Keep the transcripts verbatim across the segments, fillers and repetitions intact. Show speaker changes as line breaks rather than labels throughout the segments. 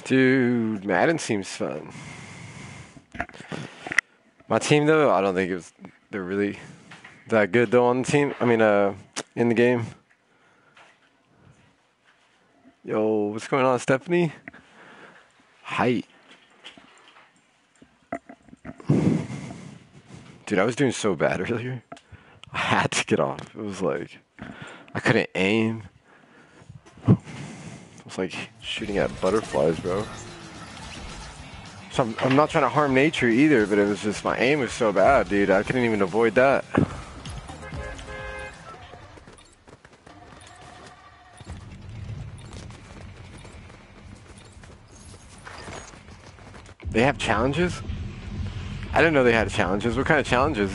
Dude, Madden seems fun. My team though, I don't think it was. They're really that good though on the team. I mean, uh, in the game. Yo, what's going on, Stephanie? Height. Dude, I was doing so bad earlier. I had to get off. It was like I couldn't aim. It was like shooting at butterflies, bro. So I'm, I'm not trying to harm nature either, but it was just my aim was so bad, dude. I couldn't even avoid that. They have challenges? I didn't know they had challenges. What kind of challenges?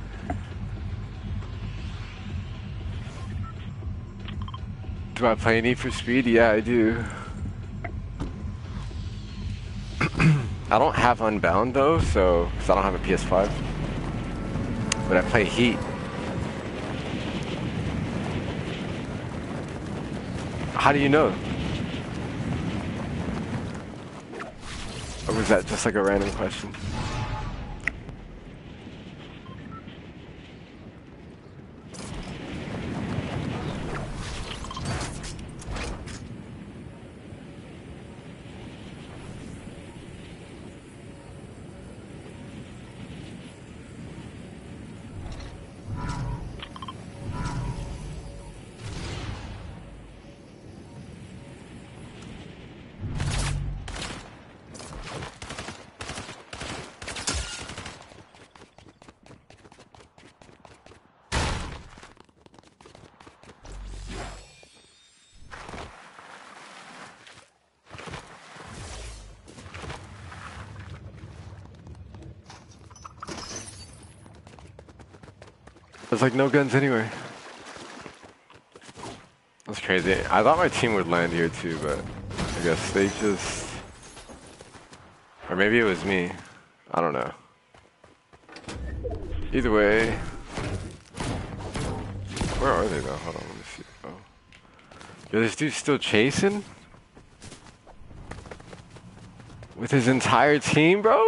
Do I play Need for Speed? Yeah, I do. I don't have Unbound though, so cause I don't have a P S five. But I play Heat. How do you know? Or was that just like a random question? There's like no guns anywhere. That's crazy. I thought my team would land here too, but I guess they just... Or maybe it was me. I don't know. Either way... Where are they though? Hold on, let me see. Oh. Yo, this dude's still chasing? With his entire team, bro?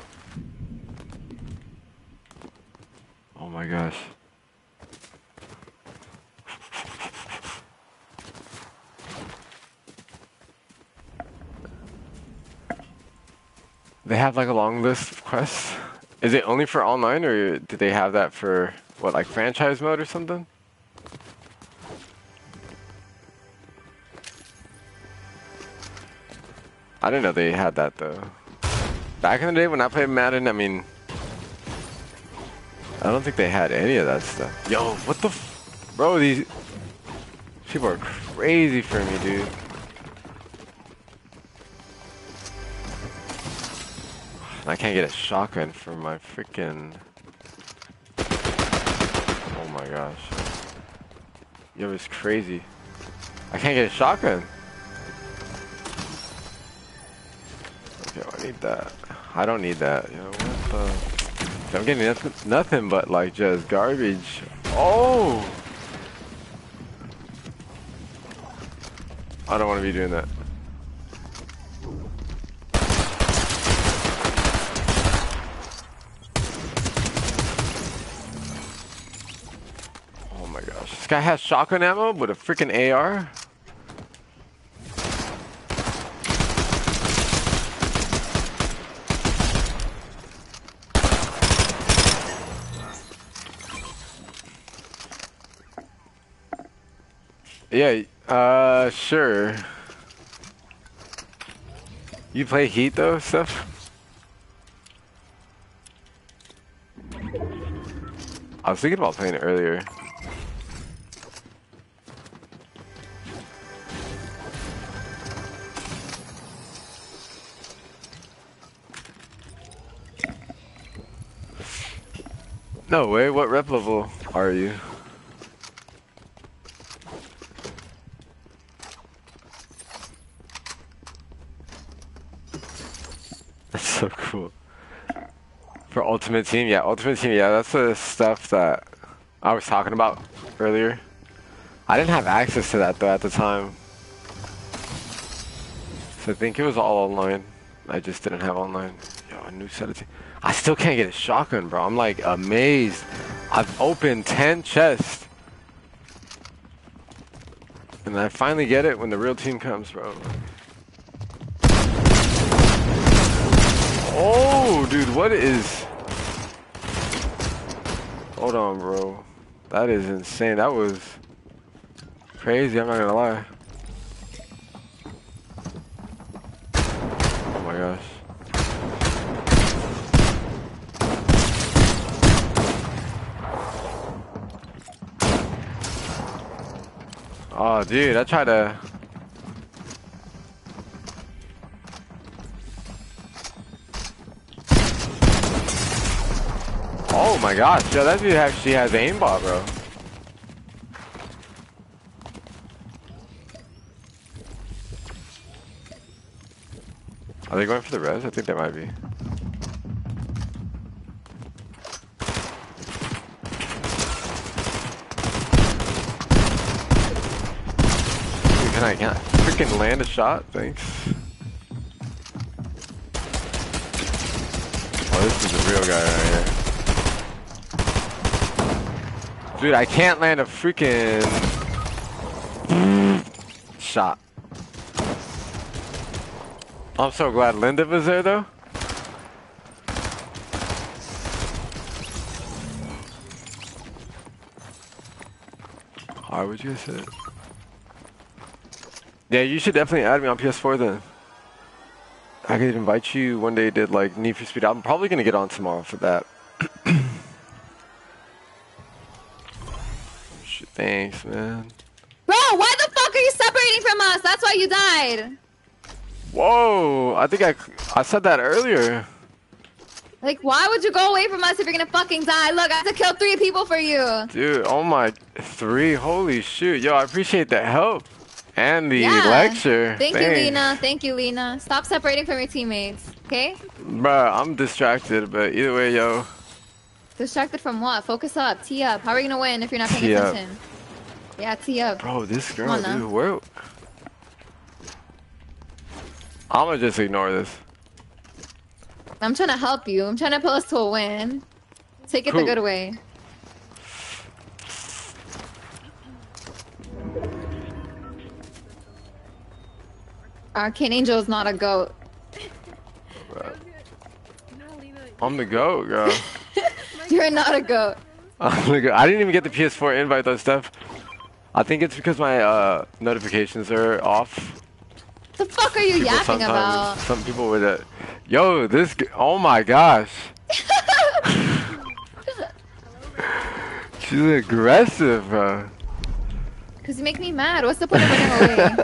Oh my gosh. They have like a long list of quests. Is it only for online, or do they have that for what, like franchise mode or something? I didn't know they had that though. Back in the day when I played Madden, I mean, I don't think they had any of that stuff. Yo, what the f- bro, these people are crazy for me, dude. I can't get a shotgun for my freaking... Oh my gosh. Yo, it's crazy. I can't get a shotgun. Okay, I need that. I don't need that. Yo, what the... I'm getting nothing, nothing but like just garbage. Oh! I don't want to be doing that. This guy has shotgun ammo with a freaking A R. Yeah, uh, sure. You play Heat though, Steph? I was thinking about playing it earlier. No way, what rep level are you? That's so cool. For Ultimate Team, yeah, Ultimate Team, yeah, that's the stuff that I was talking about earlier. I didn't have access to that though at the time. So I think it was all online. I just didn't have online. Yo, a new set of. T I still can't get a shotgun, bro. I'm like amazed. I've opened ten chests. And I finally get it when the real team comes, bro. Oh, dude, what is... Hold on, bro. That is insane. That was crazy, I'm not gonna lie. Oh my gosh. Oh, dude, I tried to... Oh my gosh, yo, that dude actually has aimbot, bro. Are they going for the res? I think they might be. Can I can't freaking land a shot? Thanks. Oh, this is a real guy right here. Dude, I can't land a freaking shot. I'm so glad Linda was there though. Alright, what'd you say? Yeah, you should definitely add me on P S four then. I could invite you one day. Did like Need for Speed. I'm probably gonna get on tomorrow for that. Shit, thanks, man.
Bro, why the fuck are you separating from us? That's why you died.
Whoa, I think I I said that earlier.
Like, why would you go away from us if you're gonna fucking die? Look, I have to kill three people for you.
Dude, oh my, three, holy shoot. Yo, I appreciate the help. And the
yeah.
lecture.
Thank
Thanks.
you, Lena. Thank you, Lena. Stop separating from your teammates, okay?
Bruh, I'm distracted, but either way, yo.
Distracted from what? Focus up. Tee up. How are we gonna win if you're not paying
Tee
attention?
Up.
Yeah, tee up.
Bro, this girl, dude, where... I'm gonna just ignore this.
I'm trying to help you. I'm trying to pull us to a win. Take it cool. the good way. ArcaneAngel is not a goat.
I'm the goat, girl.
You're not a goat.
I'm the goat. I didn't even get the P S four invite though, Steph. I think it's because my uh, notifications are off.
The fuck are you people yapping about?
Some people with it. Yo, this. Oh my gosh. She's aggressive, bro.
Cause you make me mad. What's the point of running away?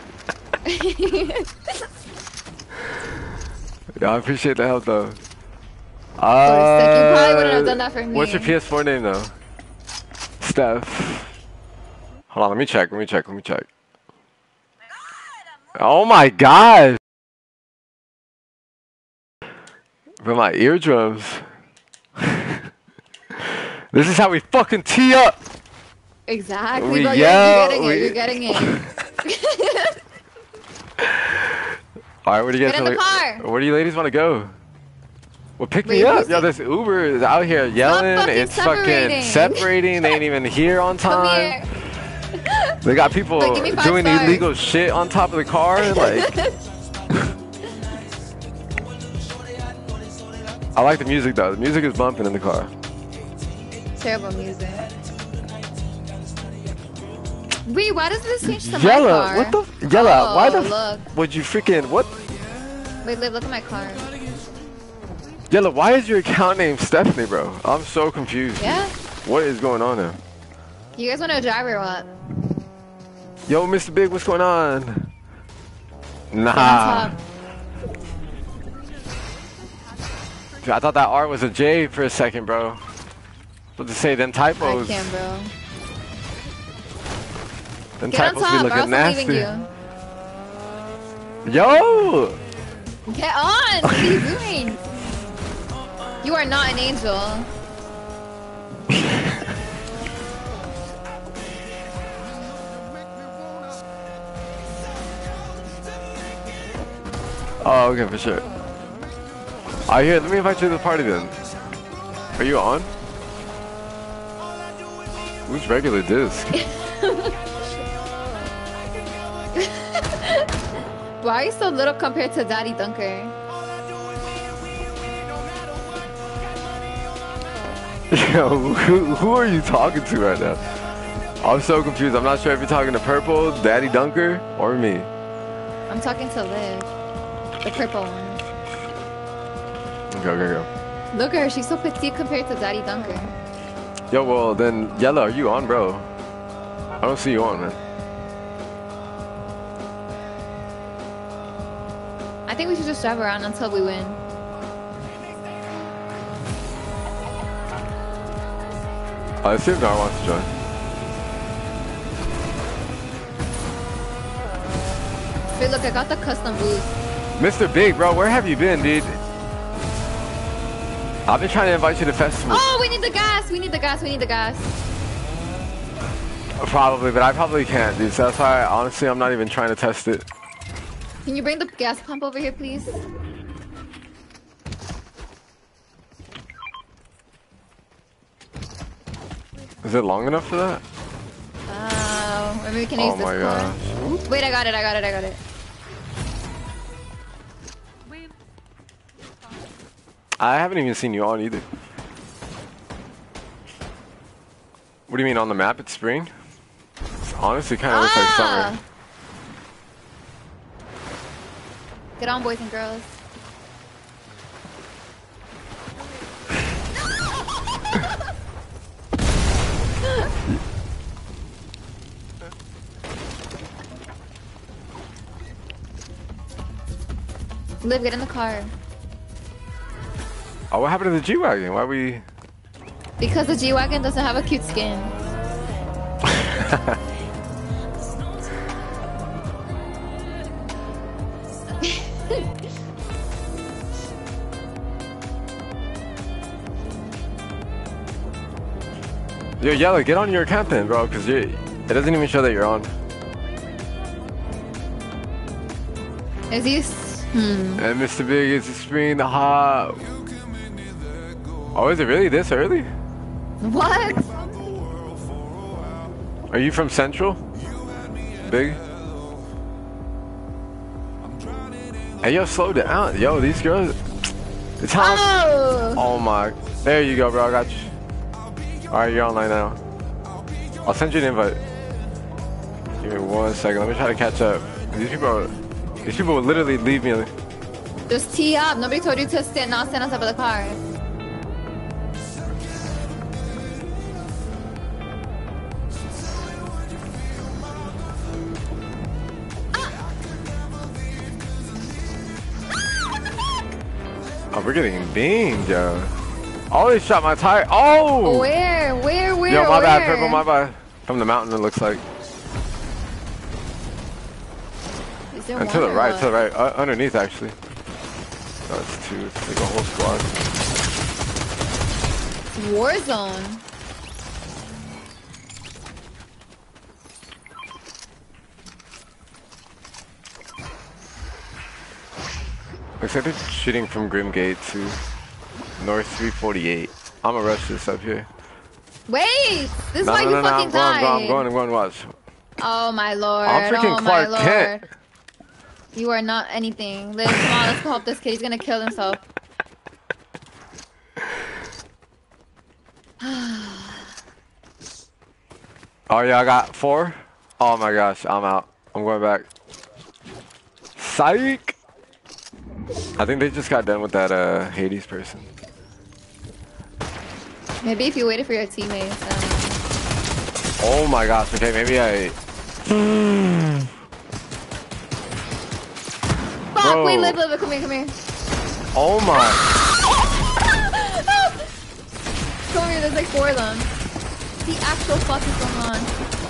Yeah, I appreciate the help though.
Uh, you probably wouldn't have done that for me.
What's your P S four name though? Steph. Hold on, let me check, let me check, let me check. Oh my gosh! For my eardrums. This is how we fucking tee up!
Exactly,
we
bro,
yell,
you're, you're getting
we...
it, you're getting it.
Alright, where do you guys
Get in the car.
Where do you ladies want to go? Well, pick
Wait,
me up. Yo, this Uber is out here yelling.
fucking
It's
separating.
fucking separating. They ain't even here on time. They got people
Wait,
doing
stars.
illegal shit on top of the car. Like, I like the music though. The music is bumping in the car.
Terrible music. Wait, why does this change to
Yella,
my car?
what the? Yella,
oh,
why the?
Look.
Would you freaking what?
Wait, Liv, look at my car.
Yella, why is your account name Stephanie, bro? I'm so confused.
Yeah.
What is going on now?
You guys want to drive or what?
Yo, Mister Big, what's going on? Nah.
On
Dude, I thought that R was a J for a second, bro. What to say, them typos.
I can, bro.
Them
Get
typos
on top,
be
or
looking
else I'm
nasty.
leaving you.
Yo!
Get on! What are you doing? You are not an angel.
Oh, okay, for sure. Alright, here, let me invite you to the party then. Are you on? Who's regular disc?
Why are you so little compared to Daddy Dunker?
Yo, who, who are you talking to right now? I'm so confused. I'm not sure if you're talking to Purple, Daddy Dunker, or me.
I'm talking to Liv. The purple one.
Go, go, go.
Look at her. She's so petite compared to Daddy Dunker.
Yo, well, then, Yellow, are you on, bro? I don't see you on, man.
I think we should just drive around until we win.
Uh, let's see if Gar wants to join.
Wait, look, I got the custom boost.
Mister Big, bro, where have you been, dude? I've been trying to invite you to festival.
Oh, we need the gas. We need the gas. We need the gas.
Probably, but I probably can't, dude. So that's why, honestly, I'm not even trying to test it.
Can you bring the gas pump over here, please?
Is it long enough for that?
Oh, maybe we can
Oh
use this
my
car.
gosh.
Wait, I got it. I got it. I got it.
I haven't even seen you on either. What do you mean on the map? It's spring? It's honestly kind of looks like summer.
Get on, boys and girls. Liv, get in the car.
Oh, what happened to the G-Wagon? Why we...
Because the G-Wagon doesn't have a cute skin.
Yo, Yellow, get on your account then, bro, because it doesn't even show that you're on.
Is he... Hmm.
And Mister Big is spring the hot. Oh, is it really this early?
What?
Are you from Central? Big? Hey, yo, slow down. Yo, these girls... It's how...
Oh!
Oh my... There you go, bro. I got you. Alright, you're online now. I'll send you an invite. Give me one second. Let me try to catch up. These people are... These people will literally leave me.
Just tee up. Nobody told you to stand, not stand on top of the car.
Oh, we're getting binged, yo. Oh, they shot my tire. Oh!
Where? Where? Where?
Yo, my
where?
bad, Purple, my bad. From the mountain, it looks like.
Is there
And
one
to the
or
right,
what?
to the right. Uh, underneath, actually. No, it's two. It's like a whole squad.
War zone.
Looks like they're shooting from Grim Gate to North three forty-eight. I'm gonna rush this up here.
Wait! This is
No,
why
no,
you
no, no,
fucking
I'm going, I'm
died.
going, I'm going, I'm going, watch.
Oh my lord.
I'm freaking
oh
Clark
my lord.
Kent.
You are not anything. Liz, come on, let's go help this kid. He's gonna kill himself.
Oh yeah, I got four. Oh my gosh, I'm out. I'm going back. Psych! I think they just got done with that uh, Hades person.
Maybe if you waited for your teammates. Um...
Oh my gosh, okay, maybe I...
Fuck,
Bro.
wait, live, live, come here, come here.
Oh my...
Come here, there's like four of them. The actual fuck is going on?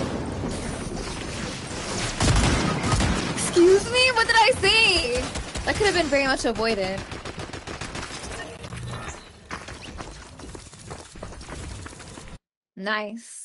Excuse me? What did I say? That could have been very much avoided. Nice.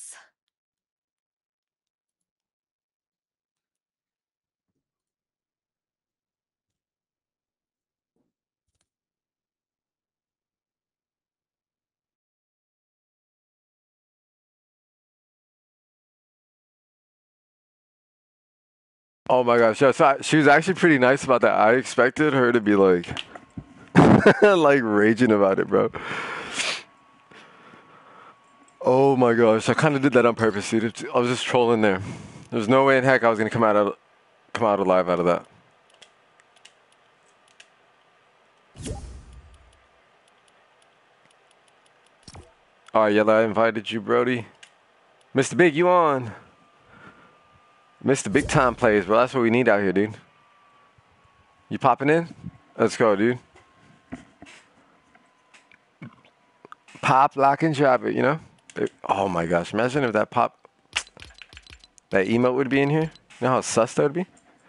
Oh my gosh, yeah, so I, she was actually pretty nice about that. I expected her to be like, like raging about it, bro. Oh my gosh, I kind of did that on purpose, dude. I was just trolling there. There's no way in heck I was gonna come out of, come out alive out of that. All right, Yella, I invited you, Brody. Mister Big, you on? Mister Big Time plays, bro. That's what we need out here, dude. You popping in? Let's go, dude. Pop, lock, and drop it, you know? Oh my gosh, imagine if that pop, that emote would be in here. You know how sus that would be?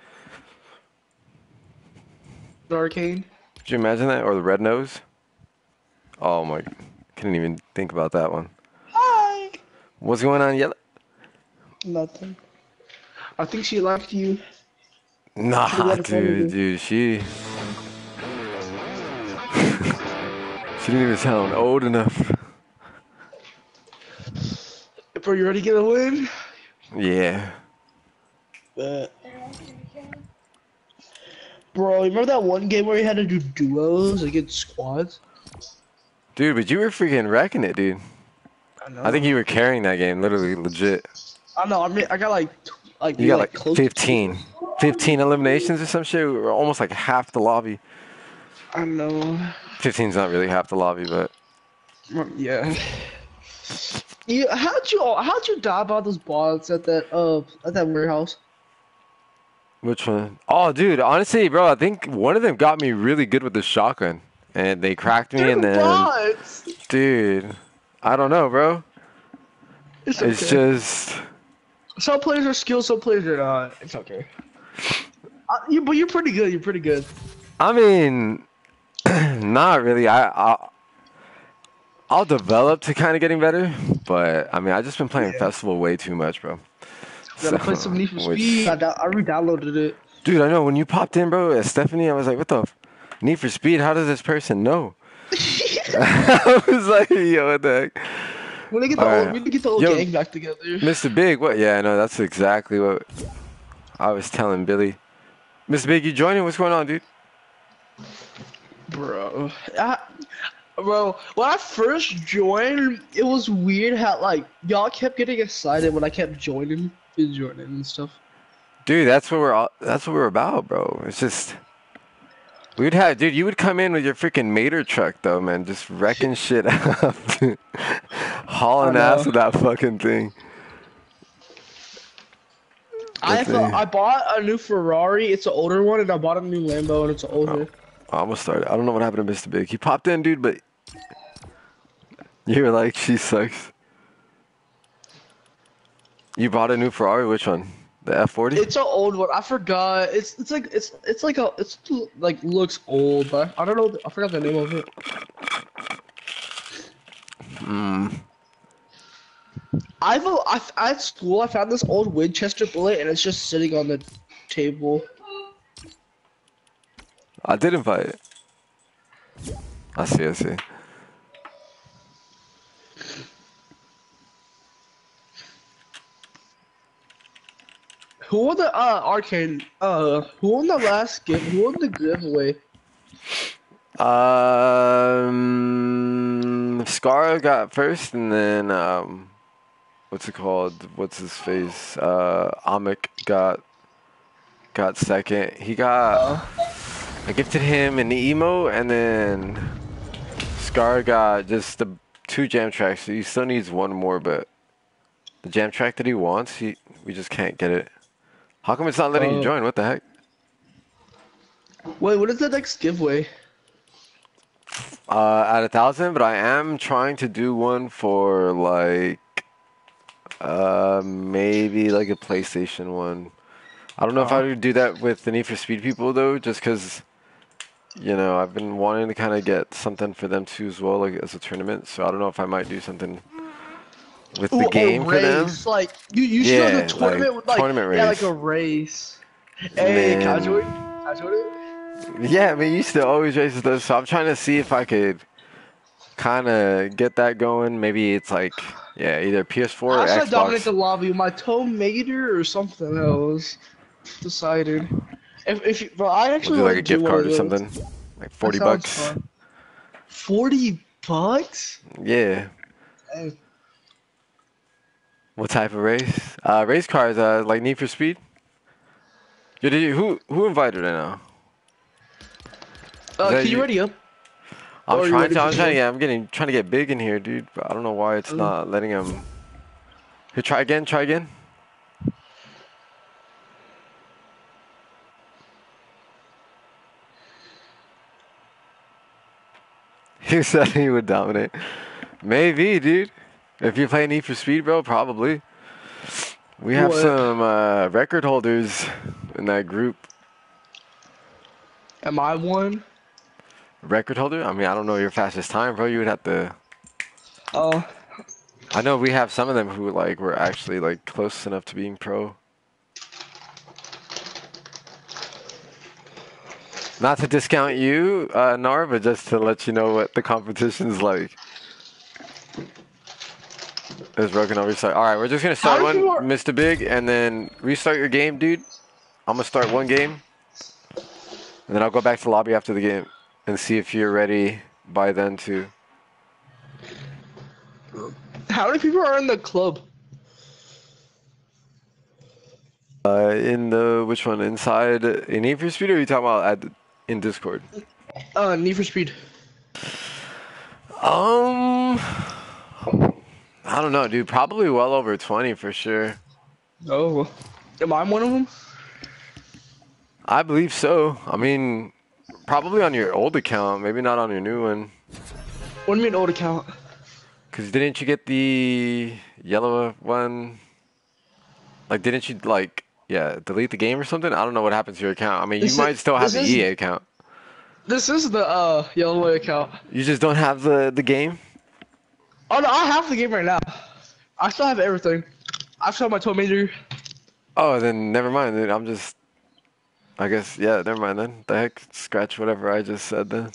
Arcane.
Could you imagine that? Or the red nose? Oh my, couldn't even think about that one.
Hi.
What's going on, Yella?
Nothing. I think she liked you.
Nah, dude, dude, she... she didn't even sound old enough.
Bro, you ready to get a win?
Yeah.
Uh, bro, you remember that one game where you had to do duos against squads?
Dude, but you were freaking wrecking it, dude.
I know.
I think you were carrying that game, literally, legit.
I know, I mean, I got like... like
You got
like,
like
close
fifteen. fifteen eliminations or some shit, or almost like half the lobby.
I know.
fifteen's not really half the lobby, but...
Yeah. You, how'd you how'd you die by those bots at that uh at that warehouse?
Which one? Oh, dude, honestly, bro, I think one of them got me really good with the shotgun. And they cracked me,
They're
and then...
bots.
Dude, I don't know, bro.
It's okay.
It's just...
Some players are skilled, some players are not. It's okay. Uh, you, but you're pretty good. You're pretty good.
I mean, not really. I, I I'll develop to kind of getting better, but I mean, I just been playing
Yeah.
Festival way too much, bro.
Gotta play some Need for
which-
Speed. I, I re-downloaded it.
Dude, I know when you popped in, bro, as Stephanie, I was like, what the f- Need for Speed? How does this person know? I was like, yo, what the heck?
When they get the
All
old,
right.
we need to get the old
Yo.
gang back together.
Mister Big, what? Yeah, I know, that's exactly what I was telling Billy. Mister Big, you joining? What's going on, dude?
Bro, I, bro, when I first joined, it was weird how like y'all kept getting excited when I kept joining and joining and stuff.
Dude, that's what we're all, that's what we're about, bro. It's just we'd have, dude. You would come in with your freaking Mater truck, though, man, just wrecking shit up, dude. Hauling
I know.
ass with that fucking thing.
I
That
thought
thing.
I bought a new Ferrari. It's an older one, and I bought a new Lambo, and it's an older.
I almost started. I don't know what happened to Mister Big. He popped in, dude, but you were like, she sucks. You bought a new Ferrari? Which one? The F forty?
It's an old one. I forgot. It's it's like it's it's like a it's like looks old, but I don't know. the- I forgot the name of it.
Hmm.
I've a, I, at school I found this old Winchester bullet, and it's just sitting on the table.
I did invite it. I see, I see.
Who won the uh arcane? Uh, who won the last give? Who won the giveaway?
Um, Scar got first, and then um, what's it called? What's his face? Uh, Amik got got second. He got.
Uh,
I gifted him an emo, and then Scar got just the two jam tracks. So he still needs one more, but the jam track that he wants, he we just can't get it. How come it's not letting you
Uh,
join? What the heck?
wait, what is the next giveaway?
Uh, at a thousand, but I am trying to do one for like, uh, maybe like a PlayStation one. I don't know if I
Uh-huh.
would do that with the Need for Speed people though, just because, you know, I've been wanting to kind of get something for them too as well, like as a tournament. So I don't know if I might do something with the
Ooh,
game
a
for them.
race. Like you, you should
Yeah,
do a
like,
tournament with like
tournament
yeah,
race.
like a race. Hey,
And
can I
then-
join? Can I join it?
Yeah, I mean, you used to always race with us, so I'm trying to see if I could kind of get that going. Maybe it's like, yeah, either P S four
How
or
should I dominate
Xbox.
the lobby? My toe mater or something else? decided. If if you- bro, I
We'll
actually
do like
want
a
to do
gift
one
card
of
or
those.
something. Like forty
That sounds
bucks.
fun. Forty bucks?
Yeah.
Dang.
What type of race? Uh, race cars, uh, like Need for Speed? Yeah, did you, who who invited right now? Is
Uh,
that
can you
you?
ready up?
I'm
Or are you
trying
ready
to.
for
I'm trying to
the
get. I'm getting trying to get big in here, dude. But I don't know why it's
Oh.
not letting him. Here, try again. Try again. He said he would dominate. Maybe, dude. If you play Need for Speed, bro, probably. We have
What?
some uh, record holders in that group.
Am I one?
Record holder? I mean, I don't know your fastest time, bro. You would have to.
Oh.
I know we have some of them who like were actually like close enough to being pro. Not to discount you, uh, Nar, but just to let you know what the competition's like. It's broken over. All right, we're just gonna start
How
one,
do you-
Mister Big, and then restart your game, dude. I'm gonna start one game, and then I'll go back to the lobby after the game and see if you're ready by then too.
How many people are in the club?
Uh, in the which one? Inside in Need for Speed, or are you talking about at the, in Discord?
Uh, Need for Speed.
Um, I don't know, dude. Probably well over twenty for sure.
Oh. Am I one of them?
I believe so. I mean, probably on your old account, maybe not on your new one.
What do you mean old account?
Cause didn't you get the yellow one? Like, didn't you like, yeah, delete the game or something? I don't know what happened to your account. I mean, you
This
might
is-
still have
this
the
is-
E A account.
This is the uh yellow account.
You just don't have the the game.
Oh no, I have the game right now. I still have everything. I still have my toy major.
Oh, then never mind. Then I'm just, I guess, yeah, never mind then. The heck, scratch whatever I just said then.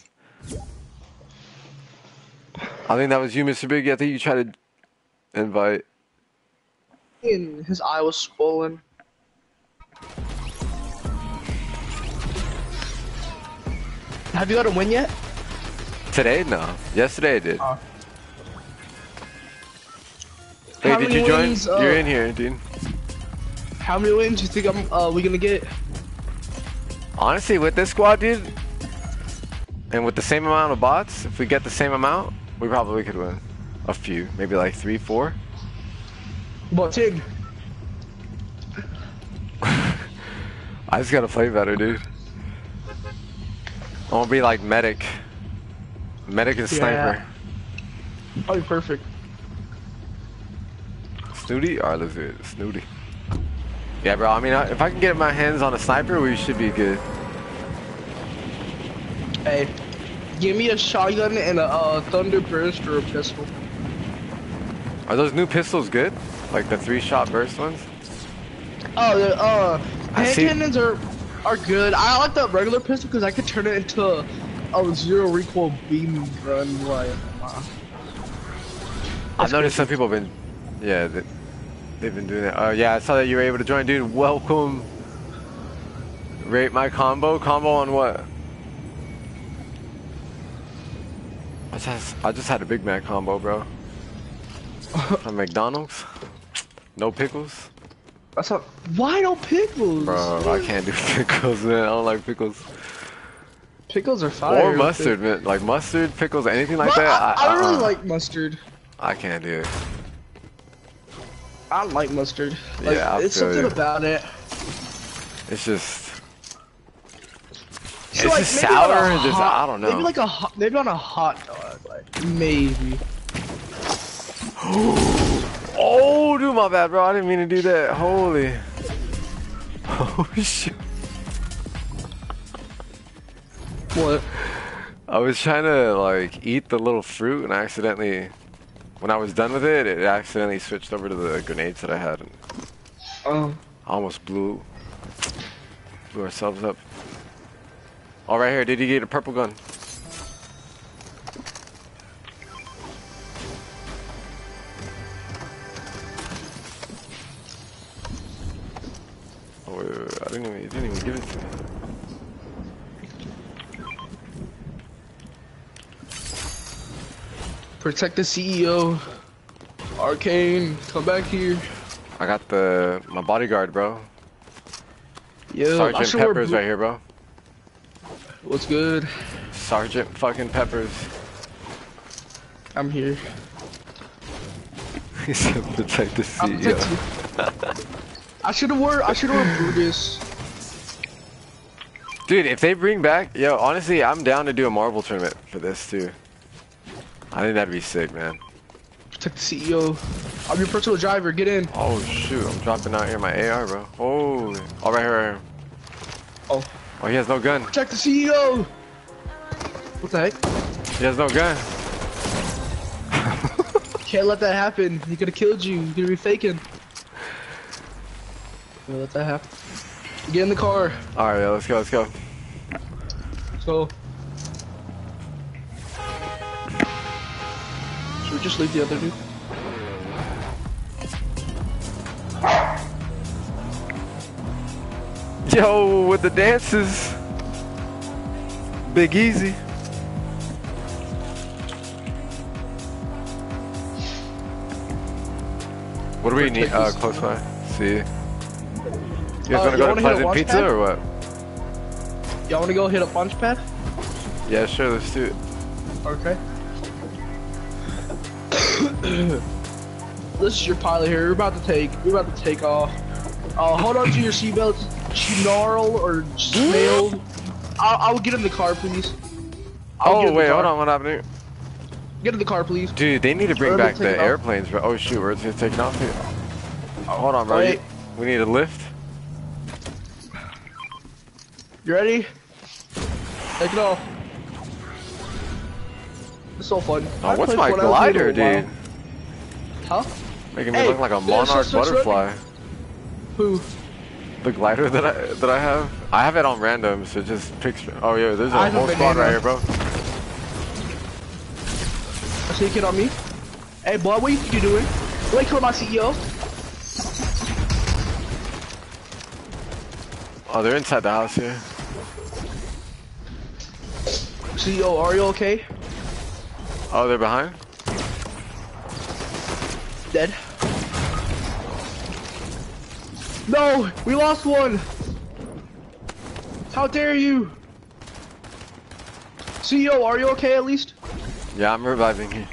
I think that was you, Mister Big. I think you tried to invite.
And his eye was swollen. Have you got a win yet?
Today? No. Yesterday I did.
Uh,
Hey,
how
did
many
you join?
wins, uh,
You're in here, dude.
How many wins do you think I'm uh we gonna get?
Honestly, with this squad, dude, and with the same amount of bots, if we get the same amount, we probably could win. A few, maybe like three, four.
About ten.
I just gotta play better, dude. I'm gonna be like medic. Medic and sniper.
Oh, you're perfect.
Snooty? Alright, let's do it. Snooty. Yeah, bro, I mean, I- if I can get my hands on a sniper, we should be good.
Hey, give me a shotgun and a uh, thunder burst or a pistol.
Are those new pistols good? Like the three-shot burst ones?
Oh, the uh,
I
hand
see-
cannons are are good. I like the regular pistol because I could turn it into a, a zero recoil beam gun. Like, uh,
I've noticed some people have been, yeah, they, they've been doing that. Oh, yeah, I saw that you were able to join, dude. Welcome. Rate my combo. Combo on what? I just, I just had a Big Mac combo, bro. From McDonald's. No pickles.
that's not. Why no pickles?
Bro, I can't do pickles, man. I don't like pickles.
Pickles are fire.
Or mustard, man. Like mustard, pickles, anything like
But
that.
I, I really
uh-uh.
like mustard.
I can't do it.
I like mustard. Like,
Yeah, I
it's
feel
something
you.
about it.
It's just.
So,
It's
like,
just
maybe on
sour
a
and just,
hot-
I don't know.
Maybe like a hot, maybe on a hot dog, like maybe.
Oh, dude, my bad, bro. I didn't mean to do that. Holy. Oh, shit.
What?
I was trying to, like, eat the little fruit and I accidentally, when I was done with it, it accidentally switched over to the grenades that I had. And
Um.
I almost blew, blew ourselves up. Oh, right here. Did you get a purple gun? Oh, wait, wait, wait. didn't even, he didn't even give it to me.
Protect the C E O. Arcane, come back here.
I got the my bodyguard, bro.
Yo,
Sergeant
sure
Pepper's right here, bro.
What's good?
Sergeant fucking Peppers.
I'm here.
He said protect the C E O.
I should have wore. I should have worn Brutus.
Dude, if they bring back, yo, honestly, I'm down to do a Marvel tournament for this too. I think that'd be sick, man.
Protect the C E O. I'm your personal driver. Get in.
Oh shoot, I'm dropping out here my A R, bro. Oh, all right here. Right here.
Oh.
Oh, he has no gun.
Protect the C E O. What the heck?
He has no gun.
Can't let that happen. He could have killed you. You're gonna be faking. Can't let that happen. Get in the car.
All right, yeah, let's go. Let's go.
So. Should we just leave the other dude?
Yo, with the dances. Big Easy. What do we need? Uh, close by. See. You guys
Uh,
wanna
you
go
wanna
to
hit a
Pleasant
launch
Pizza
pad?
or what?
Y'all wanna go hit a punch pad?
Yeah, sure. Let's do it.
Okay. This is your pilot here. We're about to take. We're about to take off. Uh, hold on to your seatbelts. Snarl or snail. I'll, I'll get in the car, please. I'll get
Oh
in the
wait,
car.
hold on. What happened here?
Get in the car, please.
Dude, they need to bring
Where are
back
they
the
taking off?
airplanes, bro. Oh shoot, where's it taking off here? Oh, hold on, bro.
Wait.
You- we need a lift.
You ready? Take it off. It's so fun.
Oh,
I
what's
played
my
Fortnite with you in
glider,
a while.
dude?
Huh?
Making me
Hey,
look like a
there's
monarch
just- just-
butterfly.
Who?
The glider that I that I have, I have it on random, so it just picks. Oh yeah, there's
I
a
have a
whole squad
banana.
right here, bro.
I see a kid on me. Hey, boy, what you think you're doing? Wait, kill my C E O.
Oh, they're inside the house here.
C E O, are you okay?
Oh, they're behind.
Dead. No, we lost one. How dare you? C E O, are you okay at least?
Yeah, I'm reviving here.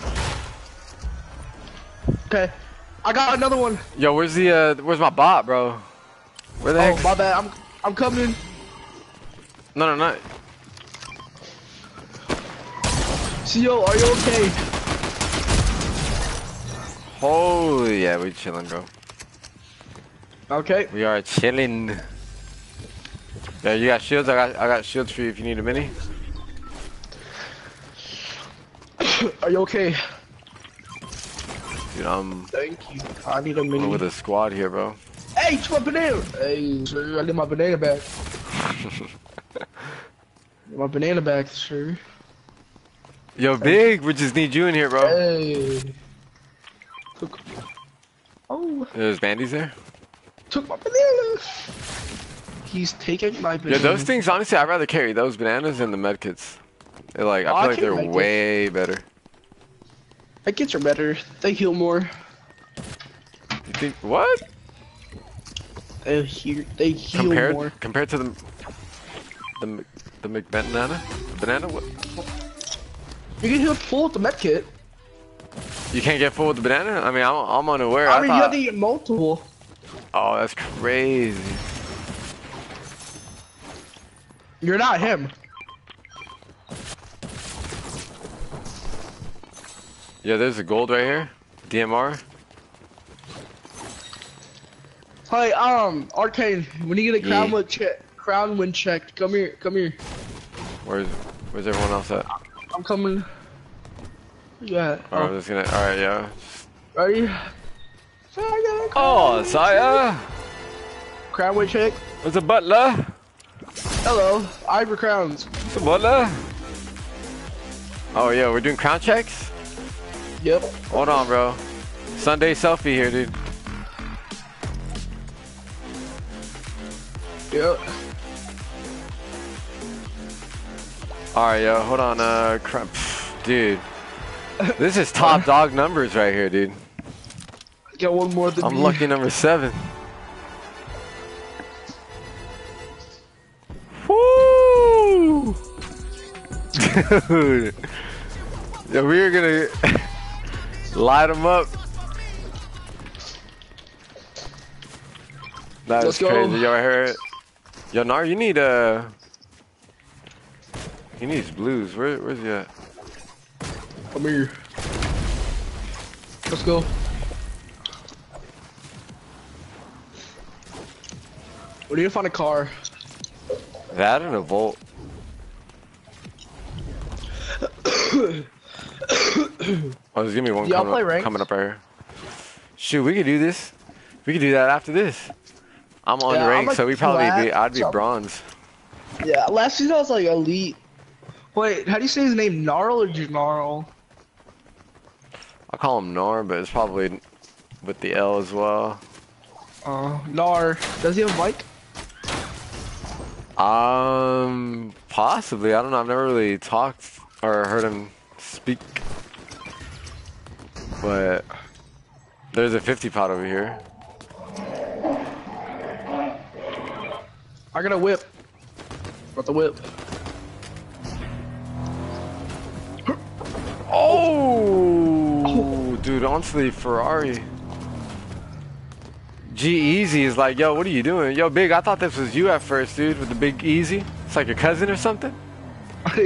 Okay, I got another one.
Yo, where's the uh, where's my bot, bro? Where the
Oh,
heck?
my bad. I'm I'm coming.
No, no, no.
C E O, are you okay?
Holy, yeah, we chilling, bro.
Okay.
We are chilling. Yeah, you got shields. I got I got shields for you if you need a mini.
Are you okay?
Dude, I'm
Thank you. I need a mini.
with a squad here, bro.
Hey, it's my banana. Hey, sir, I need my banana back. My banana back, sir.
Yo, Big, we just need you in here, bro.
Hey. Took. Oh,
There's bandies there.
took my banana. He's taking my banana.
Yeah, those things, honestly, I'd rather carry those bananas than the medkits. They're like, I
Oh,
feel
I
like
can't
they're
make it.
way better.
My kids are better. They heal more.
You think what?
They heal. They heal
Compared
more.
compared to the the Mc- the McBanana banana? What?
You can heal full with the med kit.
You can't get full with the banana? I mean, I'm I'm unaware.
I,
I,
mean, you have
thought.
to get multiple.
Oh, that's crazy.
You're not him.
Yeah, there's a gold right here. D M R.
Hi, um, Arcane. When you get a crown
Yeah.
win check, crown win checked. Come here. Come here.
Where's where's everyone else at?
I'm coming. Yeah.
All right, I'm just gonna. All right, yeah.
Ready?
Oh, Saya,
Crown win check.
where's the butler?
Hello. Ivor crowns.
Where's the butler? Oh yeah, we're doing crown checks.
Yep.
Hold on, bro. Sunday selfie here, dude.
Yep.
Alright, yo, hold on, uh, crap. Dude. This is top dog numbers right here, dude.
Got one more than
I'm
me.
lucky number seven. Woo! Dude. Yo, we are gonna light them up. That
Let's
is crazy.
go.
Yo, I heard. Yo, Nar, you need uh, he needs blues. Where, where's he at?
Come here. Let's go. We need to find a car.
That and a Volt. Oh, there's gonna be one
Y'all
coming
play
up,
ranked?
coming up right here. Shoot, we could do this. We could do that after this. I'm on
Yeah, I'm
rank,
like
so we probably be.
flat,
I'd be
so-
bronze.
Yeah, last season I was like elite. Wait, how do you say his name? Gnarl or Gnarl?
I call him Nar, but it's probably with the L as well.
Uh, Nar. Does he have a mic?
Um, possibly. I don't know. I've never really talked or heard him speak. But there's a fifty pot over here.
I got a whip. Got the whip.
Oh, dude, onto the Ferrari. G-Eazy is like, yo, what are you doing? Yo, Big, I thought this was you at first, dude, with the Big Easy. It's like your cousin or something.
What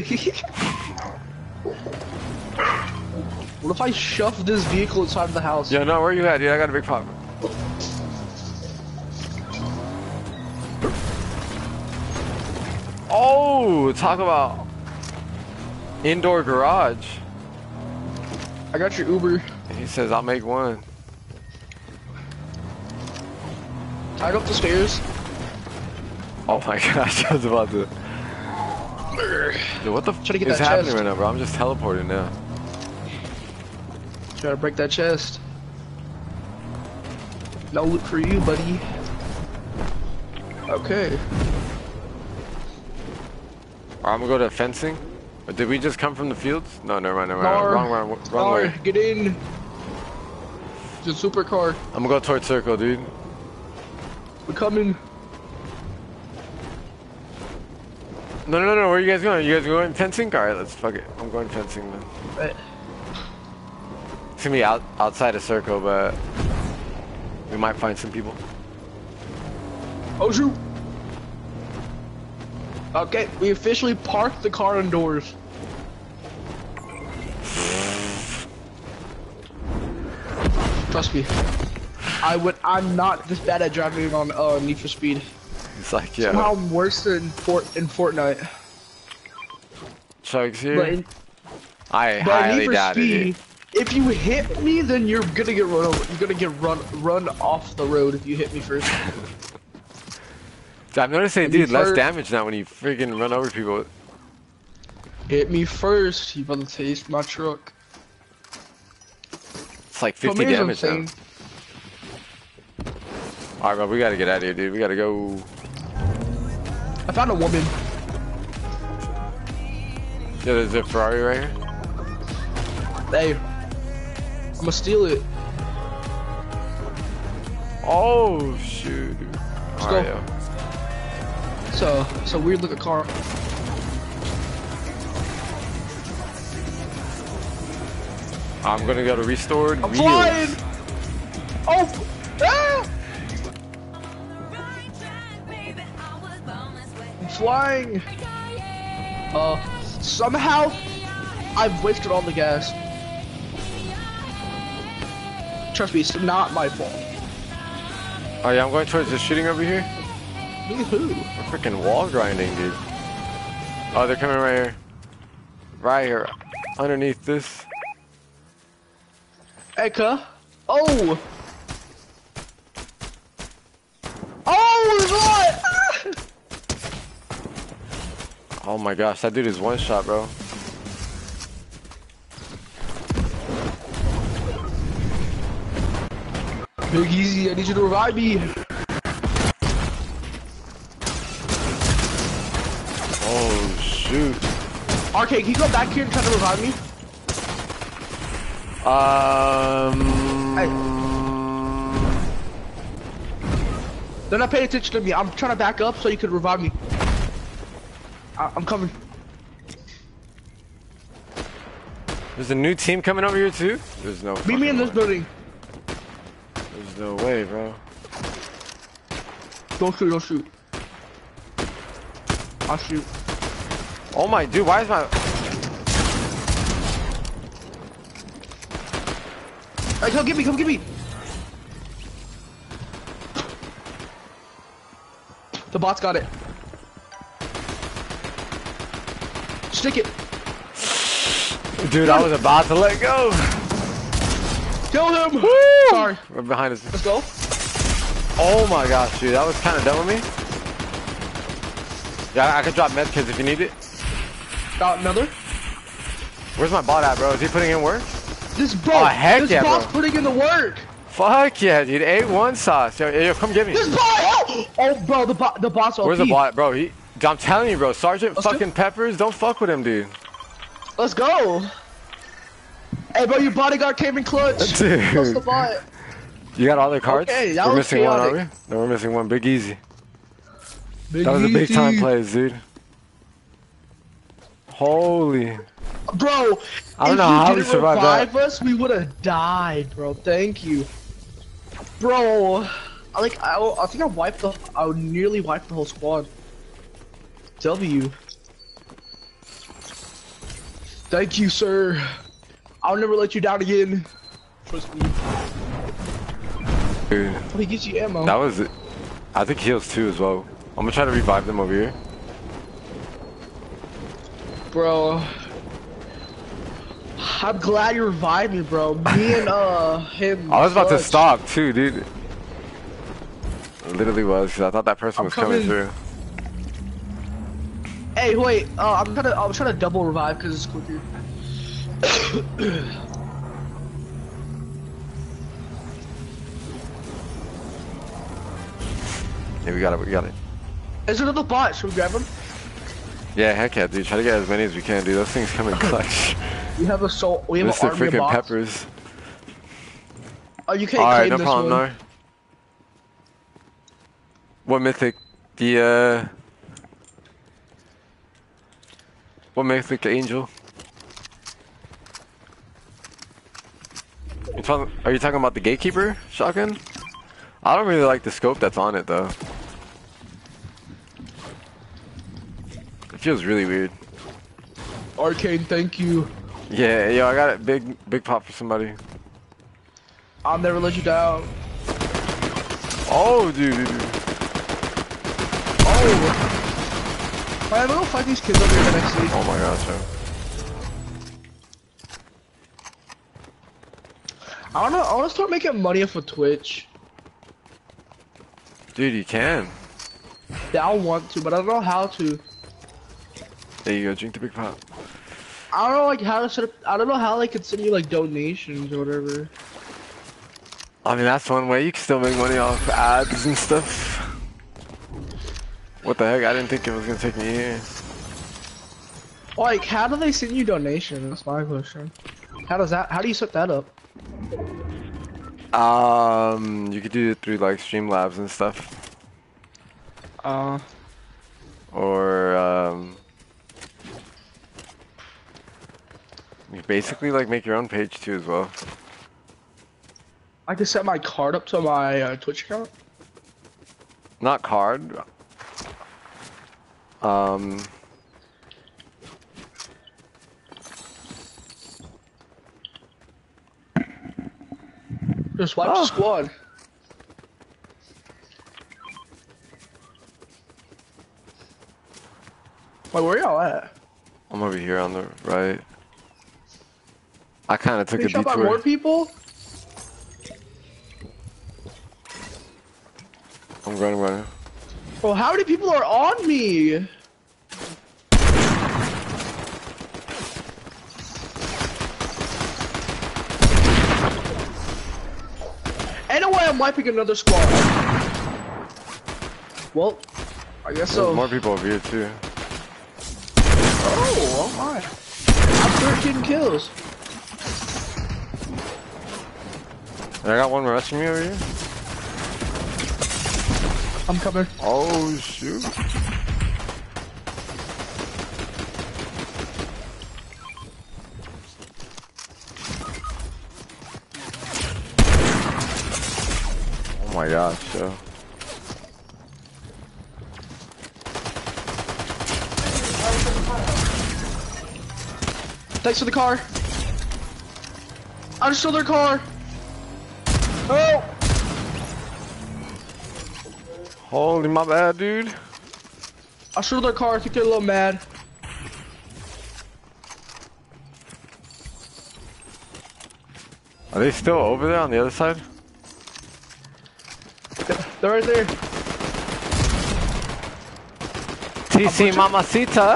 if I shove this vehicle inside of the house?
Yo, no, where you at, dude? I got a big pop. Oh, talk about indoor garage.
I got your Uber.
He says, I'll make one.
Tied up the stairs.
Oh my gosh, I was about to. Dude, what the f
Try to get
is
that
happening
chest.
right now, bro? I'm just teleporting now.
Try to break that chest. No loot for you, buddy. Okay.
Alright, I'm gonna go to fencing. Or did we just come from the fields? No, never mind, never mind.
Nar,
Wrong, wrong, wrong
Nar,
way.
get in. It's a supercar.
I'm gonna go towards circle, dude.
We're coming.
No, no, no, no. Where are you guys going? You guys going fencing? Alright, let's fuck it. I'm going fencing, man.
Right.
It's gonna be out outside of circle, but we might find some people.
Oh shoot! Okay, we officially parked the car indoors. Trust me, I would. I'm not this bad at driving on uh, Need for Speed.
It's like, yeah.
Somehow I'm worse than Fort in Fortnite.
Chugs here.
But in,
I
but in
highly
Need for
doubt
Speed,
it.
if you hit me, then you're gonna get run over. You're gonna get run run off the road if you hit me first.
I've noticed they
And
do
you
less
first-
damage now when you freaking run over people.
Hit me first, you better taste my truck.
It's like
But
fifty
here's what I'm
damage now.
saying.
Alright, bro, we gotta get out of here, dude. We gotta go.
I found a woman.
Yeah, there's a Ferrari right here.
Hey, I'm gonna steal it.
Oh, shoot.
Let's
Alright,
go.
yo.
So, so weird looking car.
I'm gonna go to restored
I'm
wheels.
flying! Oh! Ah! I'm flying! Uh, somehow, I've wasted all the gas. Trust me, it's not my fault.
Oh yeah, I'm going towards the shooting over here.
Look at who?
We're freaking wall grinding, dude. Oh, they're coming right here. Right here. Underneath this.
Eka. Oh! Oh, what?
Oh my gosh, that dude is one shot, bro.
Big Easy, I need you to revive me.
shoot.
Arcane, can you go back here and try to revive me?
Um.
Hey. They're not paying attention to me. I'm trying to back up so you can revive me. I I'm coming.
There's a new team coming over here too? There's no
Meet me in this
way.
building.
There's no way, bro.
Don't shoot, don't shoot. I'll shoot.
Oh my dude, why is my
Hey, come get me, come get me. The bot's got it. Stick it.
dude, I was about to let go.
Kill him.
Woo!
Sorry.
We're behind us.
Let's go.
Oh my gosh, dude, that was kind of dumb of me. Yeah, I could drop medkits if you need it.
Got another.
Where's my bot at, bro? Is he putting in work?
This bro.
Oh, heck
this
yeah,
bot's
bro.
putting in the work.
Fuck yeah, dude. A one sauce. Yo, yo, come get me.
This bot. Oh, oh bro, the bot, the bot's O P.
Where's the bot, bro? He, I'm telling you, bro. Sergeant
Let's
fucking
go.
Peppers, don't fuck with him, dude.
Let's go. Hey, bro, your bodyguard came in clutch.
Dude.
What's the bot?
You got all the cards?
Okay, that
we're
was
missing one, are we?
chaotic.
No, we're missing one. Big easy.
Big
That was a big
easy.
time plays, dude. Holy.
Bro,
I don't
if
know how
you
we
didn't
survived
revive
that.
us, we would have died, bro. Thank you. Bro, I like I, I think I wiped the I nearly wiped the whole squad. W. Thank you, sir. I'll never let you down again. Trust me.
Dude,
Oh, he gives you ammo.
that was it. I think heals too as well. I'm gonna try to revive them over here.
Bro. I'm glad you revived me, bro. Me and uh him.
I was about to
clutch.
stop too, dude. It literally was, because I thought that person
I'm
was coming
coming.
through.
Hey, wait. Uh, I'm trying to. I'm trying to double revive because it's quicker.
Yeah, we got it, we got it.
There's another bot. Should we grab him?
Yeah, heck yeah, dude. Try to get as many as we can, dude. Those things come in clutch.
We have a soul. We have
Mister
an army of
freaking
bots.
Peppers.
Oh, you can't
Alright,
claim
no
this
problem,
one.
no. What mythic? The, uh... What mythic angel? You talking, are you talking about the gatekeeper shotgun? I don't really like the scope that's on it, though. It feels really weird.
Arcane, thank you.
Yeah, yo, I got a big, big pop for somebody.
I'll never let you down.
Oh, dude, dude, dude.
Oh. Alright, I'm gonna fight these kids over here the next week.
Oh my gosh, bro.
I wanna, I wanna start making money off of Twitch.
Dude, you can.
Yeah, I want to, but I don't know how to.
There you go, drink the big pop.
I don't know like how to set up. I don't know how they could send you like donations or whatever.
I mean, that's one way. You can still make money off ads and stuff. What the heck? I didn't think it was gonna take me here.
Like, how do they send you donations? That's my question. How does that? How do you set that up?
Um, you could do it through like Streamlabs and stuff,
Uh,
or um, you basically like make your own page too as well.
I can set my card up to my uh, Twitch account.
Not card. Um.
Just wipe
Oh.
the squad. Wait, where y'all at?
I'm over here on the right. I kind of took
Are
a
you shot by more
detour.
people?
I'm running, running.
Bro, how many people are on me? Anyway, I'm wiping another squad. Well, I guess
There's
so.
more people over here too.
Oh, oh my. I'm thirteen kills.
I got one rushing me over here.
I'm coming.
Oh shoot. Oh my gosh, yo.
Thanks for the car. I just stole their car. Oh!
Holy my bad, dude.
I stole their car. I think they're a little mad.
Are they still over there on the other side?
They're right there.
T C Mamacita.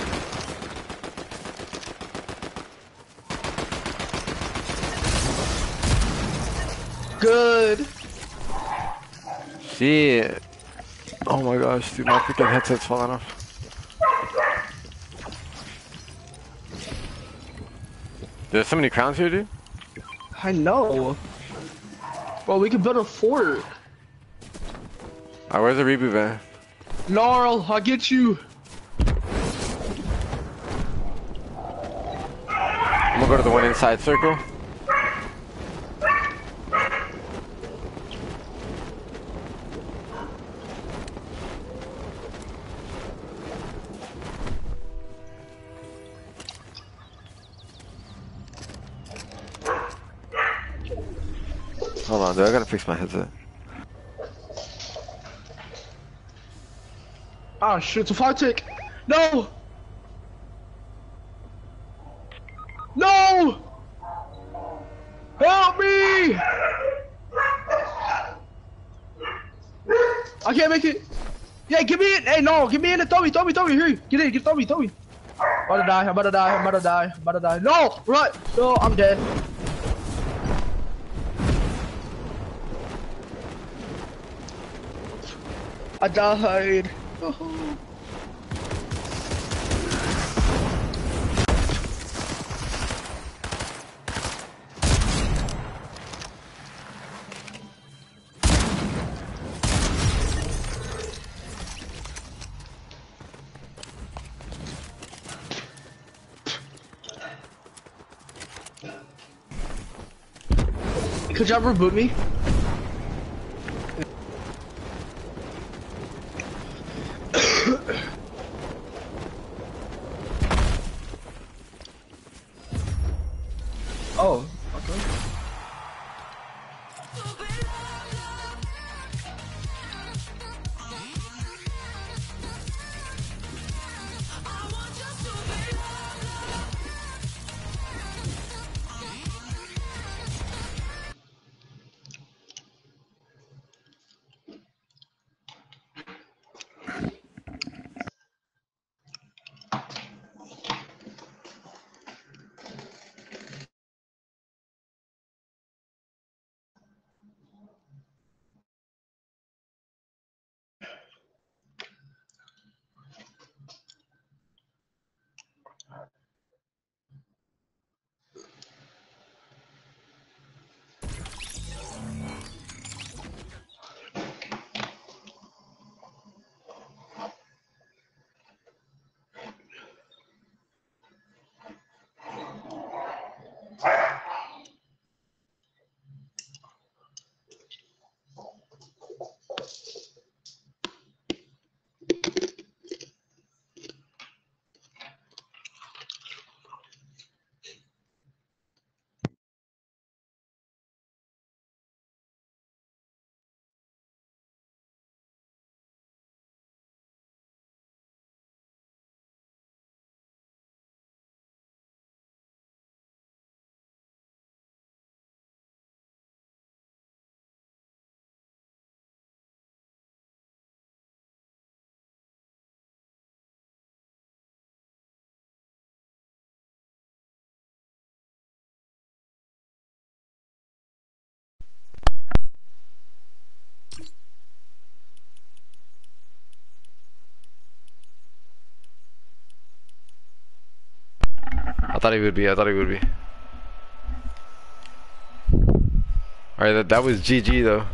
Good.
Shit. Oh my gosh, dude, my freaking headset's falling off. There's so many crowns here, dude.
I know. Well, we can build a fort.
Alright, where's the reboot van?
Gnarl, I'll get you.
I'm gonna go to the one inside circle. Hold on, dude, I gotta fix my headset.
Ah, shit, it's a fire tick. No! No! Help me! I can't make it. Yeah, give me it. Hey, no, give me in and throw me, throw me, throw me. Here, get in, get throw me, throw me. I'm about to die, I'm about to die, I'm about to die, I'm about to die. No, run! No, I'm dead. I died. Oh. Could y'all reboot me? Oh, okay.
thought he would be. I thought he would be. Alright, that, that was G G though.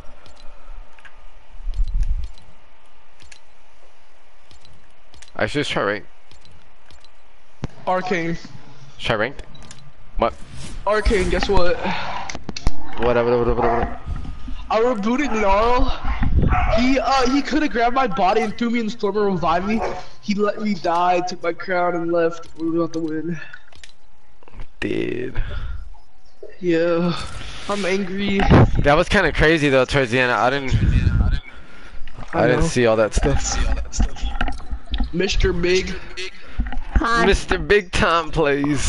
I should just try ranked.
Arcane.
Try ranked? What?
Arcane, guess what?
Whatever, whatever, whatever.
I rebooted Gnarl. He uh he could have grabbed my body and threw me in the storm and revived me. He let me die, took my crown and left. We were about to win.
Dude.
Yeah. I'm angry.
That was kind of crazy though towards the end. I didn't I, I didn't see all that stuff.
Mister Big.
Hi.
Mister Big Time plays.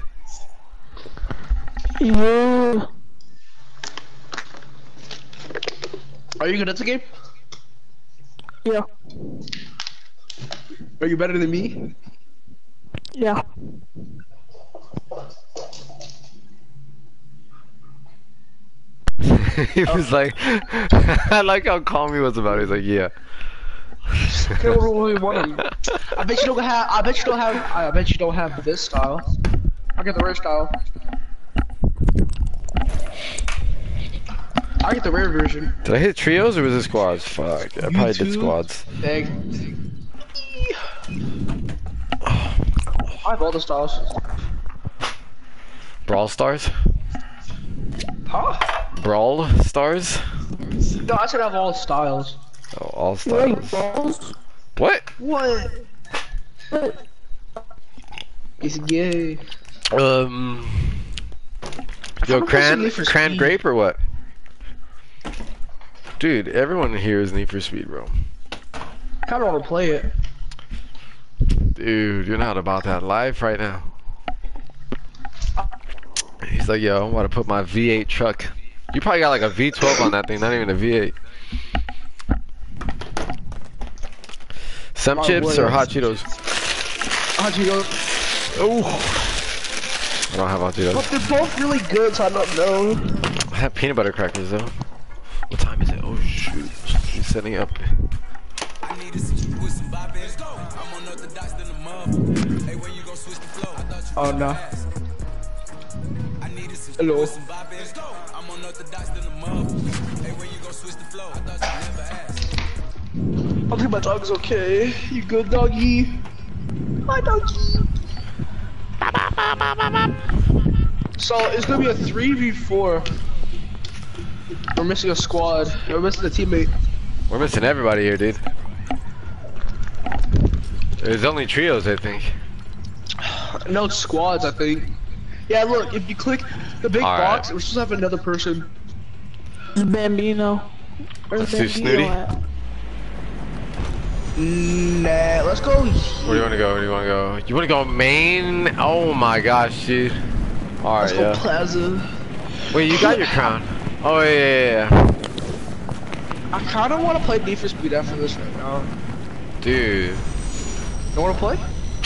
Yeah.
Are you good at the game?
Yeah.
Are you better than me?
Yeah.
He was like, I like how calm he was about it. He's like, yeah.
Okay, what do we want him? I bet you don't have. I bet you don't have. I bet you don't have this style. I get the rare style. I get the rare version.
Did I hit trios or was it squads? Fuck, I probably did
YouTube.
squads.
Egg. I have all the styles.
Brawl Stars?
Huh?
Brawl Stars?
No, I said I have all styles.
Oh, all styles. What?
What? What? It's gay.
Um. Yo,
I'm
Cran,
Need for
Cran
Speed.
Grape or what? Dude, everyone here is Need for Speed, bro.
I kinda wanna play it.
Dude, you're not about that life right now. He's like, yo, I want to put my V eight truck. You probably got like a V twelve on that thing, not even a V eight. Some
Oh,
chips
what
or
else?
hot Cheetos?
How'd you go?
Oh, I don't have hot
But
Cheetos.
they're both really good, so I don't know.
I have peanut butter crackers though. What time is it? Oh shoot, he's setting up.
I need to see you with some bop in. I'm unorthodox than a mother. Hey, when you gon' switch the flow? I thought you
Oh
was
no.
fast. I need to see you
Hello.
with some bop in. I'm unorthodox than a mother. Hey, when you gon' switch the flow? I thought you never asked.
I think my dog's okay. You good, doggy? Hi, doggy. So it's gonna be a three v four. We're missing a squad. We're missing a teammate.
We're missing everybody here, dude. There's only trios, I think.
No, it's squads, I think. Yeah, look, if you click the big
All right.
box, we're supposed to have another person.
Bambino. Where's
Let's do Snooty.
at?
Nah, let's go.
Where do you want to go? Where do you want to go? You want to go main? Oh my gosh, dude. All
Let's
right,
go
yeah.
Plaza.
Wait, you got your crown? Oh yeah, yeah, yeah.
I kind of want to play Need for Speed after this right now.
Dude.
You want to play?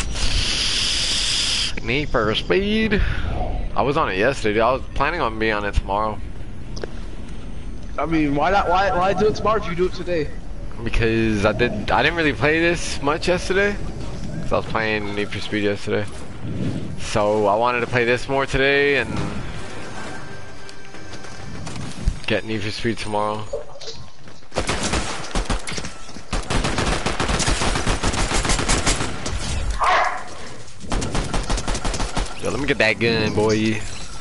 Need for Speed. I was on it yesterday, dude. I was planning on being on it tomorrow
I mean, why not? Why why do it tomorrow if you do it today?
because I did. I didn't really play this much yesterday because I was playing Need for Speed yesterday. So I wanted to play this more today and get Need for Speed tomorrow. Yo, let me get that gun, boy.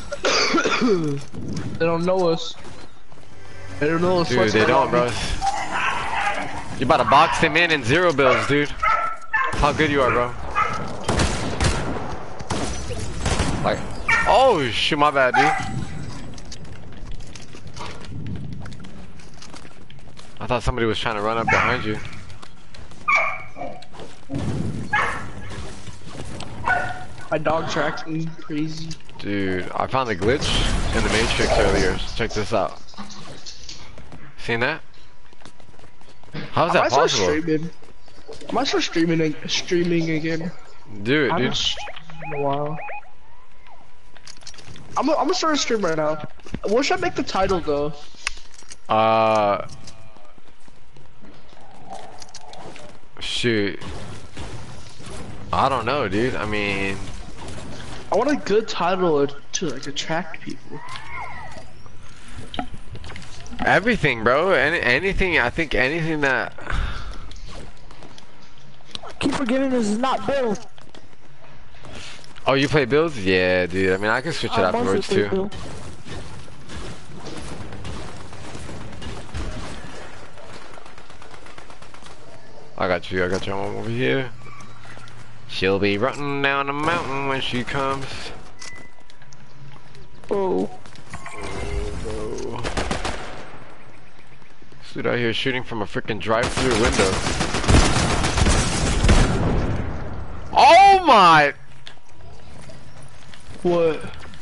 They don't know us. They don't know us.
Dude,
What's
they
going
don't,
on.
bro. You about to box him in in zero bills, dude. How good you are, bro. Like, oh, shoot, my bad, dude. I thought somebody was trying to run up behind you.
My dog tracked me crazy.
Dude, I found a glitch in the Matrix earlier. Check this out. Seen that? How's
I
that
might start
possible?
streaming. I might start streaming, streaming again.
Do it,
I haven't
dude.
streamed in a while. I'm gonna I'm gonna start a stream right now. What should I make the title though?
Uh, shoot. I don't know, dude. I mean,
I want a good title to like attract people.
Everything, bro. Any anything. I think anything that.
Keep forgetting this is not Bill.
Oh, you play builds? Yeah, dude. I mean, I can switch it
I
afterwards
mostly
too.
play Bill.
I got you. I got your mom over here. She'll be running down the mountain when she comes.
Oh.
Oh, this dude out here shooting from a freaking drive-through window. Oh my!
What?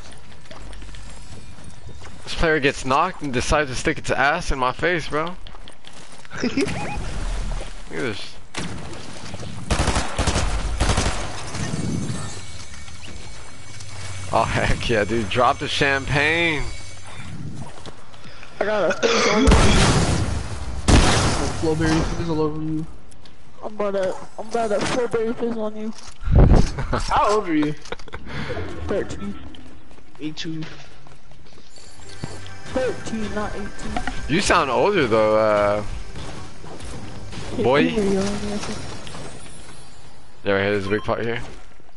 This player gets knocked and decides to stick its ass in my face, bro. Look at this. Oh heck yeah, dude! Drop the champagne.
I got a face all over you.
Flowberry fizz all over you.
I'm about to, I'm about to Flowberry fizz on you.
How old are you?
thirteen.
Me too.
thirteen, not eighteen.
You sound older though, uh. Boy.
Hey, you on me, I think.
Yeah, right here, there's a big part here.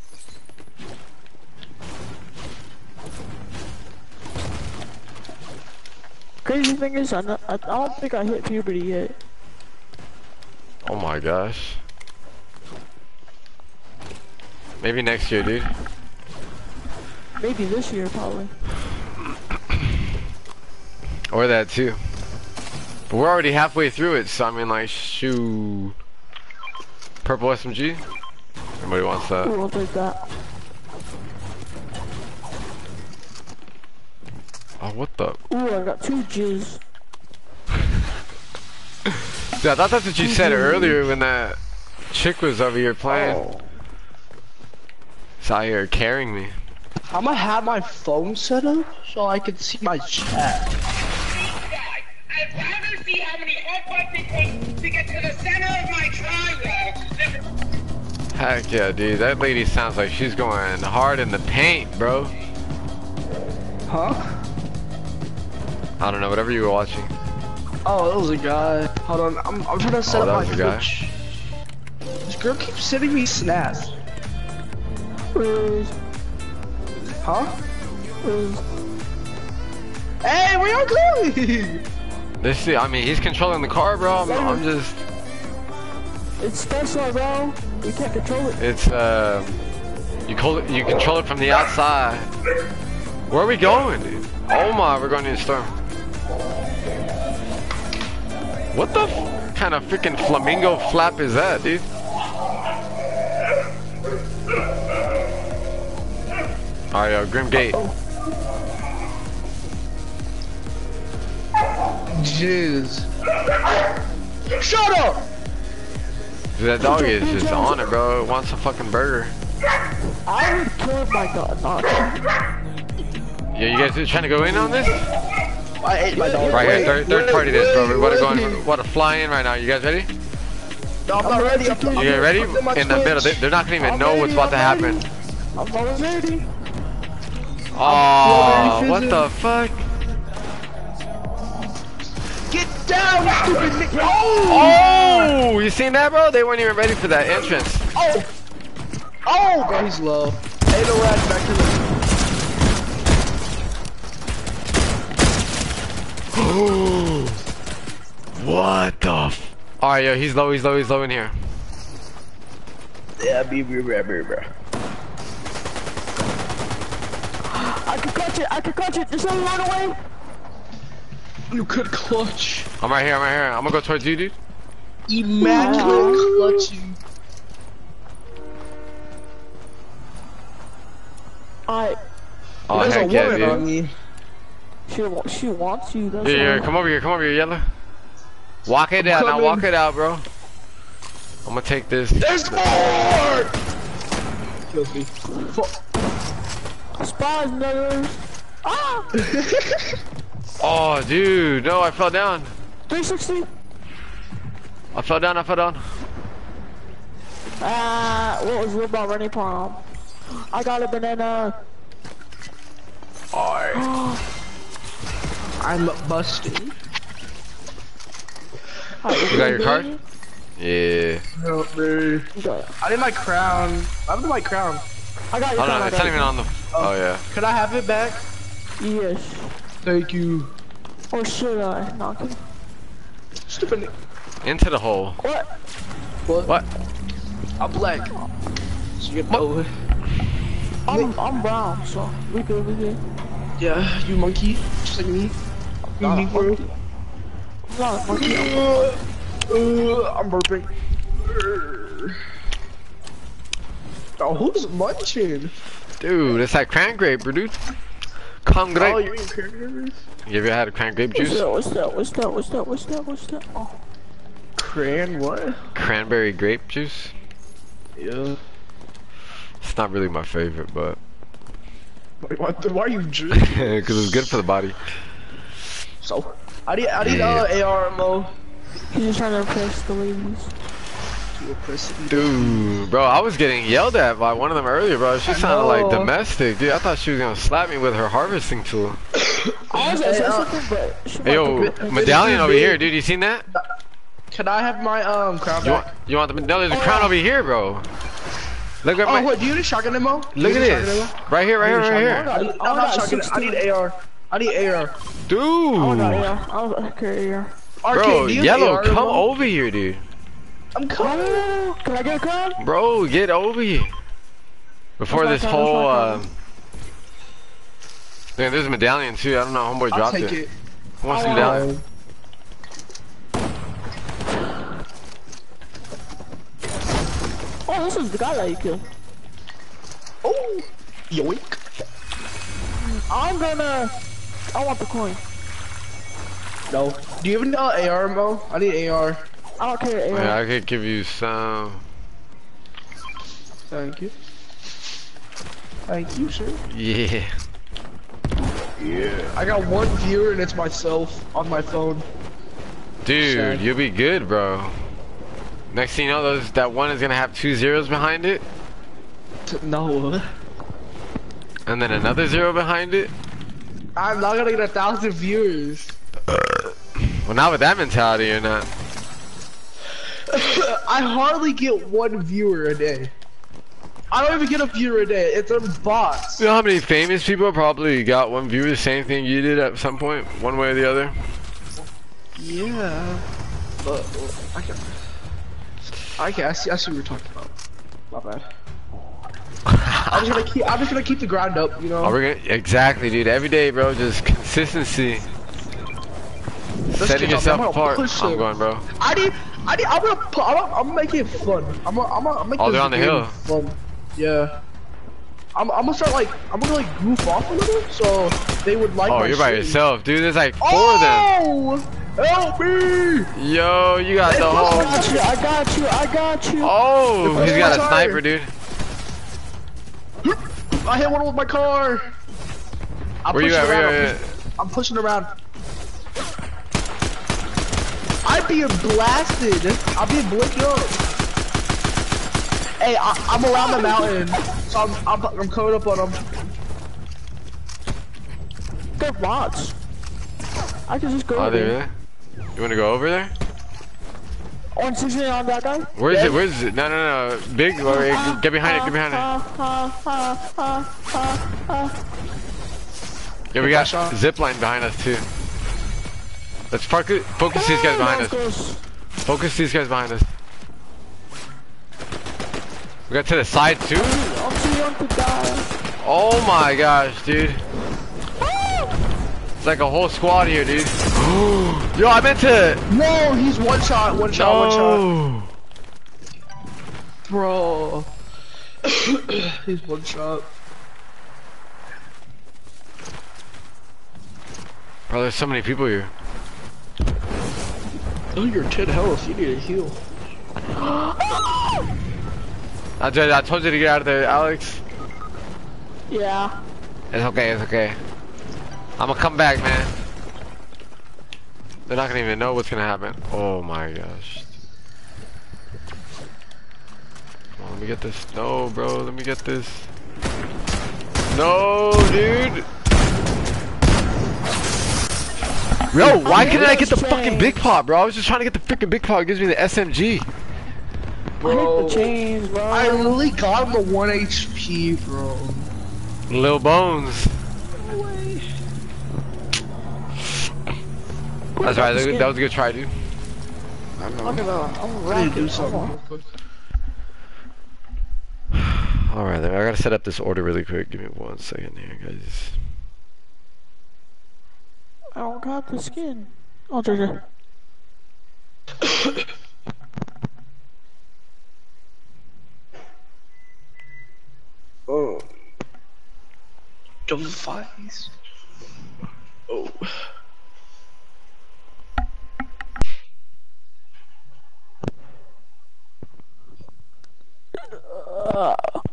Crazy thing is, I, not, I, I don't think I hit puberty yet.
Oh my gosh. Maybe next year, dude.
Maybe this year, probably.
Or that too. But we're already halfway through it, so I mean, like, shoot. Purple S M G? Everybody wants that.
Ooh, I'll take that.
Oh, what the?
Ooh, I got two G's.
Dude, I thought that's what you said earlier when that chick was over here playing.
Oh.
It's out here carrying me.
I'm gonna have my phone set up so I can see my chat.
I'd rather see how many headbutts it takes to get to the center of my triangle.
Heck yeah, dude. That lady sounds like she's going hard in the paint, bro.
Huh?
I don't know, whatever you were watching.
Oh, that was a guy. Hold on, I'm, I'm trying to set
Oh, that
up
was
my
a guy?
Twitch. This girl keeps sending me snaps.
Where's,
Huh?
where's,
Hey, where y'all going?
This, I mean, he's controlling the car, bro. I'm, I'm just,
it's special, bro. We can't control it.
it's, uh, you, call it, you control it from the outside. Where are we going, dude? Oh my, we're going to the storm. What the f kind of freaking flamingo flap is that, dude? Alright, yo, Grim Gate.
Jizz. Shut up!
Dude, that dog is just on it, bro. It wants a fucking burger.
I would kill my dog. Not
Yeah, you guys trying to go in on this?
I ate my dog.
Right here,
Wait,
third, third
wait,
party this, bro.
wait,
We're about to go
wait.
in, about to fly in right now. You guys ready?
No, I'm not ready. I'm,
You guys ready? In the middle. They, they're not gonna even
I'm
know what's
ready,
about to
I'm
happen.
ready. I'm always ready.
Oh,
ready,
what
Fizzy.
the fuck?
Get down, you stupid nigga! Oh!
Oh, you seen that, bro? They weren't even ready for that entrance.
Oh! Oh! Bro, he's low. Ain't no rad back to the...
What the f- Alright, yo, he's low, he's low, he's low in here.
Yeah, be be be be be.
I can clutch it. I can clutch it. Just let me run away.
You could clutch.
I'm right here, I'm right here. I'm gonna go towards you, dude.
Immaculate clutching.
I.
Oh,
There's a
heck yeah,
woman on
dude.
me.
She wa- she wants you. That's
Yeah, yeah,
all.
come over here, come over here, Yellow. Walk it out, now
coming.
walk it out, bro. I'm gonna take this.
There's more! Kills me.
Spies, niggas. Ah.
Oh, dude, no, I fell down.
three sixty.
I fell down, I fell down.
Ah, what was real about running prom? I got a banana.
Alright. I'm busting.
You got your card? Yeah.
Help me. I need my crown. I have my crown.
I got
Oh
your
no,
phone, I
it's
got
not
your
even on the. Oh yeah.
Could I have it back?
phone. Yes.
Thank you.
Or should I? No, I'm kidding.
Stupid.
Into the hole.
What?
What?
What?
I'm black. So you know.
I'm, I'm brown, so we good, we good.
Yeah, you monkey. Just like me. You
Not a
Negro.
monkey. I'm not a monkey. I'm
Uh, uh, I'm burping. Oh, who's munching?
Dude, it's like cran grape, dude. Cran
Oh,
grape.
you're eating crackers?
You ever had a cran grape
What's
juice?
that? What's that? What's that? What's that? What's that? What's that? Oh.
Cran what?
Cranberry grape juice?
Yeah.
It's not really my favorite, but
Wait, what the, why are you drinking?
because it's good for the body.
So, I need, I need
Yeah.
uh, A R M O.
He's just trying to impress the ladies.
Dude, bro, I was getting yelled at by one of them earlier, bro. She sounded like
know.
domestic, dude. I thought she was gonna slap me with her harvesting tool.
I was gonna say
Hey, uh,
something, but she
Hey, yo,
might be-
medallion over here, dude. You seen that?
Can I have my um crown
You want,
back?
you want the medallion? There's a crown over here, bro. Look at
Oh,
my.
wait, do you need shotgun ammo? Do
Look
you
at
need shotgun
this.
ammo?
Right here, right here, right
I
here.
need,
I
I'm
got
not shotgun. I
sixteen.
need A R. I need A R.
I got
Dude.
yeah. I was okay, yeah.
Arcane,
Bro,
do you have
yellow,
A R
come
ammo?
over here, dude.
I'm coming.
Oh, can I get a crown?
Bro, get over here. Before
That's
this
my crown,
whole,
that's
uh...
my
Man, there's a medallion too. I don't know, homeboy
I'll
dropped
take
it.
it.
Who wants
I
the
want
medallion?
Oh, this is the guy that you killed.
Oh, yoink.
I'm gonna. I want the coin.
No. Do you have an uh, A R ammo? I need A R.
I don't care.
Yeah,
Yeah.
I could give you some.
Thank you. Thank you, sir.
Yeah.
Yeah. I got one viewer and it's myself on my phone.
Dude,
Sad.
you'll be good, bro. Next thing you know, those that one is gonna have two zeros behind it,
No.
and then another zero behind it.
I'm not gonna get a thousand viewers.
Well, not with that mentality, you're not.
I hardly get one viewer a day. I don't even get a viewer a day. It's a bots.
You know how many famous people probably got one viewer, the same thing you did at some point, one way or the other?
Yeah. But I can. I can. I see. I see what you're talking about. My bad. I'm just gonna keep. I'm just gonna keep the grind up. You know.
Are we gonna exactly, dude? Every day, bro. Just consistency.
Let's
Setting
get
yourself
on, I'm gonna
apart.
push
I'm
him.
going, bro.
I need. I need. I'm gonna. pu- I'm gonna, I'm gonna make it fun. I'm gonna. I'm gonna, I'm gonna make
Oh,
this
they're on the
game
hill.
fun. Yeah. I'm. I'm gonna start like. I'm gonna like goof off a little, so they would like.
Oh,
my
you're by
stream.
yourself, dude. There's like four of them.
Oh! Help me!
Yo, you got the
I
whole.
got you. I got you. I got you.
Oh, he's got a
Sorry.
sniper, dude.
I hit one with my car. I'm
Where you
pushing
at? Where
around.
you
I'm,
at?
pushing, I'm pushing around. I'm being blasted. I'm being blinked up. Hey, I, I'm around the mountain, so I'm, I'm, I'm coming up on them.
They're bots. I can just go.
Oh, they
there.
really? You wanna go over there?
On sixteen on that guy.
Where is it? Where is it? No, no, no. Big. or- Get behind it. Get behind it. Yeah, we got
shot.
zip line behind us too. Let's focus. Focus these guys behind us. Focus these guys behind us. We got to the side too.
I'm too young to die.
Oh my gosh, dude. It's like a whole squad here, dude. Yo, I meant to.
Whoa, he's one shot, one shot, one shot.
No.
Bro. He's one shot.
Bro, there's so many people here.
Oh, you're ten health. You need a heal.
I told, I told you to get out of there, Alex.
Yeah.
It's okay, it's okay. I'm gonna come back, man. They're not gonna even know what's gonna happen. Oh my gosh. Come on, let me get this. No, bro, let me get this. No, dude. Yo, why couldn't I get the
Change.
fucking big pot, bro? I was just trying to get the freaking big pot. It gives me the S M G.
I hate
Bro,
the chains, bro.
I literally got him to one H P, bro.
Lil Bones. That's right. That that was a good try, dude. I know.
Look at that. I'm
I need to do
rocking.
something
Come
real quick.
Alright, then I gotta set up this order really quick. Give me one second here, guys.
I don't got the skin. Oh, Georgia.
Oh. Double fives. Oh.
Uh,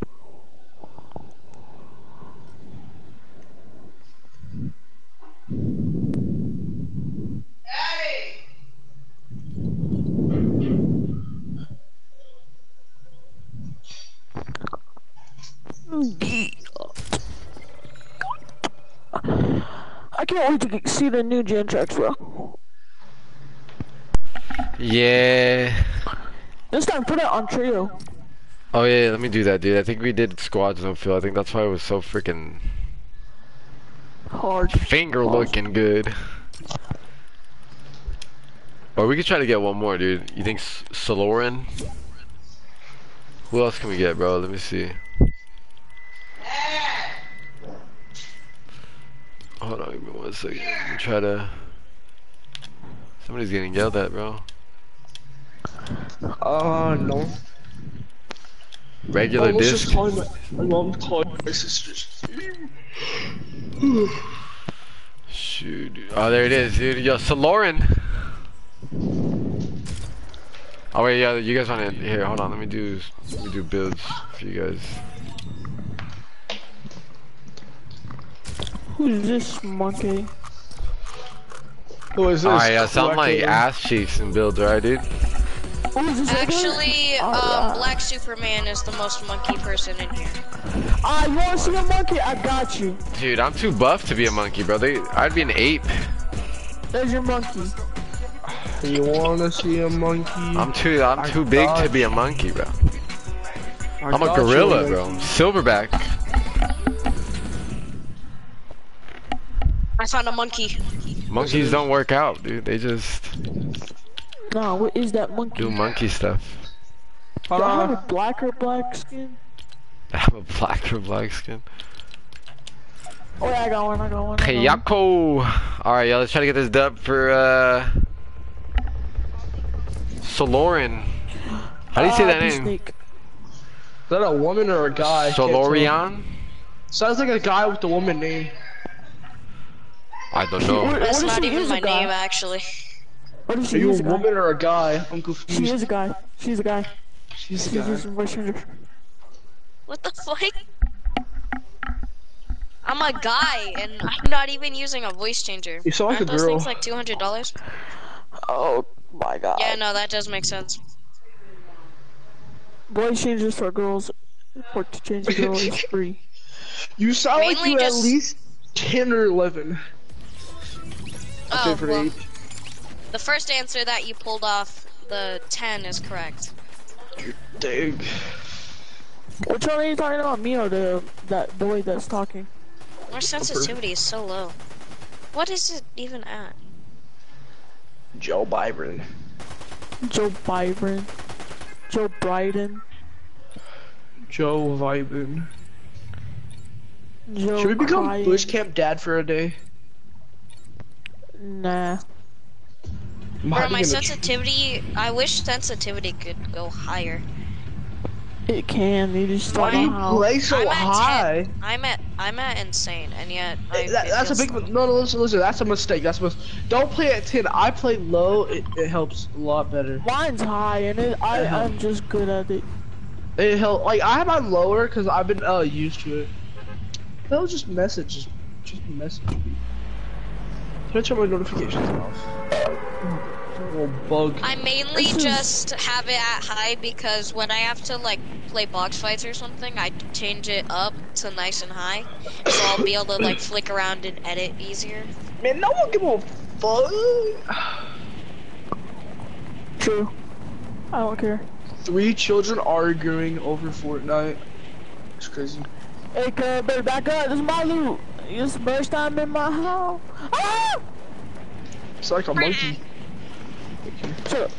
I can't wait to see the new gen tracks, bro.
Yeah.
This time, put it on trio.
Oh yeah, let me do that, dude. I think we did squads no fill. I think that's why it was so freaking
Hard.
finger looking good. Or we could try to get one more, dude. You think S Soloran? Who else can we get, bro? Let me see. Hold on, give me one second. Let me try to. Somebody's getting yelled at, bro.
Uh, no.
Regular
Oh, let's
disc.
just call my, my mom called my sisters.
Shoot. Dude. Oh, there it is, dude. Yo, Soloran. Oh wait, yeah. You guys want to? Here, hold on. Let me do. Let me do builds for you guys.
Who's this monkey?
Who is this?
Alright, yeah. Sound like
Correctly.
ass cheeks and builds, right, dude?
Who's this
Actually,
other?
um,
Alright.
Black Superman is the most monkey person in here.
Ah, you wanna see a monkey? I got you.
Dude, I'm too buff to be a monkey, bro. They, I'd be an ape.
There's your monkey.
You wanna see a monkey?
I'm too. I'm
I
too big to
got
be a monkey, bro.
I
I'm a
got you,
gorilla, bro.
monkey.
Silverback.
I found a monkey.
Monkeys don't work out, dude. They just
Nah, what is that monkey?
do monkey stuff.
Do I have
Uh,
a black or black skin?
I have a black or black skin.
Oh yeah, I got one, I got one. I
Hey,
got one.
Yako. Alright, y'all, let's try to get this dub for, uh... Soloran. How do you say
Ah,
that
the
name?
snake.
is that a woman or a guy? I can't tell.
Solorian?
Sounds like a guy with the woman name.
I don't know.
What-
That's
what if
not
she
even
is
my
a guy?
name, actually.
What if
Are
she
you
is
a
a guy?
woman or a guy? I'm confused.
She is a guy. She's a guy.
She's a
She's
guy.
just a voice changer.
What the fuck? I'm a guy, and I'm not even using a voice changer.
You sound like
Aren't
a
those
girl.
things like two hundred dollars?
Oh my god.
Yeah, no, that does make sense.
Voice changers for girls. For to change a girl is free.
You sound like
Mainly
you
just-
at least ten or eleven.
Oh,
Favorite
well,
age.
the first answer that you pulled off, the ten, is correct.
Dang.
Which one are you talking about? Me or the that boy that's talking?
Our sensitivity is so low. What is it even at?
Joe Byron.
Joe Byron. Joe Bryden.
Joe Byron.
Joe
Should we become
Crying.
Bush Camp Dad for a day?
Nah.
I'm
Bro,
hiding
my
in the tr-
sensitivity, I wish sensitivity could go higher.
It can. You just
Why
don't
do you
know how.
play so
I'm at
high?
ten. I'm at, I'm at insane, and yet I,
That-
it
that's a
feels
big
slow.
no, no. Listen, listen. That's a mistake. That's a mis- Don't play at ten. I play low. It, it helps a lot better.
Mine's high, and it, I
Uh-huh.
I'm just good at it.
It help. Like I have mine lower because I've been uh used to it. That was just message. Just, just message me. Can I turn my notifications off? Little bug.
I mainly
This is-
just have it at high because when I have to like play box fights or something, I change it up to nice and high, so I'll be able to like flick around and edit easier.
Man, no one give a fuck?
True. I don't care.
Three children arguing over Fortnite. It's crazy.
Hey, cuz, better back up. This is my loot. It's the first time in my house. Ah!
It's like a monkey.
Shut up.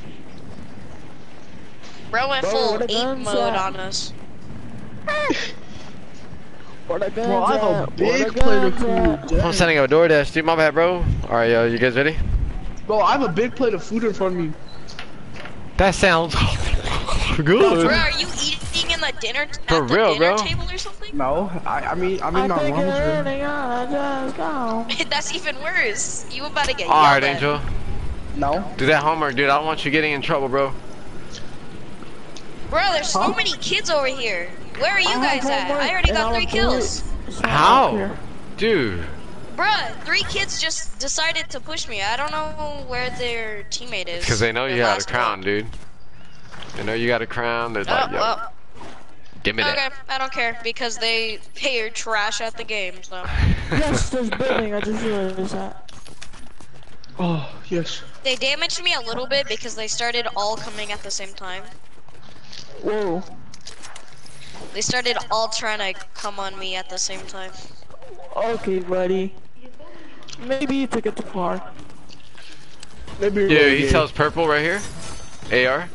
Bro went
Bro,
full
where the
ape
guns
mode
at?
on us.
Where the guns
Bro, I have a
at? Where
big
the
plate of
guns
food.
at?
I'm sending a DoorDash, dude. My bad, bro. All right, yo, you guys ready?
Bro, I have a big plate of food in front of me.
That sounds
Bro,
good.
are you eating in the dinner at
For
the
real,
dinner
bro.
table or something?
No, I, I mean, I'm
I
in my
think
mom's
it's
room.
running out. I just gone.
That's even worse. You about to get
All right,
yelled at.
Angel.
No.
Do that homework, dude. I don't want you getting in trouble, bro.
Bro, there's so
Huh?
many kids over here. Where are you
I have
guys at?
homework
I already
and
got
I'll
three
do
kills.
it. So I don't
How?
care.
Dude.
Bruh, three kids just decided to push me. I don't know where their teammate is.
Because they know you
Their
got a
last
crown,
one.
dude. They know you got a crown. They're
Oh,
like, yo,
well,
give me
okay,
that.
I don't care because they they are trash at the game. So
Yes, there's building. I just realized that.
Oh, yes.
they damaged me a little bit because they started all coming at the same time.
Whoa.
They started all trying to come on me at the same time.
Okay, buddy. Maybe you took it too far.
Maybe you're
Dude,
really
he
gay.
sells purple right here. A R.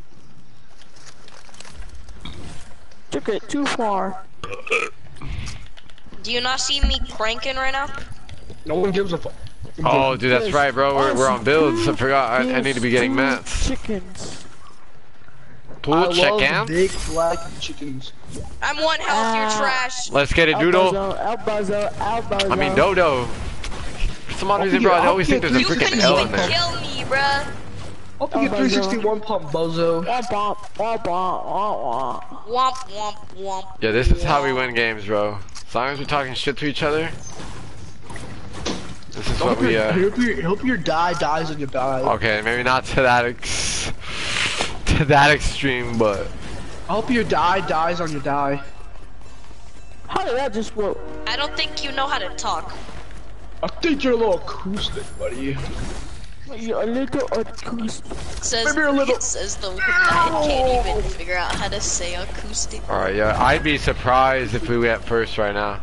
Took it too far.
Do you not see me cranking right now?
No one gives a fuck.
Oh, dude, that's
Yes.
right, bro. We're, we're on builds. I
Yes,
forgot. I, I need to be getting
two
mats.
Chickens.
I
Two
love
chickens.
big black chickens.
I'm one health, you're
Ah.
trash.
Let's get it,
El
doodle.
Bozo, El Bozo, El Bozo.
I mean, dodo. For some odd
I'll
reason,
give
bro,
you-
I always
I'll
think there's a
give
You
you
freaking
couldn't
L
even
in there.
kill me, bruh.
I'll give you
Oh,
three sixty-one pump, bozo.
Wah, wah, wah, wah, wah, wah.
Womp, womp, womp.
Yeah, this is how we win games, bro. As long as we're talking shit to each other. This is what
Hope
we,
your,
uh...
hope your, hope your die dies on your die.
Okay, maybe not to that ex... to that extreme, but...
I hope your die dies on your die.
How did that just work?
I don't think you know how to talk.
I think you're a little acoustic, buddy.
You're a little acoustic.
Says,
Maybe a little-
it says the one that can't even figure out how to say acoustic.
Alright, yeah, I'd be surprised if we went first right now.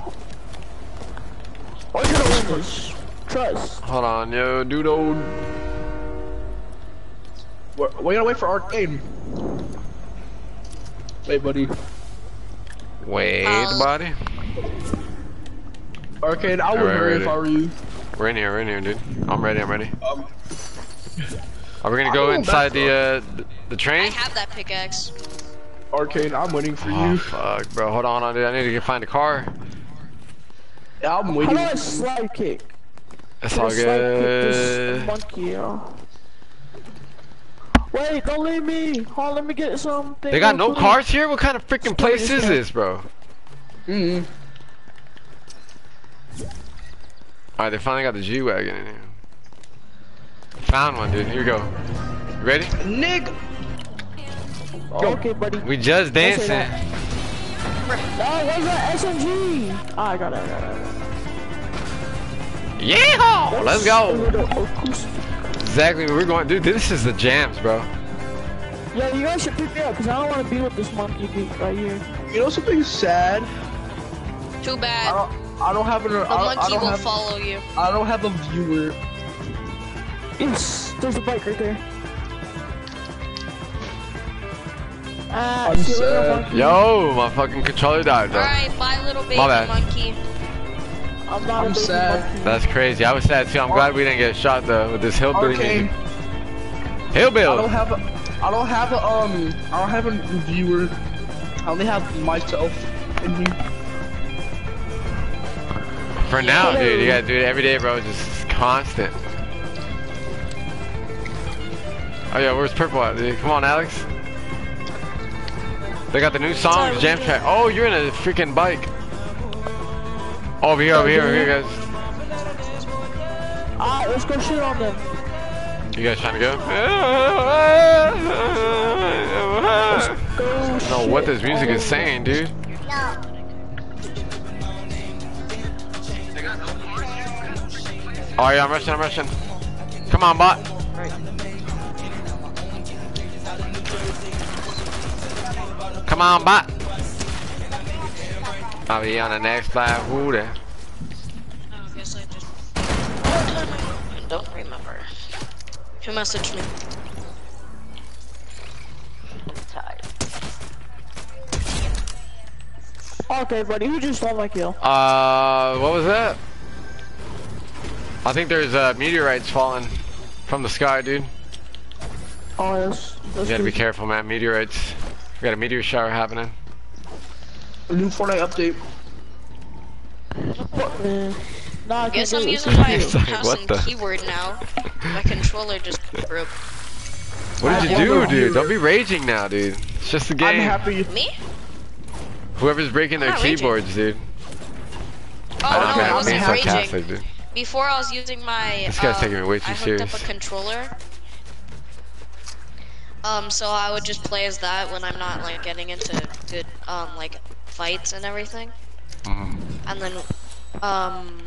We're gonna win this. Trust.
Hold on, yo, doodle.
We're, we gotta wait for Arcane. Wait, buddy.
Wait,
Uh,
buddy.
Arcane, I would
Alright,
hurry
ready.
if I were you.
We're in here, we're in here, dude. I'm ready, I'm ready.
Um,
Are we gonna
I'm
go
going
inside
back,
the, uh, th- the
I
train?
have that pickaxe.
Arcane, I'm waiting for
Oh,
you.
fuck, bro. Hold on, dude. I need to get, find a car.
Yeah, I'm
How
waiting.
do I slide kick?
It's
How
all
do I slide kick this
good.
monkey, yo? Wait, don't leave me. Hold on, let me get something.
They got no
Please.
cars here? What kind of freaking place
this
is
guy.
this, bro?
Mm-hmm.
Alright, they finally got the G-Wagon in here. Found one, dude. Here we go. You ready?
Nick!
Okay, buddy.
We just
Don't say
dancing.
that. Oh, where's that S M G? Ah, I got it, I got it. I got it.
Yeah! Let's
A
go!
little acoustic.
Exactly what we're going. Dude, this is the jams, bro.
Yeah, you guys should pick me up, because I don't want to be with this monkey beat right here.
You know something sad?
Too
I
bad.
don't, I don't have an.
The
I don't, I
monkey
don't
will
have,
follow you.
I don't have a viewer.
Yes, there's a bike right there. Ah,
I'm
see you later,
sad.
monkey.
Yo, my fucking controller died, bro.
Alright, bye little baby
My bad.
monkey.
I'm not
I'm
a baby
sad.
monkey.
That's crazy. I was sad too. I'm glad we didn't get shot though with this hillbilly
Arcane,
music.
I
Hillbilly.
don't have a. I don't have a um. I don't have a viewer. I only have myself in here.
For now, dude, you gotta do it every day, bro. Just constant. Oh yeah, where's purple at, dude? Come on, Alex. They got the new song, the jam track. Oh, you're in a freaking bike. Over here, over here, over here, guys.
Alright, let's go shoot on them.
You guys trying to go?
Go
I don't know what this music is saying, dude. Oh yeah, I'm rushing, I'm rushing. Come on, bot. Come on, bot. I'll be on the next live. Who there?
I guess I just. I don't remember. Who messaged me?
Okay, buddy, who just stole my kill?
Uh, what was that? I think there's uh, meteorites falling from the sky, dude.
Oh, yes.
You gotta be careful, man. Meteorites. We got a meteor shower happening.
A new Fortnite update.
What, man? Nah, I
Guess
can't
I'm
do it.
using
It's
my
you.
Like,
mouse
what
and
the-
keyboard now. My controller just broke.
What did you
I
do,
don't
dude?
know.
Don't be raging now, dude. It's just a
I'm
game.
happy.
Me?
Whoever's breaking their
I'm not raging.
keyboards, dude.
Oh
I don't
no,
know,
I
I'm
wasn't
being
raging.
sarcastic, dude.
Before I was using my,
This guy's
um,
taking me way too
I hooked
serious.
up a controller. Um, so I would just play as that when I'm not like getting into good, um, like fights and everything.
Mhm.
And then, um,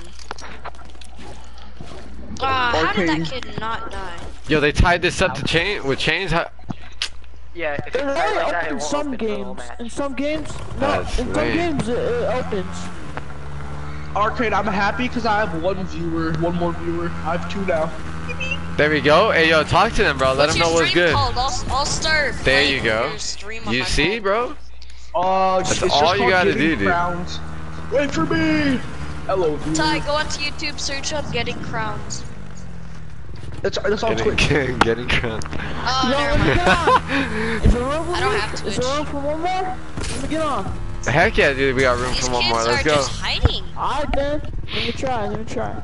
ah, how did that kid not die?
Yo, they tied this up to chain with chains. How
Yeah, if
It's
it's
only
like that,
up
it
in
won't
some
open the whole
games.
match.
In some games, no.
That's
in some
lame.
games, it, it opens.
Arcane, I'm happy because I have one viewer, one more viewer. I have two now.
There we go. Hey, yo, talk to them, bro. Let
What's
them know
your
what's
stream
good.
called? I'll, I'll start.
There
playing
you go.
your stream on
You
my
see,
phone.
bro?
Uh,
That's
it's just
all you
called
gotta
Getting
do, dude.
Crowns. Wait for me. Hello, viewer.
Ty, go onto YouTube, search up Getting Crowns.
That's that's on
Getting,
Twitch.
getting, getting crowned.
Oh,
Yo,
never
let me
mind.
get on. Is there room for
I don't
me?
have
Is
Twitch.
there room for one more? Let me get on.
Heck yeah, dude. We got room
These
for one
kids
more. Let's
are
go.
just hiding.
Alright then. Let me try. Let me try.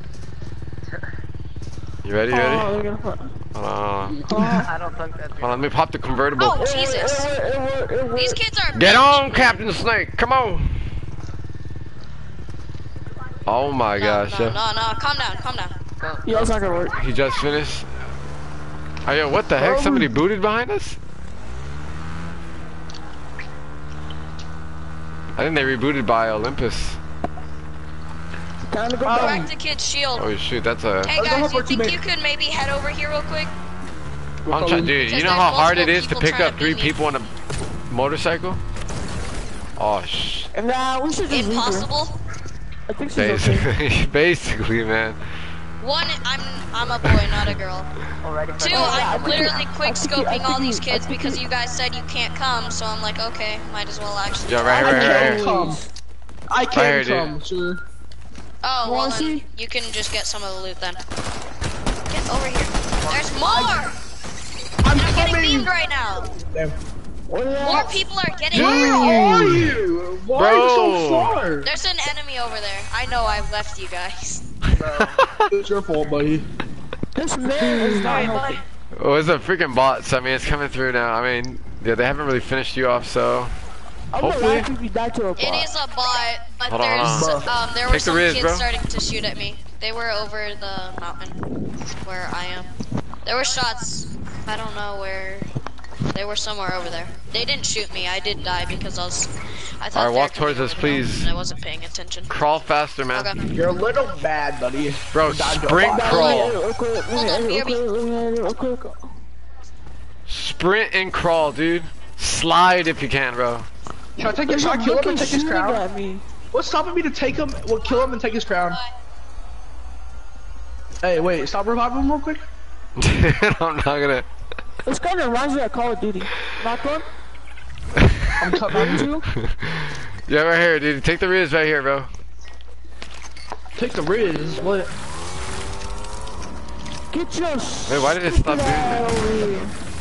You ready? You ready?
Oh, they're gonna put.
Hold on.
Oh.
I don't think that's
Hold on. Let me pop the convertible.
Oh, Jesus.
It worked, it worked, it worked.
These kids are
Get on,
making-
Captain Snake. Come on. Oh my
No,
gosh,
no,
yo.
no, no, calm down, calm down.
Yeah, it's not gonna work.
He just finished. Oh, yo, what the heck? Somebody booted behind us? I think they rebooted by Olympus.
Time to go
Oh.
back.
Crack the kid's shield.
Oh shoot, that's a.
Hey
Let's go
guys,
help
you
our
think
teammate.
you could maybe head over here real quick?
I'm trying, dude. You know how hard it is to pick up three people on a motorcycle? Oh sh.
Nah, we should just leave her.
Impossible.
I think she's okay.
Basically, basically, man.
One, I'm I'm a boy, not a girl.
already.
Two,
Oh, yeah, I
I'm
think you-
literally quick
I think you- I
scoping all
think
these
you- I
kids
think
because
you-
you guys said you can't come, so I'm like, okay, might as well actually.
Yo, right here,
I
right here, right
can't
here.
come. I
Right
can
here, dude.
come, sir.
Oh, well
Wanna
then,
see?
you can just get some of the loot then. Get over here. There's more!
I'm
I'm getting
coming.
beamed right now.
Damn.
Where they
More
at?
people are getting
Where are you? Why are you so
Bro.
far?
There's an enemy over there. I know I left you guys.
It's your fault, buddy.
This man is not helping.
Oh, it's a freaking bot, so I mean, it's coming through now. I mean, yeah, they haven't really finished you off, so.
I'm
Hopefully.
gonna laugh if you die to a bot.
It is a bot, but
Hold on,
there's
hold
um there were
Take the
some
riz,
kids
bro.
starting to shoot at me. They were over the mountain where I am. There were shots. I don't know where. They were somewhere over there. They didn't shoot me. I did die because I was. I thought.
Alright,
they were
walk
coming
towards us,
over the mountain,
please.
and I wasn't paying attention.
Crawl faster, man.
Okay.
You're a little bad, buddy.
Bro,
Died to a
sprint
bot.
crawl.
Real quick, let me-
Hold on,
real
B R B.
quick, let me- real quick.
Sprint and crawl, dude. Slide if you can, bro.
Should I take his,
There's
should I
a
kill him
monkey
and take his
shooting
crown?
at me.
What's stopping me to take him? Well, kill him and take his crown. Hey, wait, stop reviving him real quick.
I'm not gonna.
This kind of reminds me of Call of Duty. Not one?
I'm cutting
Two?
Yeah, right here, dude. Take the riz right here, bro.
Take the Riz. What?
Get your
Wait, why did it stop
stupid
doing
ass
that?
over here.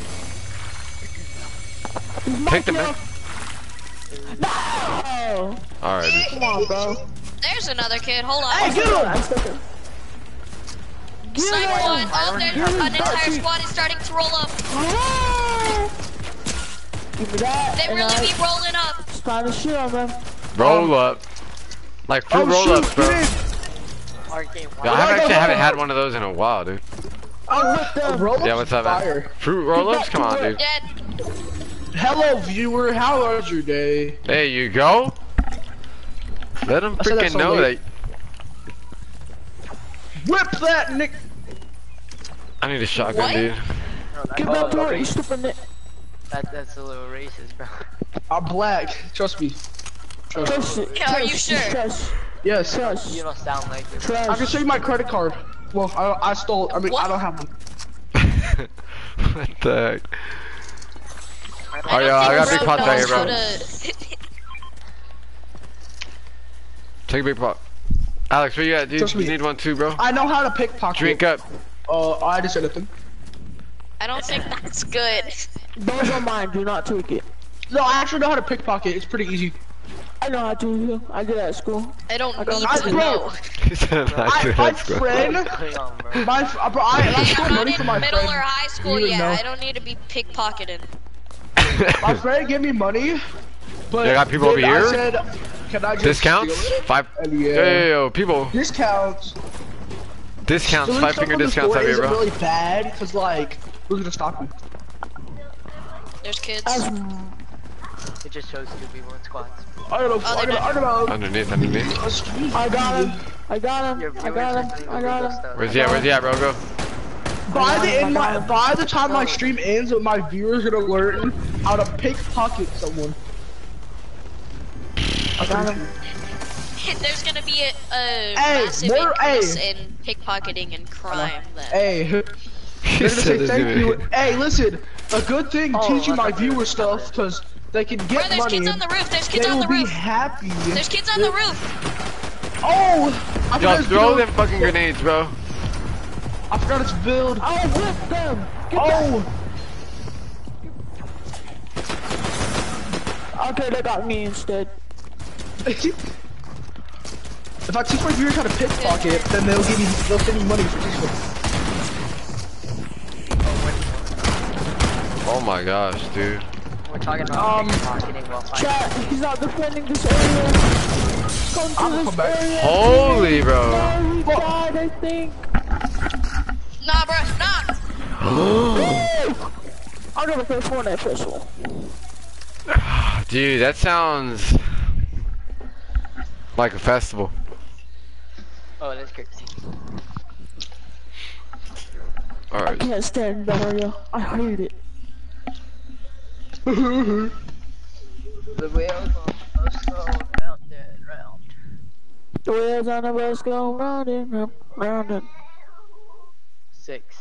He's
Take the
my
man.
kill. No!
Alright, dude.
Come on, bro.
There's another kid. Hold on.
Hey, get him!
I'm sticking. Get
Sniper
him!
one. Oh, there's
Get him,
an entire
Darcy.
squad is starting to roll up.
Ah! Give me that.
They
and
really
I
be rolling up.
It's time to shoot on them.
Roll up. Like fruit
Oh,
roll
shoot,
ups, bro.
get in.
Arcane,
Yeah, I have actually haven't had one of those in a while, dude.
Oh,
them.
roll
Yeah, what's up, man?
fire.
Fruit roll ups? Come on, dude.
Dead.
Hello, viewer. How was your day?
There you go. Let them
I said that
freaking
so
know
late.
that.
Whip that, Nick.
I need a shotgun,
What?
dude.
No, that,
Give
oh,
that door,
okay.
you stupid nit.
that, that's a little racist, bro.
I'm black. Trust me.
Trust it.
Yeah, are you
Trust,
sure?
Trust.
Yes.
You
Trust.
don't sound like it.
Trust.
I can show you my credit card. Well, I, I stole. I mean,
What?
I don't have one.
What the heck?
I
Oh,
don't
yeah, I
think
got big
bro
pots right here,
knows
bro.
how to-
Take a big pot. Alex, where you at, dude?
Trust
You
me.
need one too, bro.
I know how to pickpocket.
Drink up.
Uh, I just said nothing.
I don't think that's good.
Those are mine, do not tweak it.
No, I actually know how to pickpocket. It's pretty easy.
I know how to, I did at school.
I don't
I got
need
I,
to
bro,
know.
He said
I,
that,
my
let's go.
friend,
Hang on, bro.
my, f- uh, bro, I, I
If
stole
I'm not
money
in
from my
middle
friend.
or high school,
You
yeah,
know.
I don't need to be pickpocketed.
My friend gave me money, but
You got people
then
over here?
I said, can I just
Discounts?
steal it?
Five.
And
Yo,
yeah.
yo, yo, people.
Discounts.
Discounts.
Stealing
Five
stuff
finger
from the
discounts
store
out here,
isn't
bro.
really bad, cause like, who's gonna stop me?
There's kids.
As,
It just shows two people in squads.
I don't know.
Oh,
I
they're
don't know. I don't know.
Underneath, underneath.
Excuse
I got
me.
him. I got
Your
him. I
viewers
got
are
him.
doing
I
illegal
got him.
stuff.
Where's he at? Where's he at, bro? Go.
By the
I
end, my
got him.
by the time my stream ends, my viewers are gonna learn how to pickpocket someone.
I got him.
There's gonna be a, a
Hey,
massive
more-
increase
hey.
in pickpocketing and crime then.
Hey, they're
He
gonna
said
say
this
thank
dude.
you. Hey, listen, a good thing
Oh,
teaching
I
my
thought you were
viewers stuff, cause they can
Bro,
get
there's
money.
kids on the roof. There's kids
They
on
will
the
be
roof.
happy.
There's kids on the roof.
Oh, I
Yo,
forgot his
throw
build.
them fucking grenades, bro.
I forgot its build.
I whipped them. Get
Oh,
back. Okay, they got me instead.
if I teach my viewers how to pickpocket, then they'll give me they'll send me money for teaching them.
Oh my gosh, dude.
We're talking about
Um,
pickpocketing while fighting.
Chat, he's not defending this area. Come to
I'ma
this
come back.
area.
Holy, bro.
Oh, he died, I think.
Nah, bro, nah.
I'm gonna play Fortnite Festival.
Dude, that sounds like a festival.
Oh, that's crazy.
I
Alright.
can't stand that area. I hate it.
The wheels on the bus go round and round.
The wheels on the bus go round and round, round and
Six.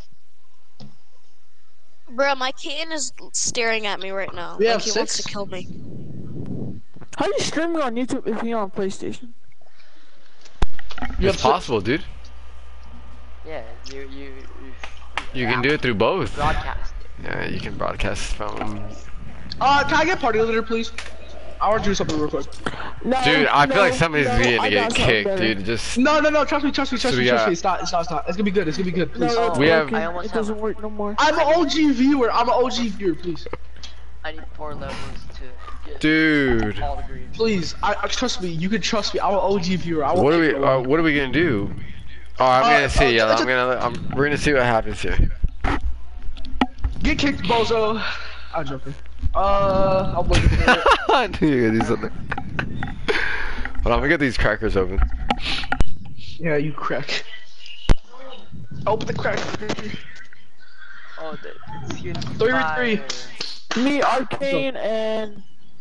Bro, my kitten is staring at me right now.
We
like
have
he wants
six?
to kill me.
How you streaming on YouTube if you're on PlayStation?
You
It's
have
possible, dude.
Yeah, you you you,
You can do it through both.
broadcast it.
Yeah, you can broadcast from.
Uh, can I get party leader, please? I want to do something real quick.
No,
Dude, I feel
no,
like somebody's
no,
getting
I
to
got
get
something
kicked,
better.
dude. Just.
No, no, no. Trust me, trust me, trust
So
me,
we
trust
got-
me. It's not, it's not, it's not. It's gonna be good. It's gonna be good. Please.
No, it's
We have-
broken.
I almost
It
have-
doesn't work no more.
I'm an O G viewer. I'm an O G viewer. Please,
I need four levels to get
Dude.
all the green.
please. I, I trust me. You can trust me. I'm an O G viewer. I will
What are
keep
we?
it
Uh,
going.
what are we gonna do? Oh, I'm
Uh,
gonna see.
uh,
Yeah,
it's
I'm
a-
gonna. I'm, we're gonna see what happens here.
Get kicked, bozo. I'm joking. Uh, I'm waiting for it.
I knew you were gonna do something. Hold on, let me get these crackers open.
Yeah, you crack. Open the crack.
Oh, the it's
Three v three.
fire.
Me, Arcane, and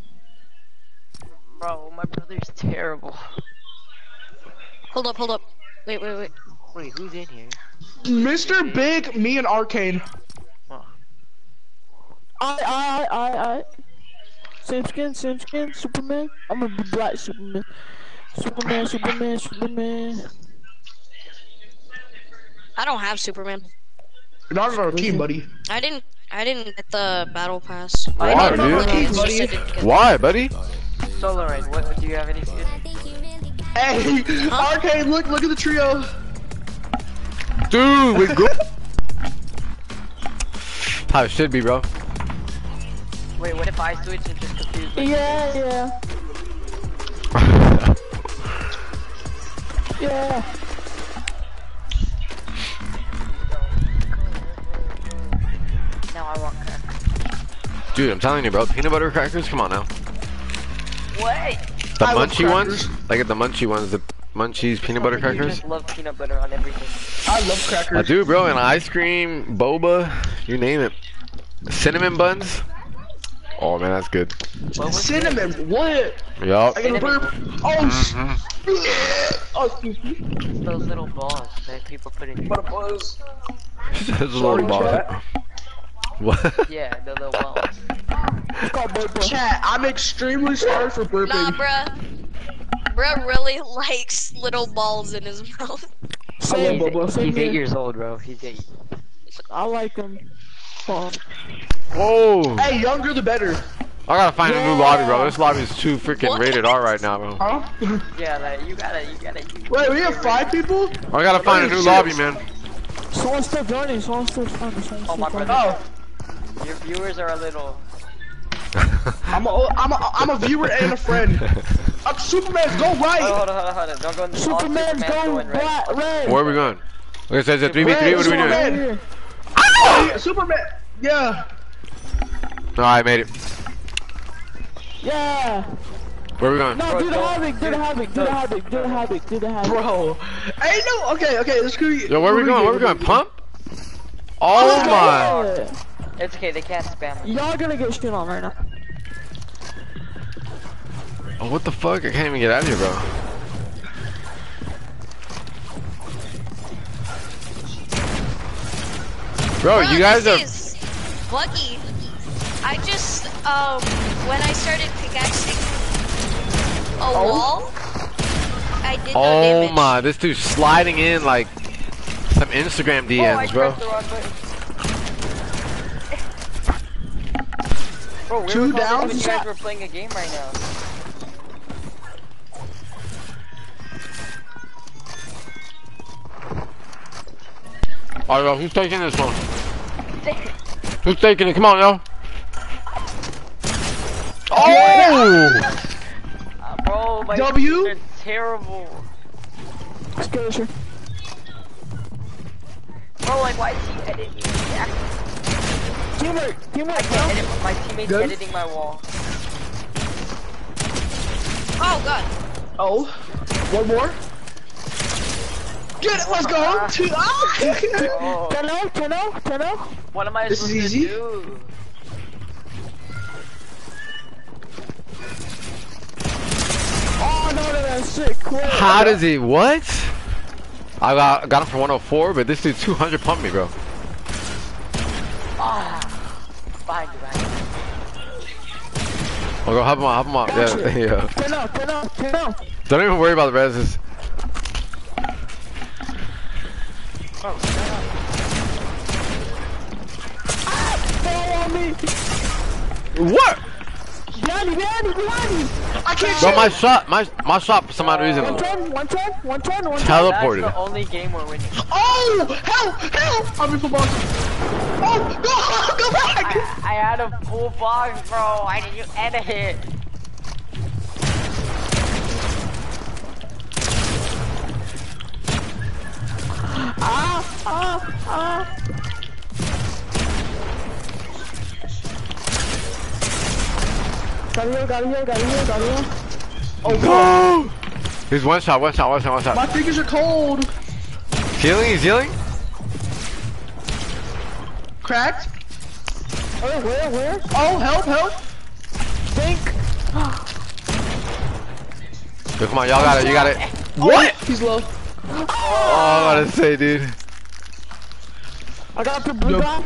Bro, my brother's terrible.
Hold up, hold up. Wait, wait, wait.
Wait, who's in here?
Mister Big, me and Arcane.
Oh,
I, I, I, I. Same skin, same skin, Superman. I'm a black Superman. Superman, Superman, Superman.
I don't have Superman.
You're not on our team, buddy.
I didn't. I didn't get the battle pass.
Why,
I didn't
dude?
know it's just I didn't get
Why, buddy?
Solar Rain, what do you have any skin?
Hey, Arcane, look, look at the trio.
Dude, we go. How it should be, bro.
Wait, what if I switch and just confuse me?
Yeah, yeah, yeah.
Now I want crack.
Dude, I'm telling you, bro. Peanut butter crackers. Come on now.
What?
The
I love
munchy ones.
crackers.
Like the munchy ones. The Munchies peanut butter
You
crackers?
just love peanut butter on everything.
I love crackers.
I do, bro. And ice cream, boba, you name it. Cinnamon buns. Oh man, that's good.
What was
Cinnamon, what?
Yup.
I got a burp. Oh, sh oh, excuse me.
It's those little balls that people put in.
What a buzz.
That's a
Sorry,
little ball.
chat.
What?
Yeah, the little balls.
It's called burp.
Chat, I'm extremely sorry for burping.
Nah, bruh. Bruh really likes little balls in his mouth.
Same,
love Bubba.
He's,
same
he's eight
here.
years old, bro. He's eight.
I like them. Oh.
Whoa!
Hey, younger the better.
I gotta find a new
Yeah.
lobby, bro. This lobby is too freaking
What?
rated R right now, bro.
Huh?
Yeah, like you gotta, you gotta. You
Wait, we have five people?
I gotta find a new
shit.
lobby, man.
Someone's still joining. Someone's still joining. Someone's
Oh
still
my
joining.
brother.
Oh,
Your viewers are a little.
I'm a, I'm a, I'm a viewer and a friend. I'm Superman, go
Oh,
right!
hold on, hold on, hold on. Don't go in the all
Superman's
Superman's
going
going right.
black, red.
Where are we going? Okay, so it's a three v three. What are we doing?
Superman.
Here.
Oh, Superman, yeah.
No, I made it.
Yeah.
Where are we going?
No,
Bro,
do the
don't-
havoc, do the havoc, do the havoc, do the havoc, do the havoc.
Bro. Hey, no, okay, okay, let's go.
Yo, where are we going? Where are we going? Pump? Oh my!
Yeah.
It's okay, they can't spam.
Y'all gonna get shit on right now.
Oh, what the fuck? I can't even get out of here, bro. Bro, you guys are.
this is Lucky. I just, um, when I started pickaxing a wall, I did no
Oh
damage.
my! This dude's sliding in like some Instagram
Oh, I
D Ms, bro.
pressed the wrong button. Bro, where
Two
was all
down,
this when you guys
shot.
were playing a game right now?
Alright, yo, who's taking this one? Who's taking it? Come on, yo. Oh!
Uh, bro, my
W?
are terrible.
Let's go, sure.
Bro, like, why is he editing? Yeah.
Teamwork, teamwork,
I can't edit. My teammate's
Good.
editing my wall.
Oh god.
Oh, one more. Get it, let's go. Two, ah.
Oh,
ten oh, ten oh, ten oh.
what am I
This is
supposed
easy.
to do?
Oh no, no, that's shit, quit.
How does he? What? I got got him for one oh four, but this dude two hundred pumped me, bro.
Ah, behind you, behind you.
I'll go hop him on, hop him on. Yeah, yeah.
ten oh, ten oh, ten oh.
Don't even worry about the reses.
Bro, shut up.
Fall on me.
What?
Behind you, behind you, behind you.
I can't
Bro,
shoot.
my shot, my my shot for some odd reason
one ten, one ten, one ten, one ten.
teleported.
That's the only game we're winning.
Oh, help, help. I'm in football. Oh, go, go back.
I, I had a full box, bro. Why did you edit it?
Ah, ah, ah. Got here, got here, got here, got here.
Oh, God.
He's one shot, one shot, one shot, one shot.
My fingers are cold.
Healing, he's healing.
Cracked.
Where, where, where?
Oh, help, help.
Think.
Yo, come on, y'all got it, you got it.
What? He's low.
Oh, I gotta say, dude.
I got the blue
Yep.
guy.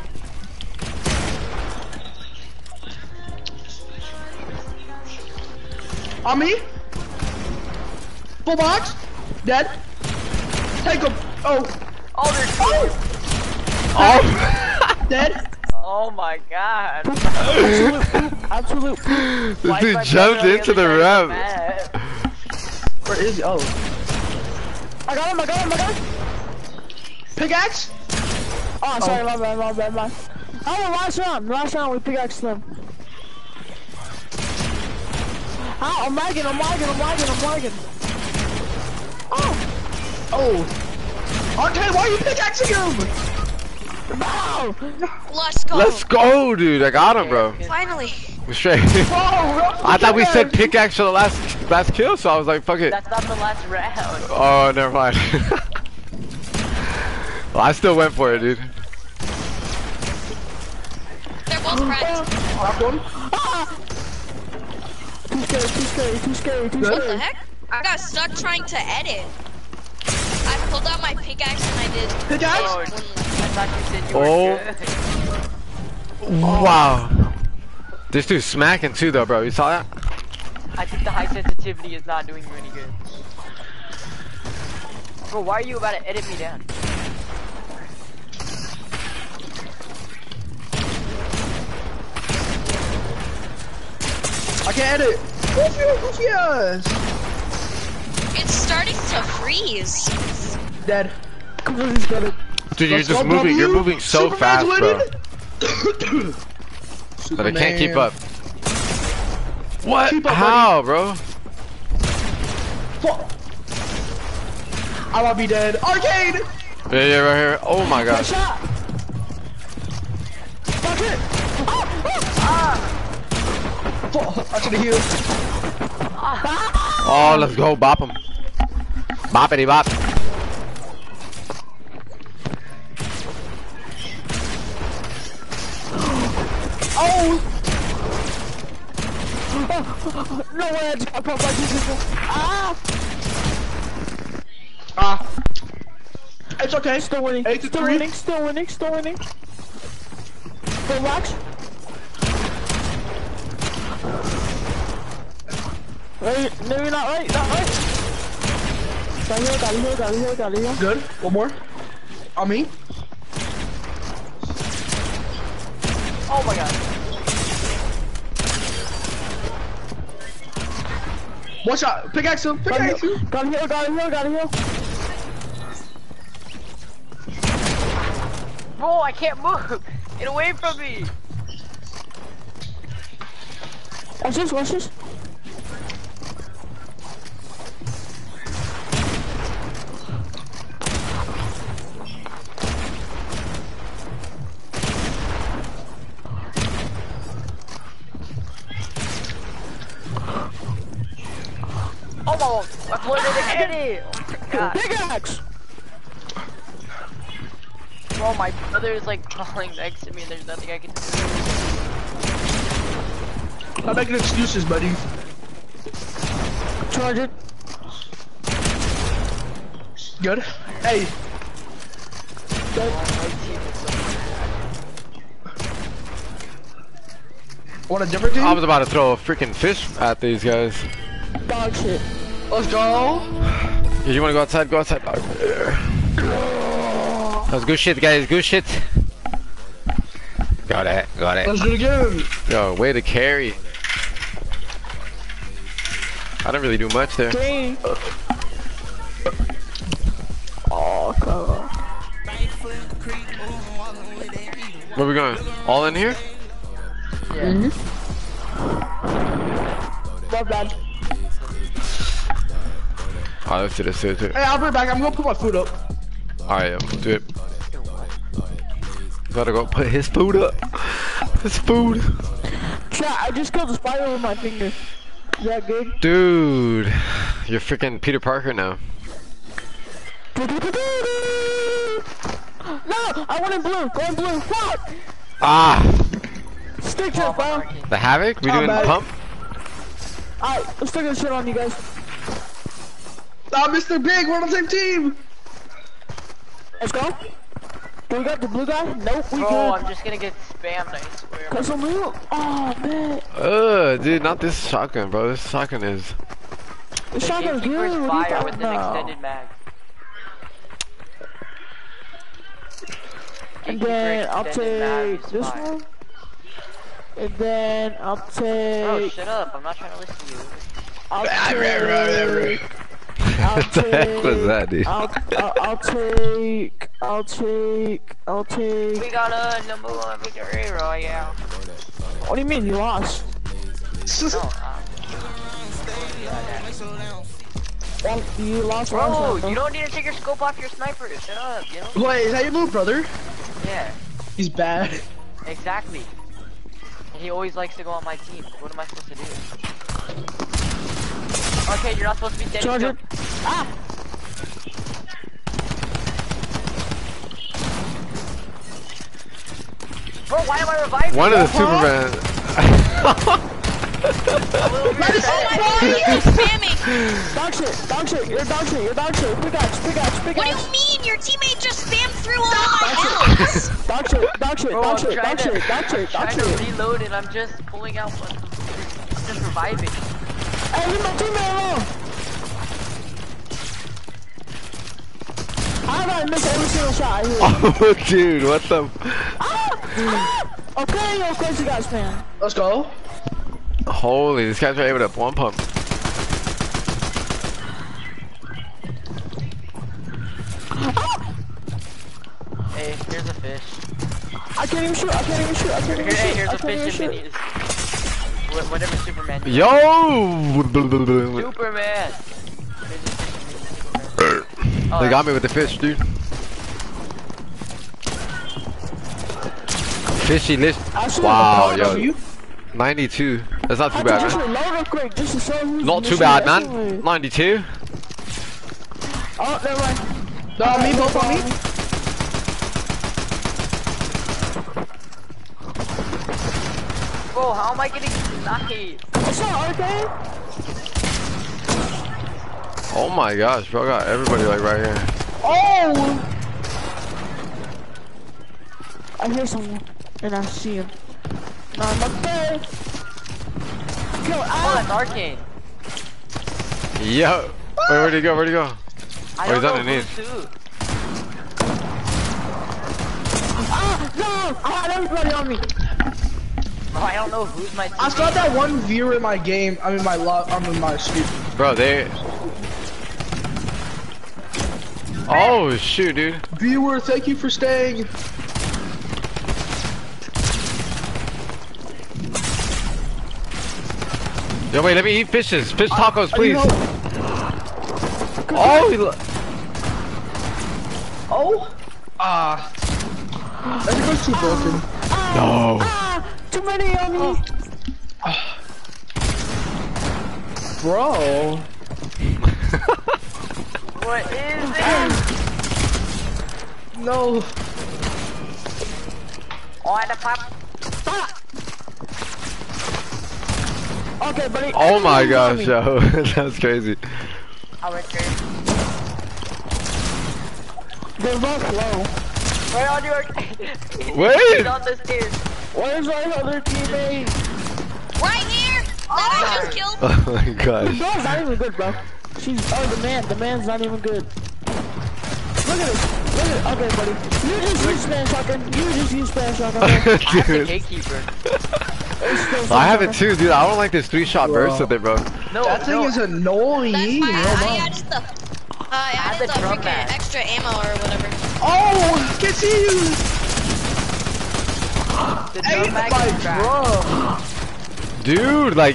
On me. Full box. Dead. Take him. Oh.
Oh, there's
Oh.
Oh,
Dead.
Oh my god.
Absolute.
this
Why is
dude
my
jumped
brother on
into the
other side of
ramp.
map?
Where is he? Oh.
I got him, I got him, I got him.
Pickaxe.
Oh, sorry, my bad, my bad, my bad. Oh, the last round, last round we pickaxed them. Ah, I'm lagging, I'm lagging, I'm lagging, I'm lagging. Oh,
Oh. Arcane, why are you pickaxing him?
No!
Let's go.
Let's go, dude. I got him, bro.
Finally.
We're straight. I thought we said pickaxe for the last last kill, so I was like, fuck it.
That's not the last round.
Oh, never mind. Well, I still went for it, dude.
They're both cracked.
Knocked one.
Too scary, too scary, too scary, too
What
scary.
the heck? I got stuck trying to edit. I pulled out my pickaxe and I did.
Pickaxe?
Oh, I thought you said you were
Oh.
good.
Wow. This dude's smacking too, though, bro. You saw that?
I think the high sensitivity is not doing you any good. Bro, why are you about to edit me down?
I can't edit. Goofy, goofy ass.
It's starting to freeze.
Dead.
Come on, he's got it.
Dude, you're
Let's
just
go,
moving. You're
W.
moving so
Superman's
fast, bro.
winning.
But I can't keep
Superman.
up. What?
Keep up,
How, bro?
Fuck. I wanna be dead. Arcane!
Yeah, yeah, right here. Oh my
Good
gosh.
shot. Fuck it.
Fuck. I should've healed.
Oh, let's go. Bop him. Boppity bop.
Oh!
No way, I just got popped by two people. Ah!
Ah. It's okay.
Still winning,
Eight to
still
three.
winning, still winning, still winning. Relax. Wait, maybe not right, not right. Got here, got here, got here, got here.
Good. One more. On me.
Oh my god.
One shot. Pickaxe him.
Got
Pickaxe
here,
him.
got here, got here, got here.
Bro, I can't move. Get away from me.
Watch this, watch this.
Oh my, I floated the candy. Oh my god.
Pickaxe!
Bro, my brother is like crawling next to me and there's nothing I can do.
I'm making excuses, buddy.
Charge it.
Good. Hey. Want a different team?
I was about to throw a freaking fish at these guys.
Dog shit.
Let's go.
If you want to go outside, go outside. That's good shit, guys. Good shit. Got it. Got it.
Let's do it again.
Yo, way to carry. I didn't really do much there.
Dang. Oh, come on.
Where we going? All in here?
Yeah.
Love that.
Alright, let's do this. Let's do it.
Hey, I'll be right back. I'm gonna put my food up.
Alright, yeah, we'll do it. Gotta go put his food up. His food.
Chat, I just killed a spider with my finger. Is that good?
Dude, you're freaking Peter Parker now.
No! I want in blue! Go in blue! Fuck!
Ah!
Stick to it, bro!
The Havoc? We
Oh,
doing
man.
pump?
Alright, let's stick this shit on you guys.
Ah, Mister Big, we're on the same team.
Let's go. Do we got the blue guy? Nope, we
Bro,
good.
I'm just gonna get spammed, I swear.
Cause I'm real. Oh, man.
Ugh, dude, not this shotgun, bro. This shotgun is.
The shotgun's good.
Gatekeeper's
What are you
fire
talking
with an
about?
extended mag.
And
Gatekeeper
then I'll
extended mag
take
is
this
fire.
one. And then I'll
Bro,
take.
shut up. I'm not trying to listen to you.
I'll take. I'll
What the heck was
take-
that, dude?
I'll, I'll, I'll take. I'll take. I'll take.
We got a number one victory royale.
What do you mean you lost?
No, uh,
Well, you lost
bro,
last round,
you don't need to take your scope off your sniper. Shut up, you know?
Wait, is that your move, brother?
Yeah,
He's bad.
exactly. And he always likes to go on my team. What am I supposed to do? Okay, you're not supposed to be dead.
Charge it.
Ah! Bro, why am I reviving?
One of the
Huh?
Superman.
Oh my god, you're spamming!
Dog shit, dog shit, you're dog shit, you're dog shit. Pickaxe, pickaxe,
What do
pickaxe.
you mean? Your teammate just spammed through all my health!
Dog shit, dog shit,
Bro,
dog
I'm
shit,
trying
dog
to,
shit, dog
I'm
shit, dog
trying to
shit.
reload and I'm just pulling out one. I'm just reviving.
Hey, leave my teammate alone. How did I miss every single shot here?
Oh, dude, what the?
Okay, of course you guys spam.
Let's go.
Holy, this guy's able to one pump.
Hey, here's a fish.
I can't even shoot, I can't even shoot, I can't even
Here, hey,
shoot.
here's
I
a
can't even
fish and
shoot.
minis. Wh- Whatever Superman. you-
Yo!
Superman! Here's a fish and minis, Superman. Oh,
They got me with the fish, dude. Fishy list.
I should've
Wow,
been proud of
yo,
you.
ninety-two. That's not
I
too
could just
bad.
reload real quick, just to show who's
Not too
missing
bad,
the
man.
anyway.
ninety-two.
Oh, never mind.
No, me, both on me.
Bro, how am I getting sniped?
What's up, Arcane?
Oh my gosh, bro, I got everybody like right here.
Oh! I hear someone, and I see him. No, I'm okay. Kill,
Oh,
ah!
that's Arcane.
Yo, wait, where'd he go? Where'd he go?
I
Oh,
don't
he's
know
underneath.
who's who.
Ah! No! I had everybody on me!
Bro, I don't know who's my teammate.
I still have that one viewer in my game. I mean, my love. I'm in my street.
Bro, they. Oh shoot, dude.
Viewer, thank you for staying.
Yo, wait, let me eat fishes. Fish tacos,
I- you
please.
know-
Oh, he lo-
Oh. Ah. That goes too broken.
no.
Ah! Too many on me!
Bro.
What is it?
No.
Oh, and a pop.
Okay, buddy.
Oh my
everyone's on
gosh,
me.
yo, that's crazy.
I went straight.
They're both low.
Where are you?
Wait.
He's on the stairs.
Where's my other teammate?
Right here! That I just killed!
Oh my
The
gosh.
girl's not even good, bro. She's, oh, the man, the man's not even good. Look at this. Look at, okay, buddy. You just use spam shotgun. You just use spam shotgun, bro.
I'm the
Dude,
gatekeeper.
It's still
I have
spam
it too, dude. I don't like this three-shot
Bro.
burst with it, bro.
No,
That thing
no.
is annoying.
That's why
No,
I,
no.
I added the... I added
the
the
drum
freaking
bag.
extra ammo or whatever.
Oh, I can see you.
The
Hey,
drum bag
my
is trash.
drum.
Dude, like,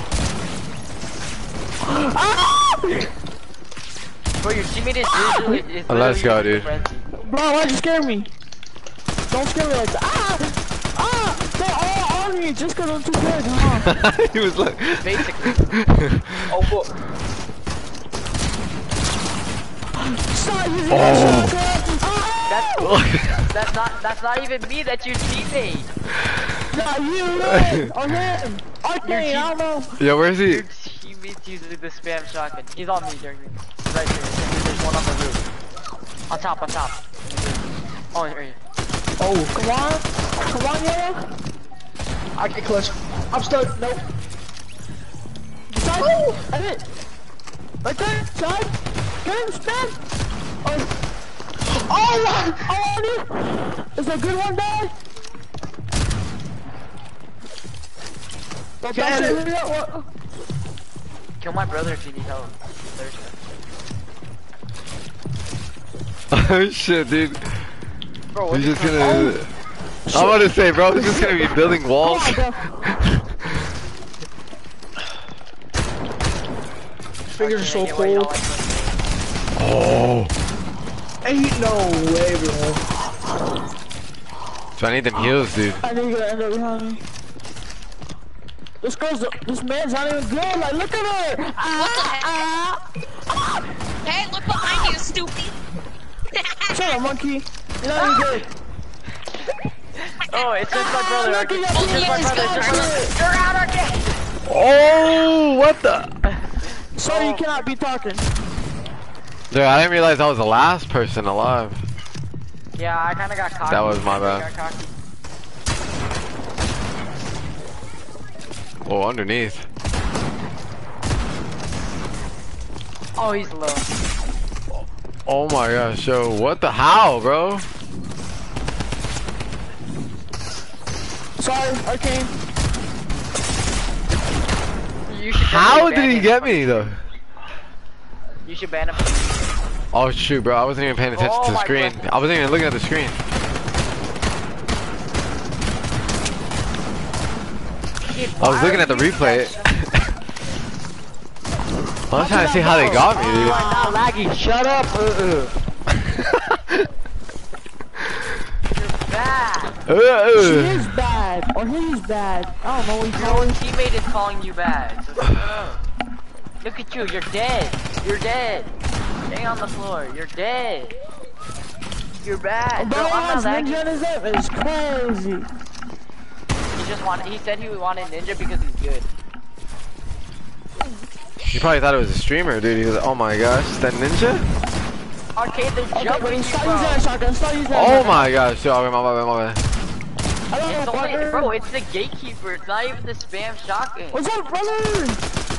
Bro, your teammate is usually is
Oh, let's go,
literally
dude.
frenzy.
Bro, why'd you scare me? Don't scare me like that. Ah! Ah! They're all on me just because I'm too good, huh?
he was like,
Basically. Oh, fuck.
Stop using
Oh.
that shotgun! Ah!
That's that's not that's not even me. That's your teammate.
Not you, man! Or him! Arcane, I don't know.
yo, where is he?
Your teammate's using the spam shotgun. He's on me during me. He's right there. There's one on the roof. On top, on top. Oh, here he is.
Oh,
Come on. Come on, Yellow.
I get clutch. I'm stuck. Nope.
Side. I hit. Right there. Side. Get him, spam. Oh. Oh, one. Oh, on you. Is that a good one, guy? Don't
Get
touch
it.
it. What?
Kill my brother if you need help. There's
Oh shit, dude.
Bro, what's
He's just
this
gonna. I'm about to say, bro, he's just gonna be building walls.
Come on, bro.
Fingers are so
Arcane, wait,
cold.
I'll like
Oh.
Ain't no way, bro.
So I need them heals, dude.
I need to get end up behind me. This girl's, this man's not even good. Like, look at her. Ah,
What the heck?
ah,
Hey, look behind you, stupid.
Shut up, monkey. You're not even good.
Oh, it's just my brother.
Look
Arcane.
at
It's
your
just my
teammates,
brother. It's
guys.
your brother. You're out, Arcane.
Oh, what the?
Sorry, you cannot be talking.
Dude, I didn't realize I was the last person alive.
Yeah, I kind of got cocky.
That was my
I
bad.
got cocky.
Oh, underneath.
Oh, he's low.
Oh my gosh, yo, what the how, bro?
Sorry, Arcane.
You should
How
definitely
did
ban
he
him.
get me though?
You should ban him.
Oh shoot, bro, I wasn't even paying attention
Oh
to the
my
screen.
goodness.
I wasn't even looking at the screen. I was looking at the replay. I was trying to see how they got me,
You
dude.
are not laggy. Shut up. Uh, uh. You're bad.
She
Uh,
is bad, or he's bad. I don't know what he's
Your
doing.
teammate is calling you bad. So shut up. Look at you. You're dead. You're dead. Stay on the floor. You're dead. You're bad. Bro,
Bro,
I'm
has
not
ninja
laggy.
in his name. It's crazy.
He just wanted. He said he wanted ninja because he's good.
you probably thought it was a streamer, dude. He was like, oh my gosh, is that ninja?
Arcade, they're
Okay, but
jumping
he
you,
start using that
bro.
shotgun. Start using that
Oh
shotgun.
my gosh, yo, okay, my bad, my bad.
I don't
It's
know,
only,
partner.
bro, it's the gatekeeper. It's not even the spam shotgun.
What's up, brother?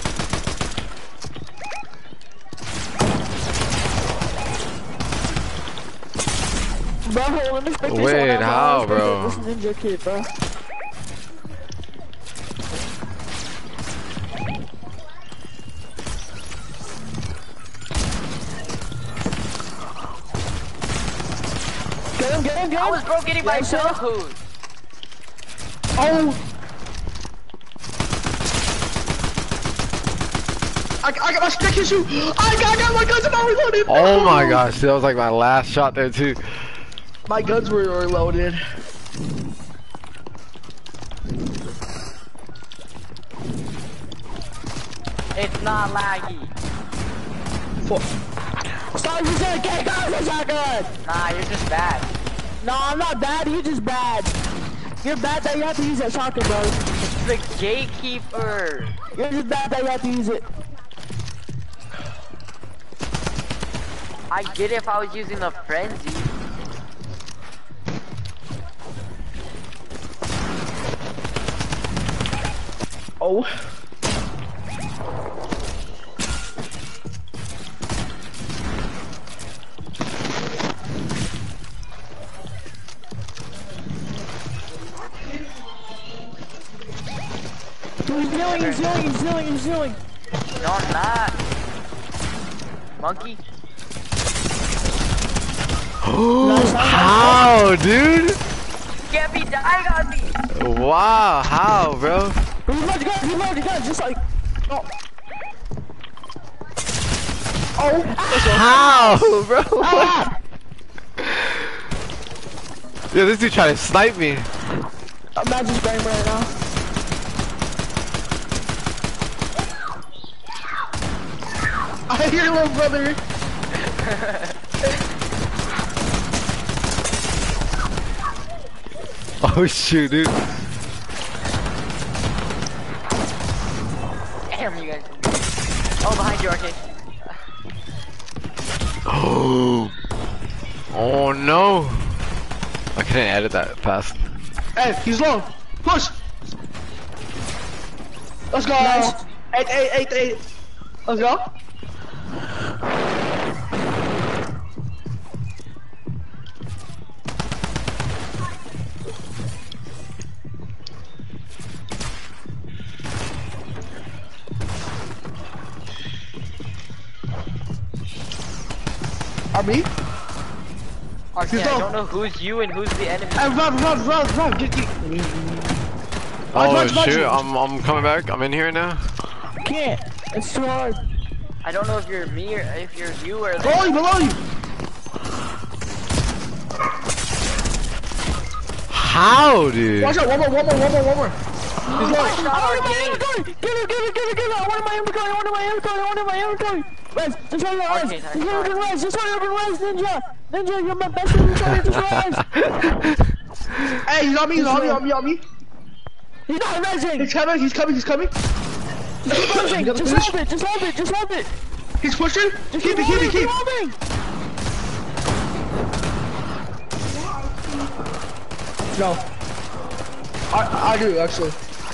Bro, let me spec this
Wait,
one out,
how,
bro?
bro?
This ninja kid, bro. Get him, get him, get him!
I was bro getting my
Yes, sir.
food.
Oh! I, I got my stick issue! I got, I got my guns about reloaded!
Oh my gosh, that was like my last shot there too.
My guns were reloaded.
It's not laggy.
Stop using a K gun with a shotgun!
Nah, you're just bad.
No, I'm not bad, you're just bad. You're bad that you have to use that shotgun, bro.
It's the gatekeeper.
You're just bad that you have to use it.
I get it if I was using the frenzy.
Oh.
Dude, he's healing, he's healing, he's healing, he's healing.
No, I'm not. Monkey.
How, dude?
Get me dying on me.
Wow, how, bro?
Reload your gun, reload your gun, just like... Oh.
Oh!
How, bro?
Ah!
Yo, this dude trying to snipe me.
Imagine spraying right now.
I hear your little brother!
Oh shoot, dude.
Damn you guys. Oh, behind you, Arcade.
Oh. Oh no. I couldn't edit that fast.
Hey, he's low! Push! Let's go!
Nice.
Eight, eight, eight, eight. Let's go! Are me?
Arcade,
He's
I
low.
don't know who's you and who's the enemy.
Hey, run, run, run, run! Get, get.
Oh
Watch, watch,
shoot,
watch.
I'm I'm coming back. I'm in here now.
Can't. It's too hard.
I don't know if you're me or if you're you or
Below you, below you!
How, dude?
Watch out, one more, one more, one more, one more. He's going.
Get it, get it, get it, get it. I wanted my inventory, I wanted my inventory, I wanted my inventory. Res, just hurry up, Res. Just hurry up and Res, just hurry up and Res, Ninja. Ninja, you're my best inventory, just Res.
Hey, he's on me, he's on me, on me, on me.
He's not resing.
He's coming, he's coming, he's coming.
He's pushing, just hold it, just hold it, just hold it.
He's pushing. Just keep it, keep it, keep it.
Holding.
No. I, I do, actually.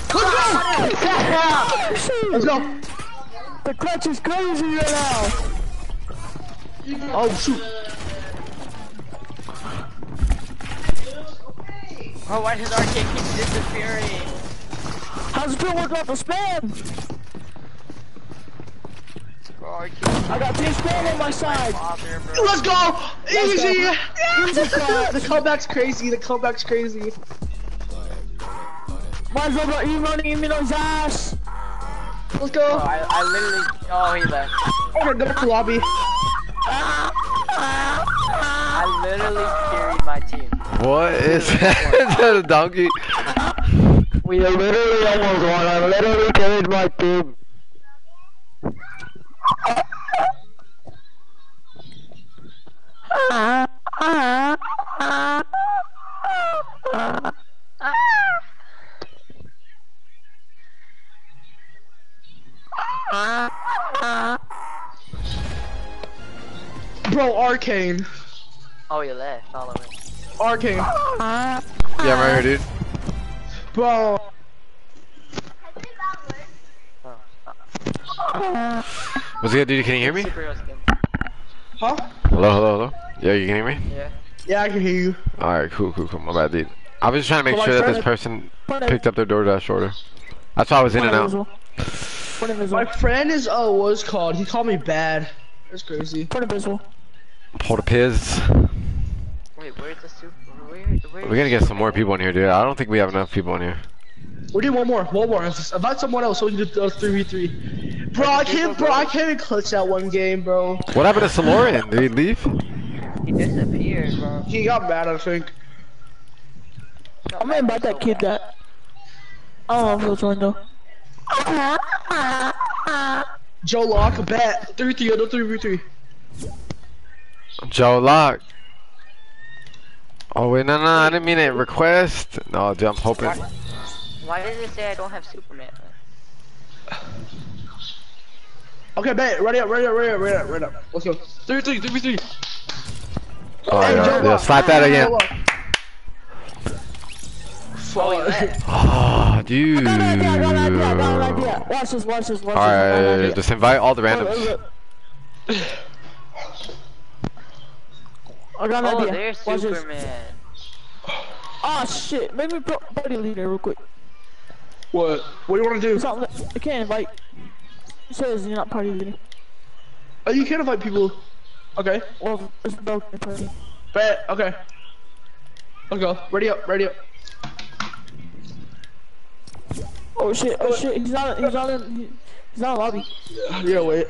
Let's go! Let's go!
The clutch is crazy right now!
Oh, shoot.
Oh, why does Arcane keep disappearing?
How's it feel working out the spam? I got two spam on my side!
Let's go! Easy!
Let's go.
The comeback's crazy, the comeback's crazy.
Might as well go even running him on his ass!
Let's go!
Oh, I, I literally. Oh, he left.
Okay, go back to lobby.
I literally carried my team.
What is that? Is that a donkey?
We literally almost won. I literally carried my team.
Bro, Arcane.
Oh, you left. Follow me.
Arcane.
Yeah, I'm right here, dude.
Bro.
What's good, dude? Can you hear me?
Superhero skin.
Huh?
Hello, hello, hello. Yeah, you can hear me?
Yeah.
Yeah, I can hear you.
Alright, cool, cool, cool. My bad, dude. I was just trying to make
Well,
sure
my
that this
friend-
person picked up their DoorDash order. That's why I was in and out.
Point of
My
visual.
friend is, uh, what's it called? He called me bad. That's crazy.
Point of visual.
Hold a piz.
Wait, where's the super? Where? Where?
We're gonna get some more people in here, dude. I don't think we have enough people in here.
We do one more, one more. Invite someone else so we can do uh, three v three. Bro, I can't, bro, I can't even clutch that one game, bro.
What happened to Saloran? Did he leave?
He disappeared, bro.
He got mad, I think.
I'm gonna invite that kid that. I don't know if he'll join though.
Joe Lock, bet. three v three, no three v three.
Joe Lock. Oh wait, no, no, I didn't mean it. Request. No, dude, I'm hoping.
Why, why does it say I don't have Superman?
Okay, bet. Ready up, ready up, ready up, ready up, ready up. Let's go. three v three, three v three.
Oh
Hey,
yeah,
Joe
yeah,
Lock.
slap that again.
Joe Lock.
Oh, he
Fuck.
left.
Oh, dude.
I got an idea, I got an idea, I got an idea. Watch this, watch this, watch this. I got an
Alright,
idea.
just invite all the
Look,
randoms.
look, look. I got an
Oh,
idea.
there's
Watch this.
Superman.
Oh shit, make me pro party leader real quick.
What? What do you want to do?
It's not, I can't invite. It says you're not party leader.
Oh, you can invite people. Okay.
Well, it's broken party.
Bet. Okay. Let's go. Ready up, ready up.
Oh shit, oh shit, he's not, he's not in, he, he's not in lobby.
Yeah, wait.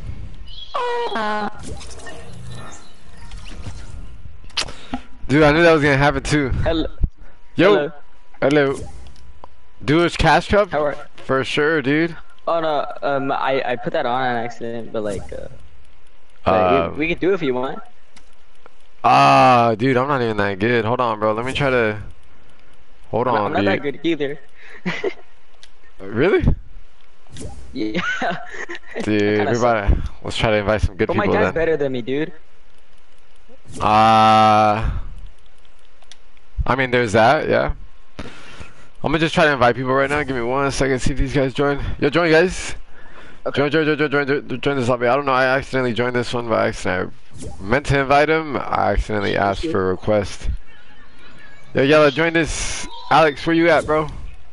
Dude, I knew that was gonna happen too.
Hello.
Yo. Hello. Dude's Cash Cup?
How are
For sure, dude.
Oh no, um, I, I put that on on accident, but like, uh,
Uh,
we, we can do it if you want.
Ah, dude, I'm not even that good. Hold on, bro. Let me try to. Hold
I'm,
on,
I'm not
dude.
that good either.
Really?
Yeah.
Dude, everybody, let's try to invite some good
But my
people
dad's
then.
better than me, dude.
Uh, I mean, there's that, yeah. I'm gonna just try to invite people right now. Give me one second, see if these guys join. Yo, join, guys. Join, join, join, join, join, join, join this lobby. I don't know, I accidentally joined this one by accident. I meant to invite him. I accidentally asked for a request. Yo, Yella, join this. Alex, where you at, bro?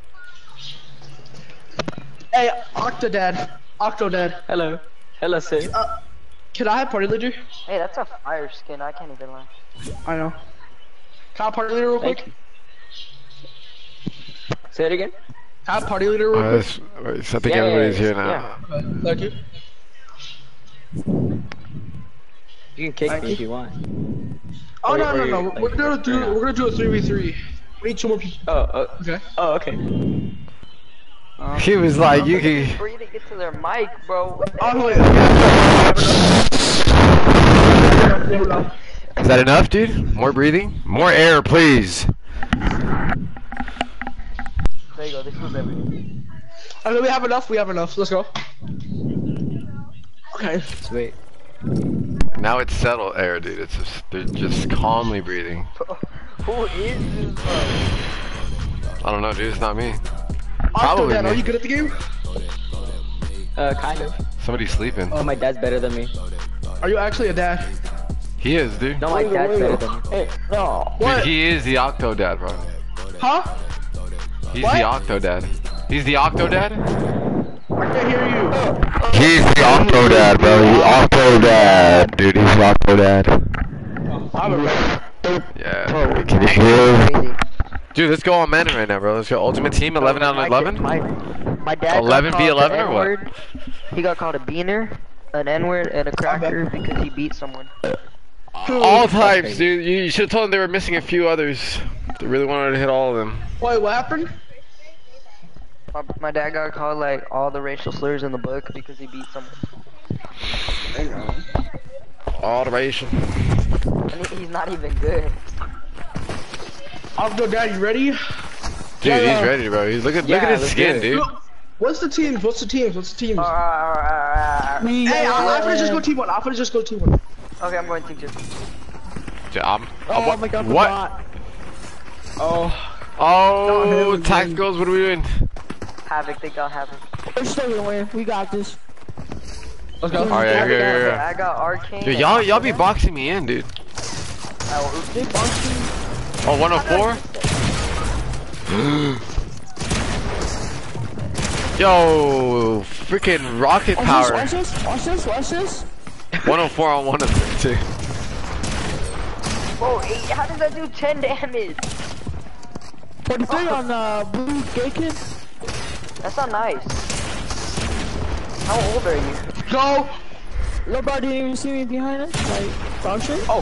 Hey, Octodad. Octodad.
Hello. Hello, sis.
Uh, can I have party leader?
Hey, that's a fire skin. I can't even lie.
I know. Can I have party leader real
Thank
quick?
Say it again.
Can I have party leader real
Uh,
quick?
this, wait, so I think
Yeah, yeah,
everybody's
yeah,
here now.
yeah.
Thank you.
You can kick
Thank
me
you.
if you want.
Oh
Or-
no
or
no
you-
no!
like,
We're gonna do
or not.
we're gonna do a three v three. We need two more people.
Oh, uh,
Okay.
oh, okay. Um,
He was like, you
Somebody
can.
breathing into their mic, bro.
Oh, wait.
Is that enough, dude? More breathing? More air, please.
There you go. This was everything.
Okay, we have enough. We have enough. Let's go. Okay.
Sweet.
Now it's settled air, dude. It's just, they're just calmly breathing.
Who is this, bro?
I don't know, dude. It's not me.
Probably.
Probably
Are
me.
you good at the game?
Uh, kind of.
Somebody's sleeping.
Oh, my dad's better than me.
Are you actually a dad?
He is, dude.
No, my dad's better than me. Hey, no.
Dude,
What?
he is the Octo Dad, bro.
Huh?
He's
What?
the Octo Dad. He's the Octo Dad?
I can't hear you.
He's the Octo Dad, bro. The Octo Dad. Dude, he's the Octo Dad.
I'm a red.
Yeah. Can you hear?
Crazy.
Dude, let's go on men right now, bro. Let's go Ultimate Team, eleven out of
My-
eleven?
My, my dad
eleven
got
v
called
eleven
the
or what?
N-word. He got called a beaner, an N-word, and a cracker because he beat someone.
All types, dude. You, you should have told them they were missing a few others. They really wanted to hit all of them.
Wait, what happened?
My, my dad got called like all the racial slurs in the book because he beat someone.
Alteration.
And he, he's not even good.
Octo Dad, you ready?
Dude,
Yeah,
he's
yeah.
ready, bro. He's look at look
Yeah,
at his
let's
skin,
do it.
dude.
What's the teams? What's the teams? What's the teams?
Uh, okay,
Hey, I'm, I'm gonna just go team one. I'm gonna just go team one.
I'm going team two.
Dude, I'm,
Oh,
what?
my God.
What?
forgot.
Oh.
Oh, tacticals. What are we doing?
Havoc, they got Havoc.
We're still gonna win. We got this.
Let's go.
All right, here, here, here.
I got Arcane.
Dude, y'all, y'all be boxing me in, dude.
They bumped me.
Oh, one oh four. Yo, freaking rocket
Watch
power.
this, watch this, watch this, watch this.
one oh four on one of them, too.
Whoa, eight, how does that do ten damage?
forty-three on uh, blue gay kid.
That's not nice. How old are you?
Go.
Nobody didn't even see me behind us. Like, dog shit.
Oh.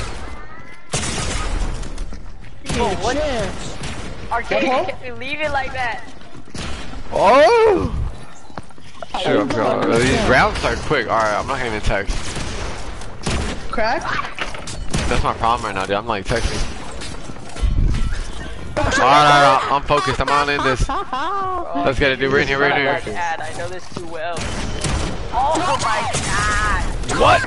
Oh, what?
Chance.
Arcane,
Uh-huh.
can't you leave it like that?
Oh! Shoot, I'm going. Uh, these rounds start quick. Alright, I'm not gonna even text.
Crack.
That's my problem right now, dude. I'm like texting. Alright, alright, I'm focused. I'm on in this. Let's get it, dude. We're in here, we're in here.
Dad, I know this too well. Oh my god!
What?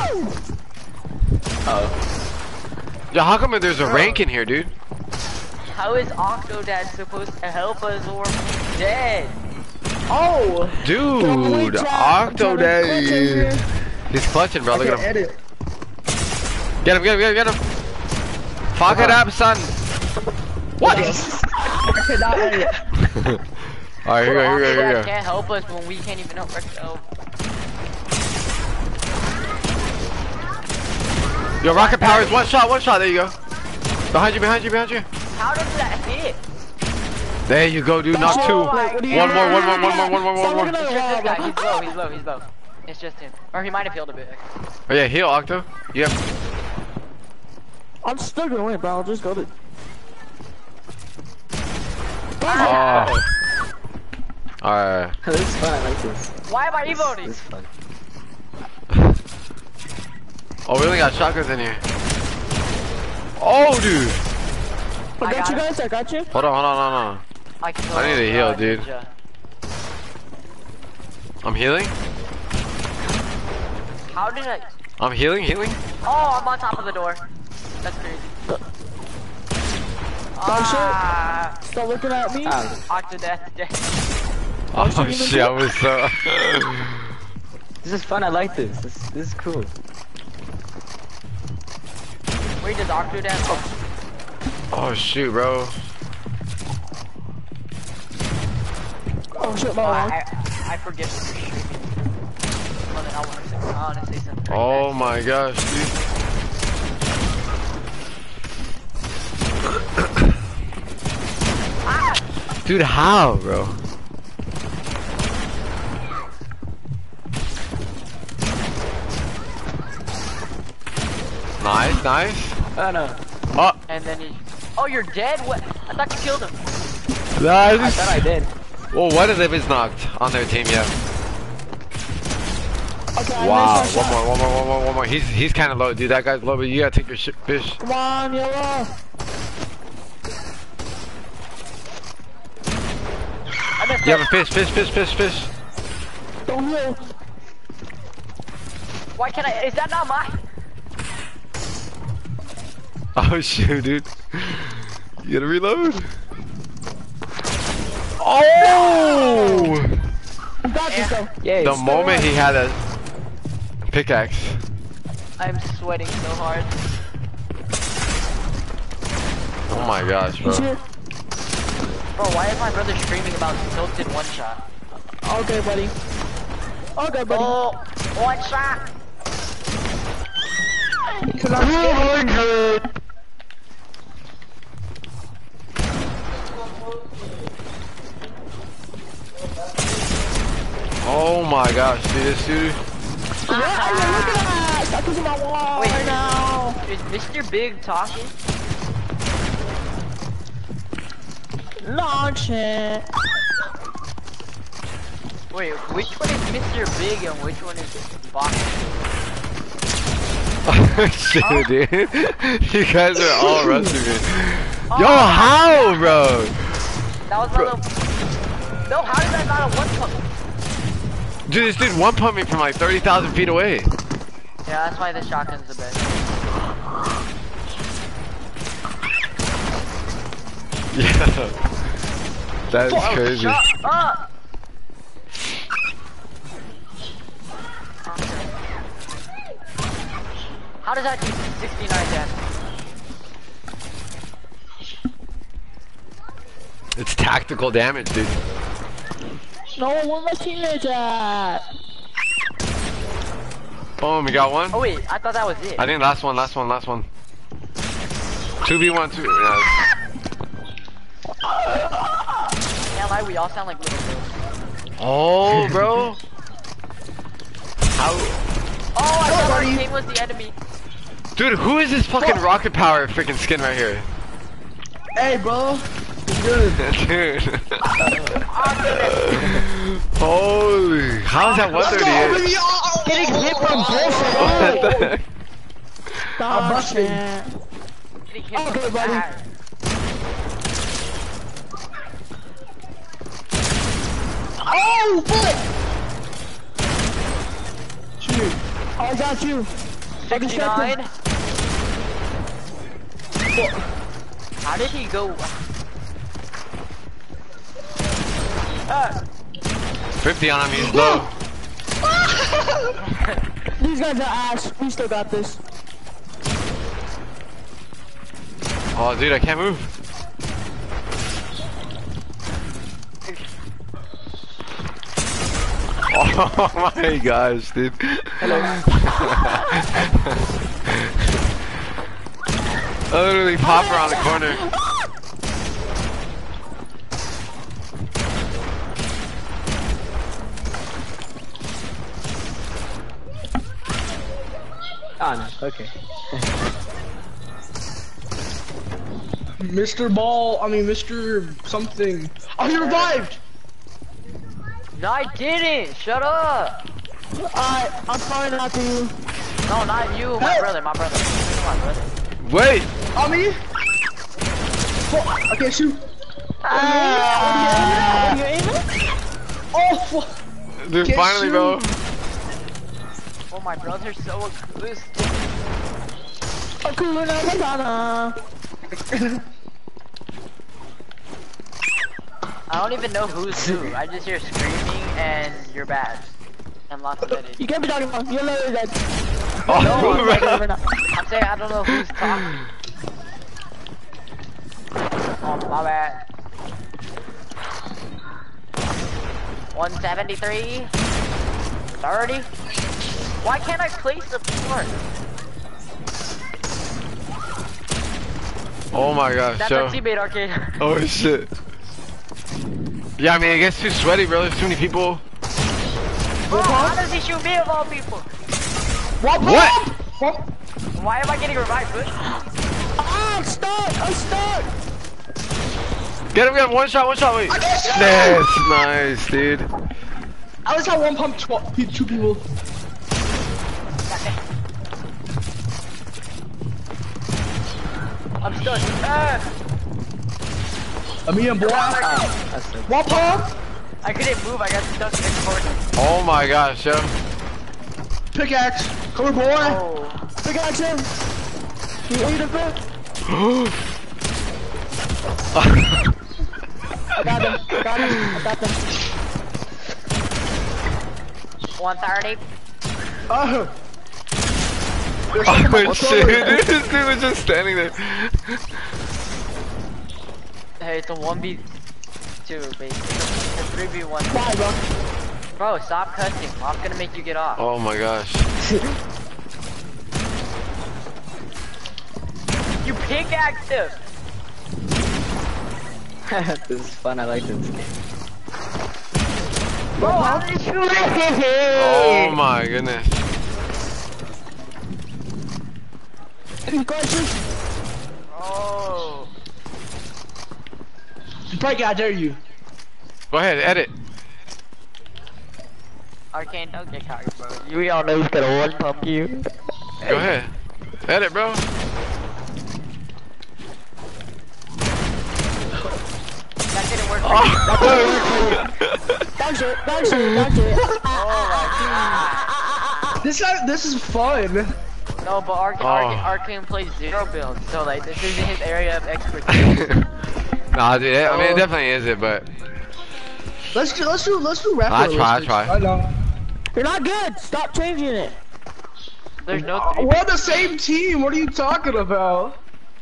Oh. Yo, how come there's a rank in here, dude?
How is Octodad supposed to help us or we're dead?
Oh.
Dude, Octodad. He's clutching, bro. Look
I
at
can
him.
edit.
Get him, get him, get him, get him. Fuck it up, son. What?
I cannot edit.
Alright, here we go, here we go, here we
Octodad
go.
can't help us when we can't even help ourselves.
Yo, rocket power is one shot, one shot. There you go. Behind you, behind you, behind you.
How does that hit?
There you go, dude. Knock two.
Oh my
One more, one more, one more, one more, one
Stop
more.
looking
Oh
at
It's just
the
this guy.
wall,
He's low, he's low, he's low. It's just him. Or he might have healed a bit.
yeah, heal, Octo. Yep.
I'm still gonna win, bro. I'll just go to.
Oh. Alright.
This is fun. I like this.
Why am I emoting?
This is fun.
Oh, we only got shotguns in here. Oh, dude.
I
I
got
got
you
it.
guys. I got you.
Hold on, hold on, hold on.
I, can
I need to heal,
uh,
dude.
ninja.
I'm healing.
How did I?
I'm healing, healing.
Oh, I'm on top of the door. That's crazy. Ah,
Stop looking at me.
Octodad dead.
Oh shit, I was so.
This is fun. I like this. This, this is cool.
Wait, does Octodad? Oh,
Oh shoot, bro.
Oh shit, my
I,
wrong.
I, I forget what you're shooting. Hold on, I want to say, I want to say something.
Oh my gosh, dude. Dude, how, bro? Nice, nice.
Oh no.
Oh,
And then he. Oh, you're dead? What? I thought you killed him.
Nice.
I thought I did.
Well, one of them is knocked on their team, yeah.
Okay, I
Wow,
missed my
one
shot.
more, one more, one more, one more. He's he's kind of low, dude. That guy's low, but you gotta take your shit, fish.
Come on, yellow.
I missed
You
it.
have a fish, fish, fish, fish, fish.
Don't heal.
Why can't I? Is that not mine?
Oh shoot, dude. You gotta reload. Oh!
You got this though.
Yeah.
The moment he had a pickaxe.
I'm sweating so hard.
Oh my gosh,
He's
bro.
here.
Bro, why is my brother screaming about tilted one shot?
Okay, buddy. Okay, buddy.
Oh, one shot.
Cause I'm scared.
Oh my gosh, dude, this dude.
What are you looking at? Stop pushing my wall
Wait.
right now.
Is Mister Big talking?
Launch it.
Wait, which one is Mister Big and which one is Box?
Shit, dude. You guys are all rushing me. Yo, how, bro?
That was not a... No, how did that not a one pump?
Dude, this dude one pumped me from like thirty thousand feet away.
Yeah, that's why the shotgun's the best.
Yeah. That is
Oh,
crazy.
shut up! How does that do sixty-nine damage?
It's tactical damage, dude.
No, where my teammates at?
Boom, we got one.
Oh wait, I thought that was it.
I think last one, last one, last one. two v one, two. Yeah.
Can't lie, we all sound like little girls.
Oh, bro. How?
Oh, I thought Arcane was the enemy.
Dude, who is this fucking rocket power freaking skin right here?
Hey, bro. Good.
Dude. Holy. How is that one thirty-eight?
Getting hit from
What the heck?
Launch
busted.
it.
Getting hit
Okay,
from the
buddy.
back.
Oh, fuck! Shoot.
I got you. I distracted.
sixty-nine. How did he go? Uh,
fifty on him, he's low.
These guys are ass. We still got this.
Oh, dude, I can't move. Oh my gosh, dude.
Hello.
I literally pop around the corner.
Oh, no. Okay. Mister Ball, I mean Mister something. Oh, he revived!
no, I didn't. Shut up.
Alright, I'm calling out to you.
No, not you. My
Hey.
brother. My brother. My brother.
Wait!
On me? Fuck. Okay, shoot.
What are you aiming at?
Oh, fuck.
Dude,
Get
finally, bro.
Oh, my brother's so acoustic.
Hakuna Matata.
I don't even know who's who. I just hear screaming and you're bad. And lots of edits.
You can't be talking about. You're literally dead.
Oh,
No, I'm
bro.
right now.
I'm saying I don't know who's talking. Oh, my bad. one seventy-three. thirty. Why can't I place the part?
Oh my gosh,
That's
Joe.
a teammate, Arcane.
Oh shit. Yeah, I mean, it gets too sweaty, bro. There's too many people.
Bro, how does he shoot me of all people?
What?
What?
What?
Why am I getting revived, Bush?
Ah, stuck, stuck, I'm stuck.
Get him, get him. One shot, one shot. Wait. Nice, nice, dude.
I just had one pump, tw two people.
I'm stuck. Ah.
I'm in, boy.
Ah,
One pump.
I couldn't move. I got stuck in the corner.
Oh my gosh, yo.
Pickaxe. Come here, boy.
Oh.
Pickaxe him. You ate a bit. I got him, I got him, I got him.
one thirty.
Uh,
Oh shit, dude, this dude was just standing there.
Hey, it's a one v two, basically. It's a three v one.
Why, bro?
Bro, stop cussing. I'm gonna make you get off.
Oh my gosh.
You pickaxed him!
This is fun, I like this.
Bro, how did you shoot it?
Oh my goodness.
Oh.
Pike, I dare you.
Go ahead, edit.
Arcane, don't get cocky, bro. You all know he's gonna one pump you.
Go ahead. Edit, bro.
That didn't work.
Oh.
Dog shit, dog shit, dog shit.
Oh my god.
This guy, this is fun.
No, but Arc
Oh.
Arcane, Arcane plays zero builds, so like this isn't his area of expertise.
Nah, dude, I mean, it definitely is it, but.
Let's do, let's do, let's do rap.
I try, I try.
I know.
You're not good, stop changing it.
There's no
Uh,
three.
We're on the same team. What are you talking about?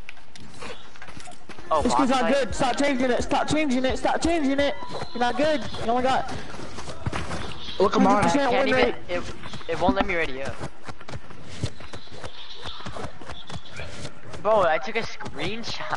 Oh,
This kid's
box
not
fight?
good, stop changing it, stop changing it, stop changing it. You're not good, oh my god.
Look, come on.
one hundred percent
Can't
win
even.
rate.
It, it won't let me ready up. Bro, I took a screenshot.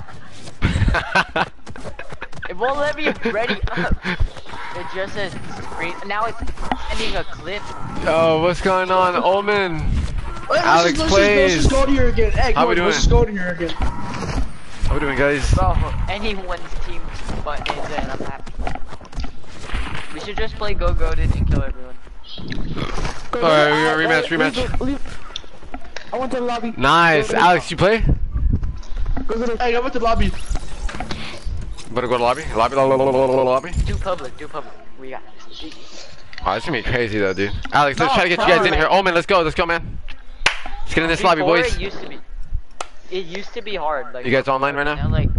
It won't let me ready up. It just says screen. Now it's sending a clip.
Yo, what's going on, Omen?
Let's
Alex
just, let's
plays.
Just, let's just go to here again. Hey,
How
go,
we doing?
let's just go to here again.
How we doing, guys?
Bro, anyone's team button is in, I'm happy. We should just play Go Goated and kill everyone.
Alright, we got rematch, rematch.
Leave, leave. I went to the lobby.
Nice. Alex, you play?
Go to the
Hey, I went to the lobby.
Better go to lobby? Lobby, lobby, lobby, lobby.
Do public, do public. We got this.
Oh, it's gonna be crazy though, dude. Alex, let's try to get you guys in here. Omen, let's go, let's go, man. Let's get in this lobby,
Before
boys.
It used to be. It used to be hard. Like,
You guys online right now?
now like,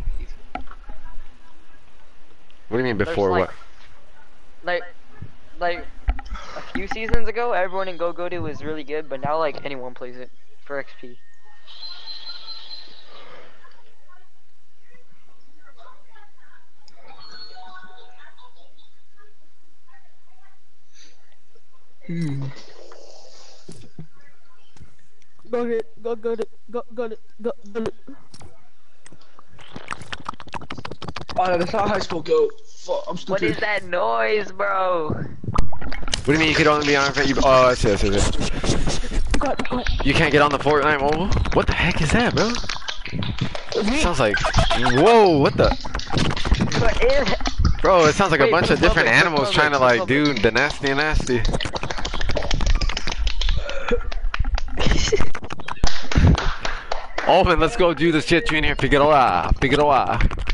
What do you mean
there's
before
like,
what?
Like, like a few seasons ago, everyone in Go Goated was really good, but now like anyone plays it for X P.
Hmm.
Go get, go go to, go go to, go go to.
Oh, that's how high school go. Fuck, I'm
What
stupid.
is that noise, bro?
What do you mean you could only be on? You, oh, I see, I see, I see.
Be quiet, be quiet.
You can't get on the Fortnite mobile? What the heck is that, bro? Sounds like, whoa, what the?
What is it?
Bro, it sounds like a
Wait,
bunch
put
of different
public, put
animals
public,
trying to
put
like
public.
do the nasty and nasty. Omen, let's go do this shit. You in here? Figueroa, Figueroa.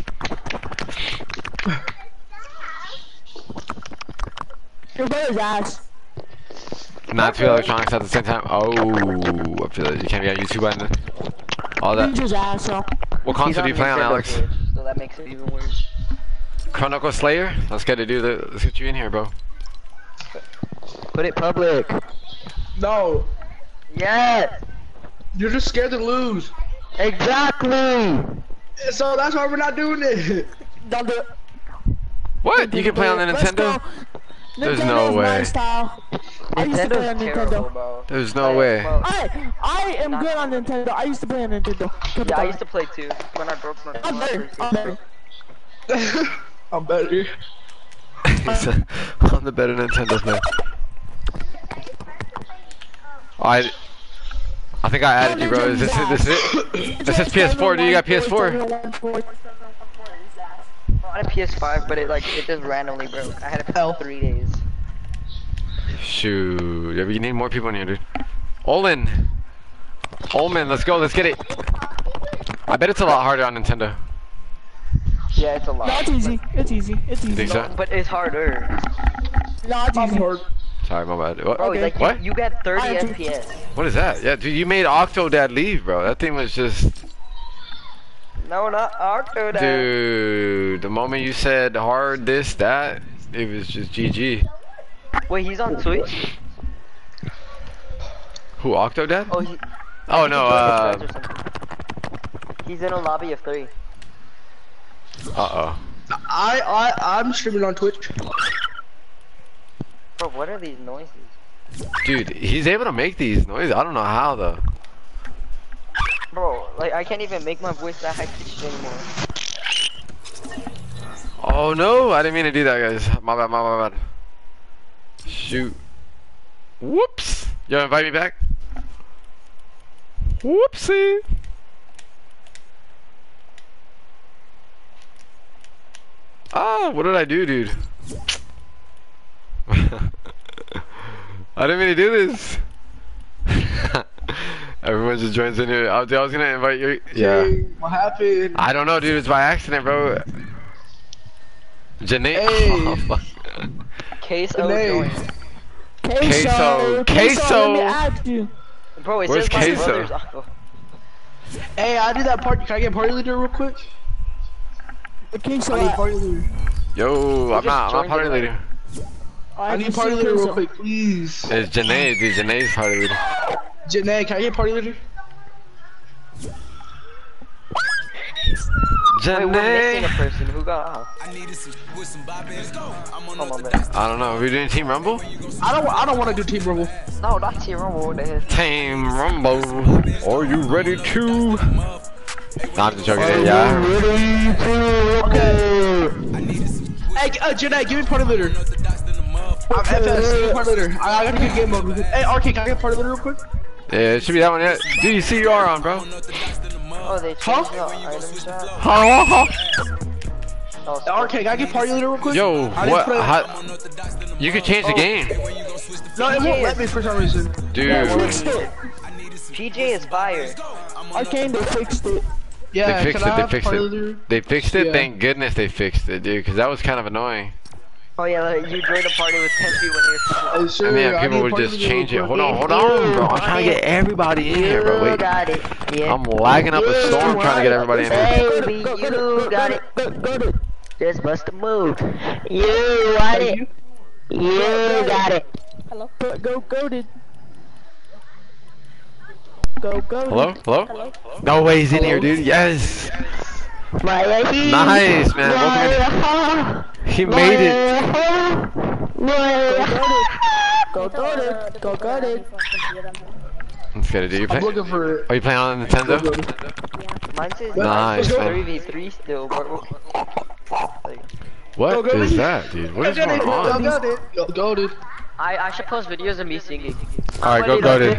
Your brother's ass.
Not two electronics at the same time. Oh, I feel like you can't be on YouTube and all that.
Ninja's ass, so.
What console do you play on,
Nintendo
Alex?
Switch, so that makes it even worse.
Chronoco Slayer? Let's get to do the. Let's get you in here, bro.
Put it public.
No,
Yes.
you're just scared to lose.
Exactly.
So that's why we're not doing it.
Don't do it.
What? You can play on the
Let's
Nintendo?
go.
There's
Nintendo's
no
my
way.
style. I used to play on
Nintendo's terrible,
Nintendo.
bro.
There's no
Like,
way.
bro,
I I am
Not-
good on Nintendo. I used to play on Nintendo.
Yeah, I used to play too when I broke my.
I'm better. I'm better.
I'm better.
He's uh, on the better Nintendo man. I I think I added you, bro. Is this it? This is it? This is P S four. Do you got P S four?
I had a P S five, but it like it just randomly broke. I had it for three days.
Shoot. Yeah, we need more people in here, dude. Olin. Olin, let's go. Let's get it. I bet it's a lot harder on Nintendo.
Yeah, it's a lot.
No, it's easy. It's easy. It's easy.
Think so?
But it's harder.
No, it's easy.
Sorry, my bad. What?
Bro,
Okay.
like
What?
you, you got thirty
I do-
F P S.
What is that? Yeah, dude, you made Octodad leave, bro. That thing was just...
No, not Octodad.
Dude, the moment you said hard this, that, it was just G G.
Wait, he's on Twitch?
Who, Octodad?
Oh, he,
Oh, no, uh...
he's in a lobby of three.
Uh-oh.
I I I'm streaming on Twitch.
Bro, what are these noises?
Dude, he's able to make these noises. I don't know how, though.
Bro, like I can't even make my voice that high pitched anymore.
Oh, no, I didn't mean to do that, guys. My bad, my bad, my bad. Shoot. Whoops. Yo, invite me back. Whoopsie. Ah, what did I do, dude? I didn't mean to do this. Everyone just joins in here. I was, I was gonna invite you. Yeah.
Hey, what happened?
I don't know, dude. It's by accident, bro. Janae.
Hey.
Oh, fuck.
Case
Janae.
of
Queso.
Queso.
Queso.
Let me add you.
Bro, it
Where's
says my
Queso?
brother's Aqua.
Hey, I did that party. Can I get party leader real quick?
Queso.
I need party leader.
Yo, I'm
just
not. I'm not
joined
party
it.
leader.
I need party leader real quick, please.
It's Janae, dude. Janae's party leader.
Janae, can I get party leader?
Wait, we're missing a
Janae.
person who got off.
I needed some with some bop in. I'm on
Oh, my
the
bad.
I don't know. Are we doing Team Rumble?
I don't. I don't want to do team rumble.
No, not Team Rumble. What the hell?
Team Rumble. Are you ready to? Nah, I'm just joking. Yeah.
Hey, uh, Janae, give me party leader. I'm F S. Give me party leader. I, I got a good game mode. Hey, Arcane, can I get party leader real quick?
Yeah, it should be that one. Yeah. D you see you are on, bro.
Oh, they changed
Huh?
the item shop.
Ha, ha,
Oh,
Hey, Arcane, can I get party leader real quick?
Yo,
I didn't
what?
put it-
How, you could change the game,
No, it won't let me for some reason.
dude.
P J is fire.
Arcane, they fixed it.
Yeah,
They fixed
can
it.
I
They
have
fixed
party
it.
leader?
They fixed it.
Yeah.
Thank goodness they fixed it, dude. Because that was kind of annoying.
Oh yeah, like you joined a party with ten people when you're.
Uh, sure,
I mean,
I
people
need
would
party
just
leader
change it.
real
Hold
quick.
on, hold on, bro. I'm trying to get everybody in here, bro.
You
Wait.
got it. Yeah.
I'm lagging up a storm trying to get everybody in here.
Baby, you got it.
Go, go to.
Just bust a move. You got it. You got it.
Hello. Go, go, go to. Go, go to.
Hello? Hello? No way he's in here, dude. Yes. Nice, man. Welcome in. He made it.
Go, go to. Go, go to.
Let's get it. Do you
I'm
play?
looking for it.
Are you playing on Nintendo?
Mine says
Nice, man.
three v three still, bro. Like,
What
Go, go,
is
go.
that, dude? What is
Go,
going
go,
on?
go, go, go, go, dude.
I I should post videos of me singing.
All right, go, go, dude.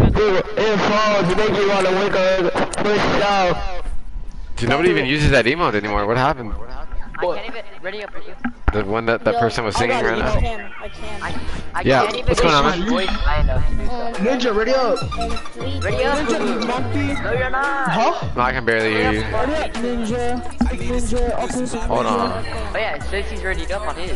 Dude, nobody even uses that emote anymore. What happened?
I can't even ready up.
The one that that person was singing right
I
now.
can, I can.
I, I
Yeah,
can't even
what's going on,
make
man?
my voice high enough to do so.
Ninja, ready up.
Ready up, Ninja. No, you're not.
Huh?
No, I can barely hear you.
Hurry up, Ninja. Ninja. I'll put some
Hold on.
Oh yeah, it says he's ready up on his.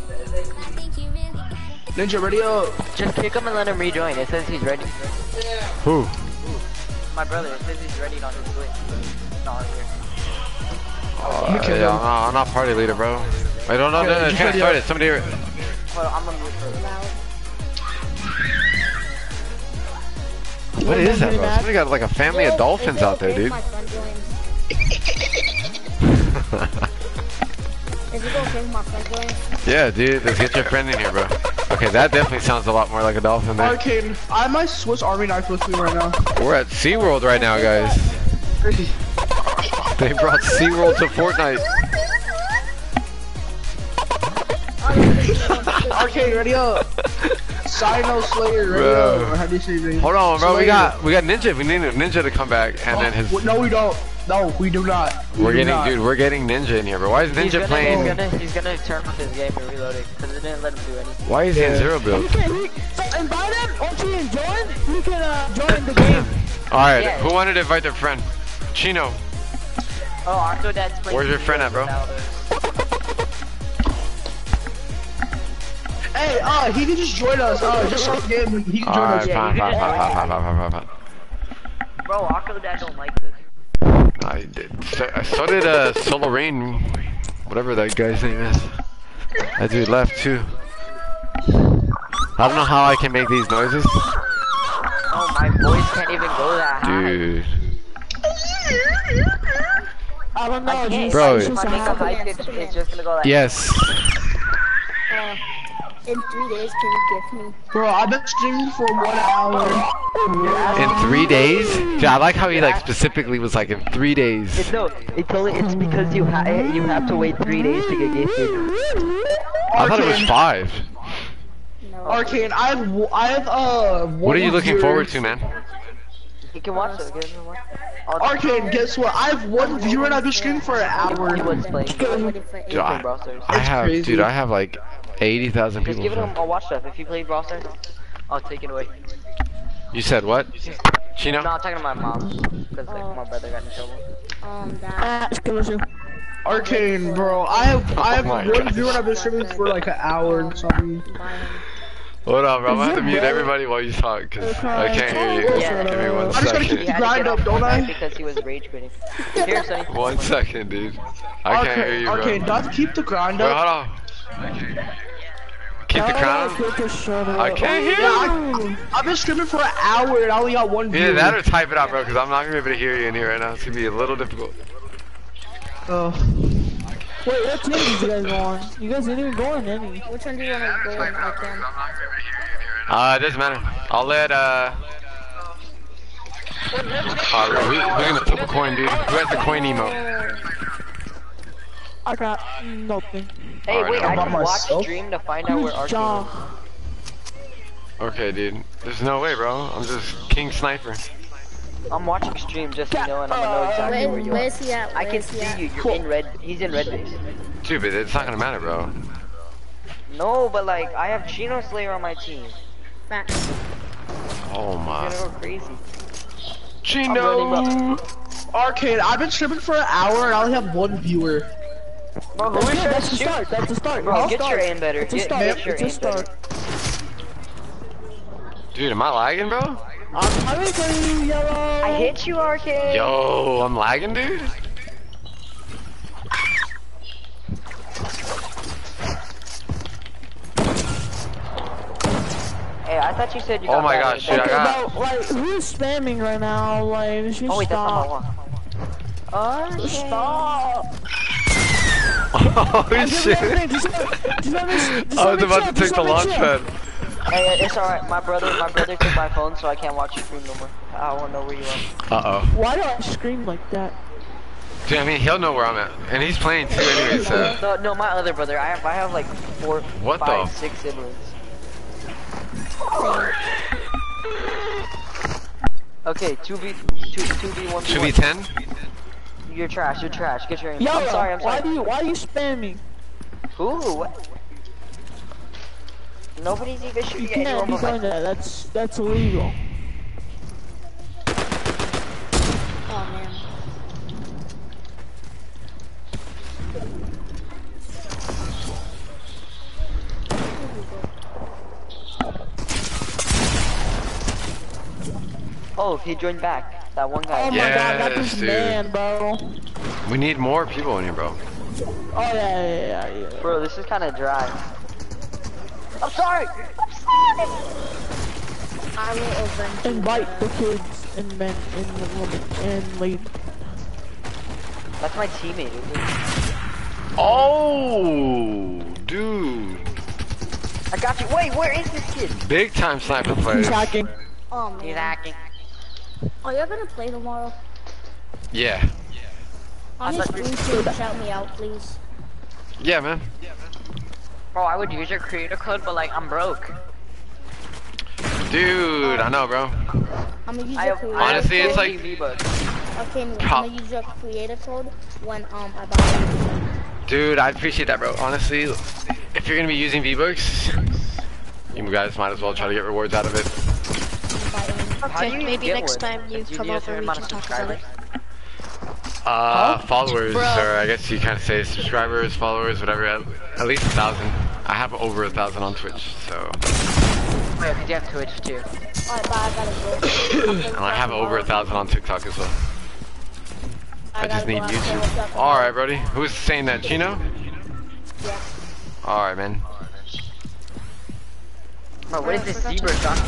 Ninja, ready up.
Just kick him and let him rejoin. It says he's ready.
Who?
My brother, it says he's ready on his Twitch. Not here.
Uh, yeah, I'm not, I'm not party leader, bro. Wait, no, no, no, no, can't start it. Somebody.
Well, I'm gonna move for
What is that, bro? Somebody got like a family of dolphins out there, dude.
Is it okay if my friend joins?
Yeah, dude, let's get your friend in here, bro. Okay, that definitely sounds a lot more like a dolphin there.
Arcane, I have my Swiss Army knife with me right now.
We're at SeaWorld right now, guys. They brought SeaWorld to Fortnite.
Arcane, ready up. Sino Slayer Radio, or how do you say his name?
Hold on, bro.
Slayer.
We got we got Ninja. We need a Ninja to come back, and
Oh,
then his.
no, we don't. No, we do not. We
We're
do
getting,
not.
dude. We're getting Ninja in here, bro. Why is
He's
Ninja
gonna,
playing?
He's gonna, he's gonna turn off his game and reload it because it didn't let him do anything.
Why is he in zero build?
Okay, he, so invite him, Ochi and join. He can uh, join the game.
All right.
Yeah.
Who wanted to invite their friend? Chino.
Oh, Arco Dad's playing.
Where's your friend at, bro?
Hey, uh, he can just join us. Uh, just start the game. He can
All
join
right.
us.
Yeah,
Fine,
you
fine,
can
fine,
just-
fine, fine, fine, fine, fine, fine.
Bro, Arco Dad don't like this.
I did. So, so did uh, Solo Rain, whatever that guy's name is. That dude left too. I don't know how I can make these noises.
Oh, my voice can't even go that high.
Dude.
I don't know,
I can't.
Bro,
if
just
I make a
a
high pitch, it's just gonna go like.
Yes.
Uh, in three days, can you gift me?
Bro, I've been streaming for one hour.
In three days? Dude, I like how he like specifically was like in three days.
It's no, it's only it's because you ha you have to wait three days to get gifted.
I thought it was five.
No.
Arcane, I have, w- I have, uh, one
What are you looking
viewer.
forward to, man?
You can watch it. Get watch. Oh,
Arcane, guess what? I have one viewer and I've been streaming for an hour.
he was playing.
I'm waiting for eight.
Dude, I,
Brawl Stars.
I
It's
have,
crazy.
dude, I have like eighty thousand
Just
people.
give him
so-
a watch stuff. If you played Brawl Stars, I'll take it away.
You said what? Chino?
No, I'm talking to my mom because like, my brother got in trouble.
Um, that.
Ah, it's good with you.
Arcane, bro, I have, I have
Oh my
one
gosh.
viewer and I've been streaming for like an hour and something.
Hold on, bro. I'm gonna have to
Is it
mute
better?
everybody while you talk, because I can't hear you.
Yeah.
Give me one
I just gotta
second.
keep
He
the
had to
grind
get
up,
off
don't
my
I?
back because he was rage quitting. Here, Sonny.
One second, dude. I can't hear you, bro.
Arcane, do I have to keep the grind
Wait,
up?
hold on. Keep the crown on? I can't hear
Yeah,
you.
I, I've been streaming for an hour and I only got one viewer.
Either that or type it out, bro, because I'm not gonna be able to hear you in here right now. It's gonna be a little difficult.
Oh.
Wait, what team did you guys go on? You guys didn't even go on any.
Which one do you want to go on? I can.
Uh, it doesn't matter. I'll let, uh... Alright, we, we're gonna flip a coin, dude. Who has the coin emote?
I got nothing.
Hey,
Alright,
wait,
I'm
I
by
can watch
myself.
stream to find out where
Who's
Arcane
John?
is.
Okay, dude. There's no way, bro. I'm just King Sniper.
I'm watching stream just to know and I'm gonna know exactly
Where,
where you
where
are.
is he at?
I
Where
can
is he
see
at?
you. You're in red. He's in red base.
Dude, but it's not gonna matter, bro.
No, but like I have Chino Slayer on my team.
Facts.
Oh
He's
my.
gonna go crazy.
Chino!
Arcane, I've been streaming for an hour and I only have one viewer.
Bro, who
That's,
is
good,
trying
that's
to
the
shoot?
start, that's the start.
Bro,
I'll
get
start.
your aim better.
It's a
Get,
start,
get your
it's a
aim
start.
better.
Dude, am I lagging, bro?
I'm coming for you, Yellow.
I hit you, Arcane.
Yo, I'm lagging, dude?
Hey, I thought you said you
Oh
got
my
bad
gosh,
aim.
dude, I
Okay,
got...
but, like, who's spamming right now? Like, just
Oh wait, that's not my
stop.
one. Arcane.
Stop.
Oh
Just
shit!
let me- just let- just let me- just
I
let
was
me
about
chill,
to take
just
the
let me
launch
chill.
pad.
Hey, it's alright. My brother, my brother took my phone, so I can't watch your stream no more. I won't know where you are.
Uh-oh.
Why do I scream like that?
Dude, I mean, he'll know where I'm at. And he's playing too anyway, so...
No, no, my other brother. I have, I have like four,
What
five,
the?
six siblings. Okay, two v, two, two v, one v
Should
one.
be ten?
You're trash. You're trash. Get your aim.
Yellow,
I'm sorry. I'm
why
sorry.
do you, why are you spamming?
Ooh. What? Nobody's even
You
shooting
can't
anyone
be
but
doing
my...
that, that's, that's illegal.
Oh man.
Oh, he joined back. That one guy.
Oh my god, that
Yes,
is
dude.
man, bro.
We need more people in here, bro.
Oh yeah, yeah, yeah, yeah.
Bro, this is kind of dry. I'm sorry.
I will avenge you.
Invite the kids and men and the woman and lady.
That's my teammate, isn't it?
Oh, dude.
I got you. Wait, where is this kid?
Big time sniper
He's
players.
hacking.
Oh man.
He's hacking.
Oh, you're gonna play tomorrow?
Yeah.
On
I
your
thought you-
stream too, shout me out, please.
Yeah, man.
Bro, I would use your creator code, but like I'm broke.
Dude, I know, bro.
I'm gonna use
I
your
have,
creator
Honestly, it's
code.
like-
V-Bucks.
Okay, I'm
Pro-
gonna use your creator code when um I buy
Dude, I appreciate that, bro. Honestly, if you're gonna be using V-Bucks, you guys might as well try to get rewards out of it.
How do
Okay,
you
maybe
get
next
one?
time you
Do
come
get a
over,
certain
we
amount
can
of
talk about it.
subscribers?
Uh, followers,
Bro.
or I guess you kind of say subscribers, followers, whatever. At, at least a thousand. I have over a thousand on Twitch, so.
Wait, did you have Twitch too?
Alright, bye, I gotta go.
And I have over a thousand on TikTok as well. I just
gotta
need
go out and say what's
YouTube.
up.
Alright, Brody. Who's saying that? Chino?
Yeah.
Alright, man.
Bro, what is this zebra song?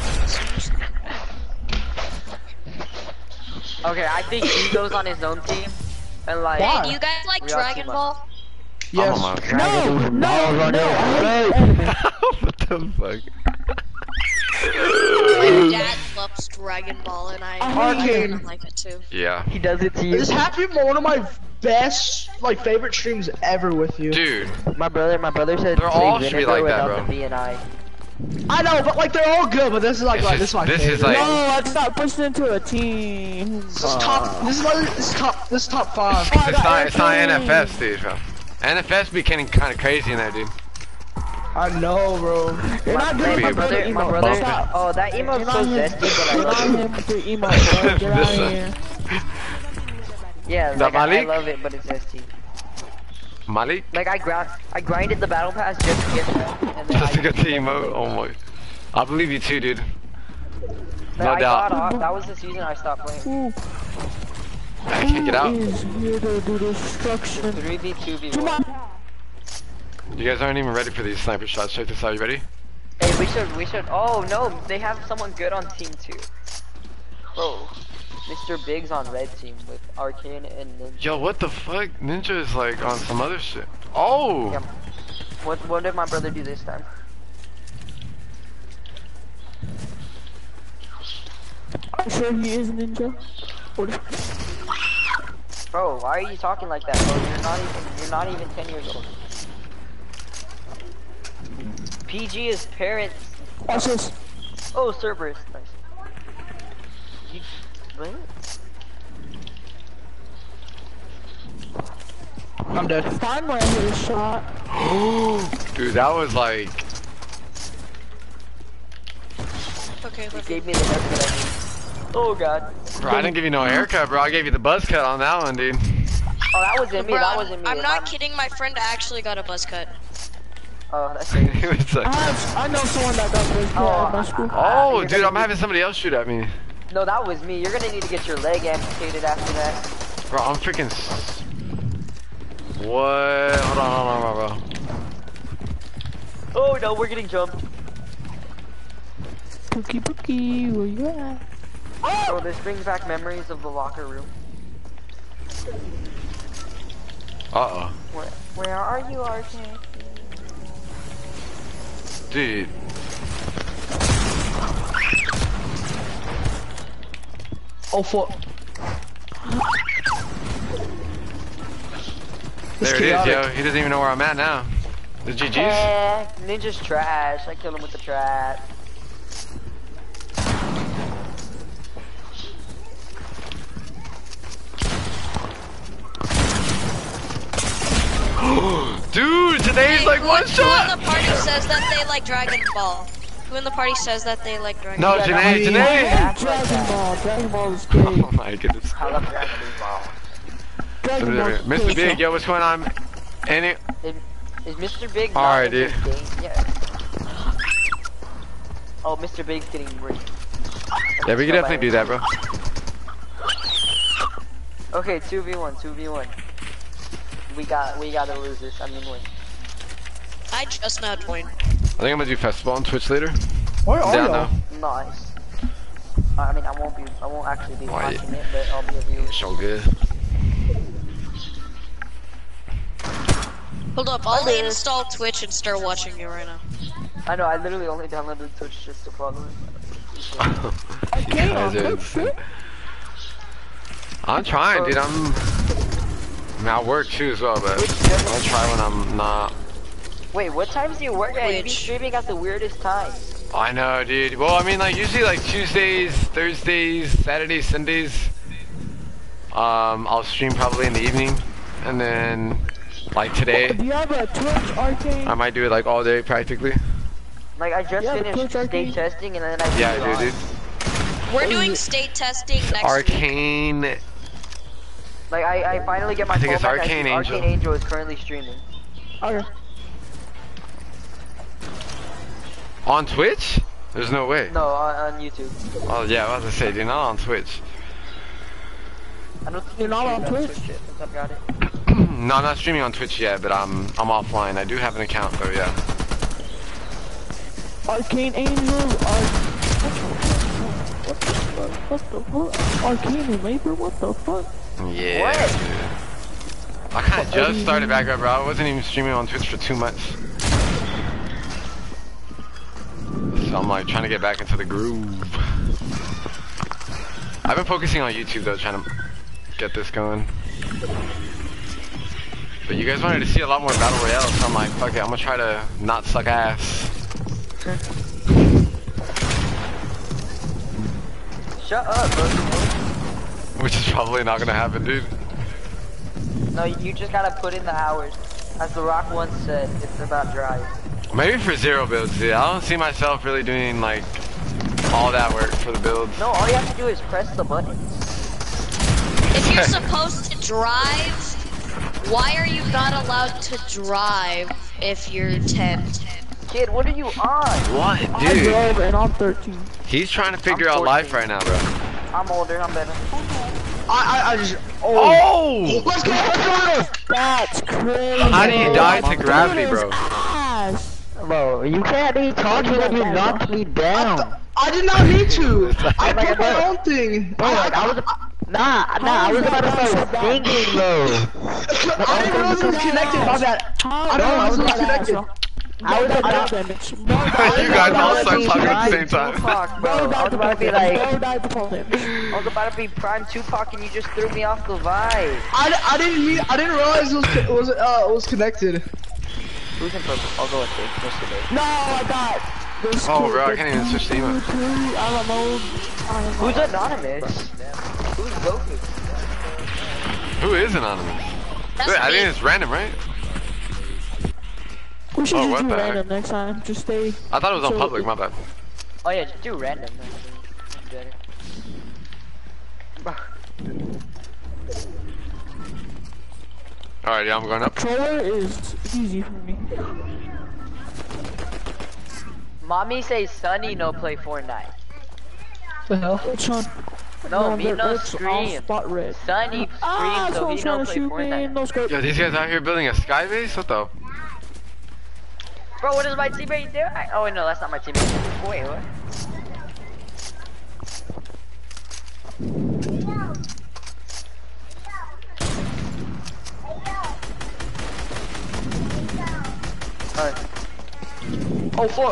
Okay, I think he goes on his own team. And like,
Why?
Hey, do you guys like
We all
Dragon
team up.
Ball?
Yes.
Oh my
No, no, no, no, I hate anime.
What the fuck?
My dad loves Dragon Ball, and I, I
Arcane.
kinda like it too.
Yeah.
he does it to you.
This happened to one of my best, like, favorite streams ever with you.
Dude,
My brother, my brother said
They're all
play
should be
vinegar
like that,
without
bro.
the V and I.
I know, but like they're all good. But this is like,
This
like
is-
this is my
this
favorite.
is like-
No, I got pushed into a team.
This is top. This is like this is top. This is top five.
it's not, it's not N F S, dude, bro. N F S be getting kind of crazy in there, dude.
I know, bro.
You're not
Hey,
doing
Be
my
a
brother
brother, my
emote.
brother.
Stop.
Oh, that emote's
Get
so
on him.
zesty, but I
Get
love
on
it.
him with your emote, bro. Get out
This
of
one.
here.
Yeah,
That
like I, I
Malik?
love it, but it's zesty.
Malik?
Like I grind, I grinded the battle pass just to get that, and then
Just to
I
get the emote? Oh my. I believe you too, dude.
But
No
I
doubt.
got off. That was the season I stopped playing.
Who
I can't get out.
is here to do destruction?
three v two v
Come
one.
on.
You guys aren't even ready for these sniper shots. Check this out. You ready?
Hey, we should, we should. Oh no, they have someone good on team two. Bro, Mister Biggs on red team with Arcane and Ninja.
Yo, what the fuck? Ninja is like on some other shit. Oh!
Yeah. What, what did my brother do this time?
I'm sure he is ninja. What is-
Bro, why are you talking like that, bro? You're not even, you're not even ten years old. P G is parents.
Watch this.
Oh, Cerberus. Nice. You, what?
I'm dead.
Finally, I hit a shot.
Dude, that was like.
Okay,
You
let's
gave me the best that I need. Oh god.
Bro, I didn't give you no haircut, bro. I gave you the buzz cut on that one, dude.
Oh, that wasn't me.
Bro,
That
I'm,
wasn't me.
I'm not
My-
kidding. My friend actually got a buzz cut.
Oh, that's it.
It was like-
I have, I know someone that got this
Oh,
at my school.
oh,
You're
dude,
gonna
I'm
be-
having somebody else shoot at me.
No, that was me. You're gonna need to get your leg amputated after that.
Bro, I'm freaking. S what? Hold on, hold on, hold on, bro.
Oh no, we're getting jumped.
Pookie pookie, where you at?
Oh, this brings back memories of the locker room.
Uh oh.
Where, where are you, Arcane?
Dude.
Oh fuck.
There it is,
chaotic.
yo. He doesn't even know where I'm at now. The G Gs?
Eh, Ninja's trash. I killed him with the trap.
Dude, today's
Hey,
like
who,
one
who
shot!
in the party says that they like Dragon Ball? Who in the party says that they like Dragon
No,
Ball?
Janae,
no,
Janae!
Act like
Dragon
that.
Ball, Dragon Ball is great.
Oh my goodness.
I love Dragon Ball.
Dragon Ball is
Mister
great.
Big, yo, what's going on? Any?
Is, is Mister Big not
Alright,
in
dude.
this game? Yeah. Oh, Mister Big's getting rigged.
Yeah, we can definitely do that, bro.
Okay, two v one, two v one. We got, we gotta lose this. I mean, win.
I just now joined.
I think I'm gonna do festival on Twitch later.
Where are
Down
y'all?
now.
Nice. I mean, I won't be, I won't actually be
Why?
watching it, but I'll be a viewer.
So good.
Hold up, I'll
Okay.
install Twitch and start watching you right now.
I know, I literally only downloaded Twitch just to follow it.
You guys are insane. I'm trying, dude. I'm. I mean, I work too as well, but I'll try when I'm not.
Wait, what times do you work at? You be
Twitch.
streaming at the weirdest times.
I know, dude. Well, I mean, like usually like Tuesdays, Thursdays, Saturdays, Sundays. Um, I'll stream probably in the evening, and then like today,
Do you have a Twitch, Arcane?
I might do it like all day practically.
Like I just
Yeah, the
finished
Twitch Arcane.
state testing and then I
Yeah,
do
I do, dude.
We're doing state testing next week.
Arcane.
Like I, I finally get my
I think
phone
it's
back. I see
ArcaneAngel.
ArcaneAngel is currently streaming.
Okay.
On Twitch? There's no way.
No, on, on YouTube.
Oh yeah, I was gonna say, dude, not on Twitch.
I don't think
You're not on Twitch?
Yet, since I've got it.
No, I'm not streaming on Twitch yet, but I'm I'm offline. I do have an account though, yeah.
ArcaneAngel, Ar- what the fuck? What the fuck? Arcane Labor, what the fuck?
Yeah.
What?
Dude. I kind of just started back up, bro. I wasn't even streaming on Twitch for two months. So I'm like trying to get back into the groove. I've been focusing on YouTube though, trying to get this going. But you guys wanted to see a lot more Battle Royale, so I'm like, fuck it, I'm gonna try to not suck ass.
Shut up, bro.
Which is probably not gonna happen, dude.
No, you just gotta put in the hours. As The Rock once said, it's about drive.
Maybe for zero builds, dude. I don't see myself really doing like all that work for the builds.
No, all you have to do is press the buttons.
If you're supposed to drive, why are you not allowed to drive if you're ten?
Kid, what are you on?
What,
I
dude?
drove and I'm thirteen.
He's trying to figure
I'm
out life
fourteen.
right now, bro.
I'm older, I'm better.
I, I, I just.
Oh!
Let's go, let's go!
That's crazy.
How do you die to
Dude
gravity,
is
bro?
ass.
Bro, you can't be talking when you knocked me down.
I did not need to. I
Like,
put my
I-
own thing.
Bro, like, I was, nah, nah, I was about to start thinking, though.
I didn't realize it was connected. My bad. I didn't realize it was connected.
I was about to,
You guys all start talking at the same time.
Tupac, bro. I was about to be like,
Bro died before him.
I was about to be prime Tupac, and you just threw me off the vibe.
I, I didn't mean, I didn't realize it was it was uh it was connected.
Who's in purple? I'll go with Dave just today.
No, I got this.
Oh,
kid,
bro, I
this
can't even
two,
switch the
two,
emotes.
two, I don't know. I don't know.
Who's anonymous? Who's Goku?
Who is anonymous?
That's
Wait, I
me.
think it's random, right?
We should
Oh,
just
what
do
the
random
heck?
next time. Just stay.
I thought it was on
So-
public, my bad.
Oh yeah, just do random. That's better.
Alright, yeah, I'm going up.
Controller is easy for me.
Mommy says Sunny no play Fortnite.
The hell?
Which one?
No, me
they're-
no
they're
scream.
all Spot red.
Sunny screams
Ah,
so he
someone's
no
trying to
play
shoot me.
Fortnite.
No scope.
Yo, these guys out here building a sky base? What the?
Bro, what does my teammate do? I, oh wait, no, that's not my teammate. Wait, what? Alright. Oh fuck!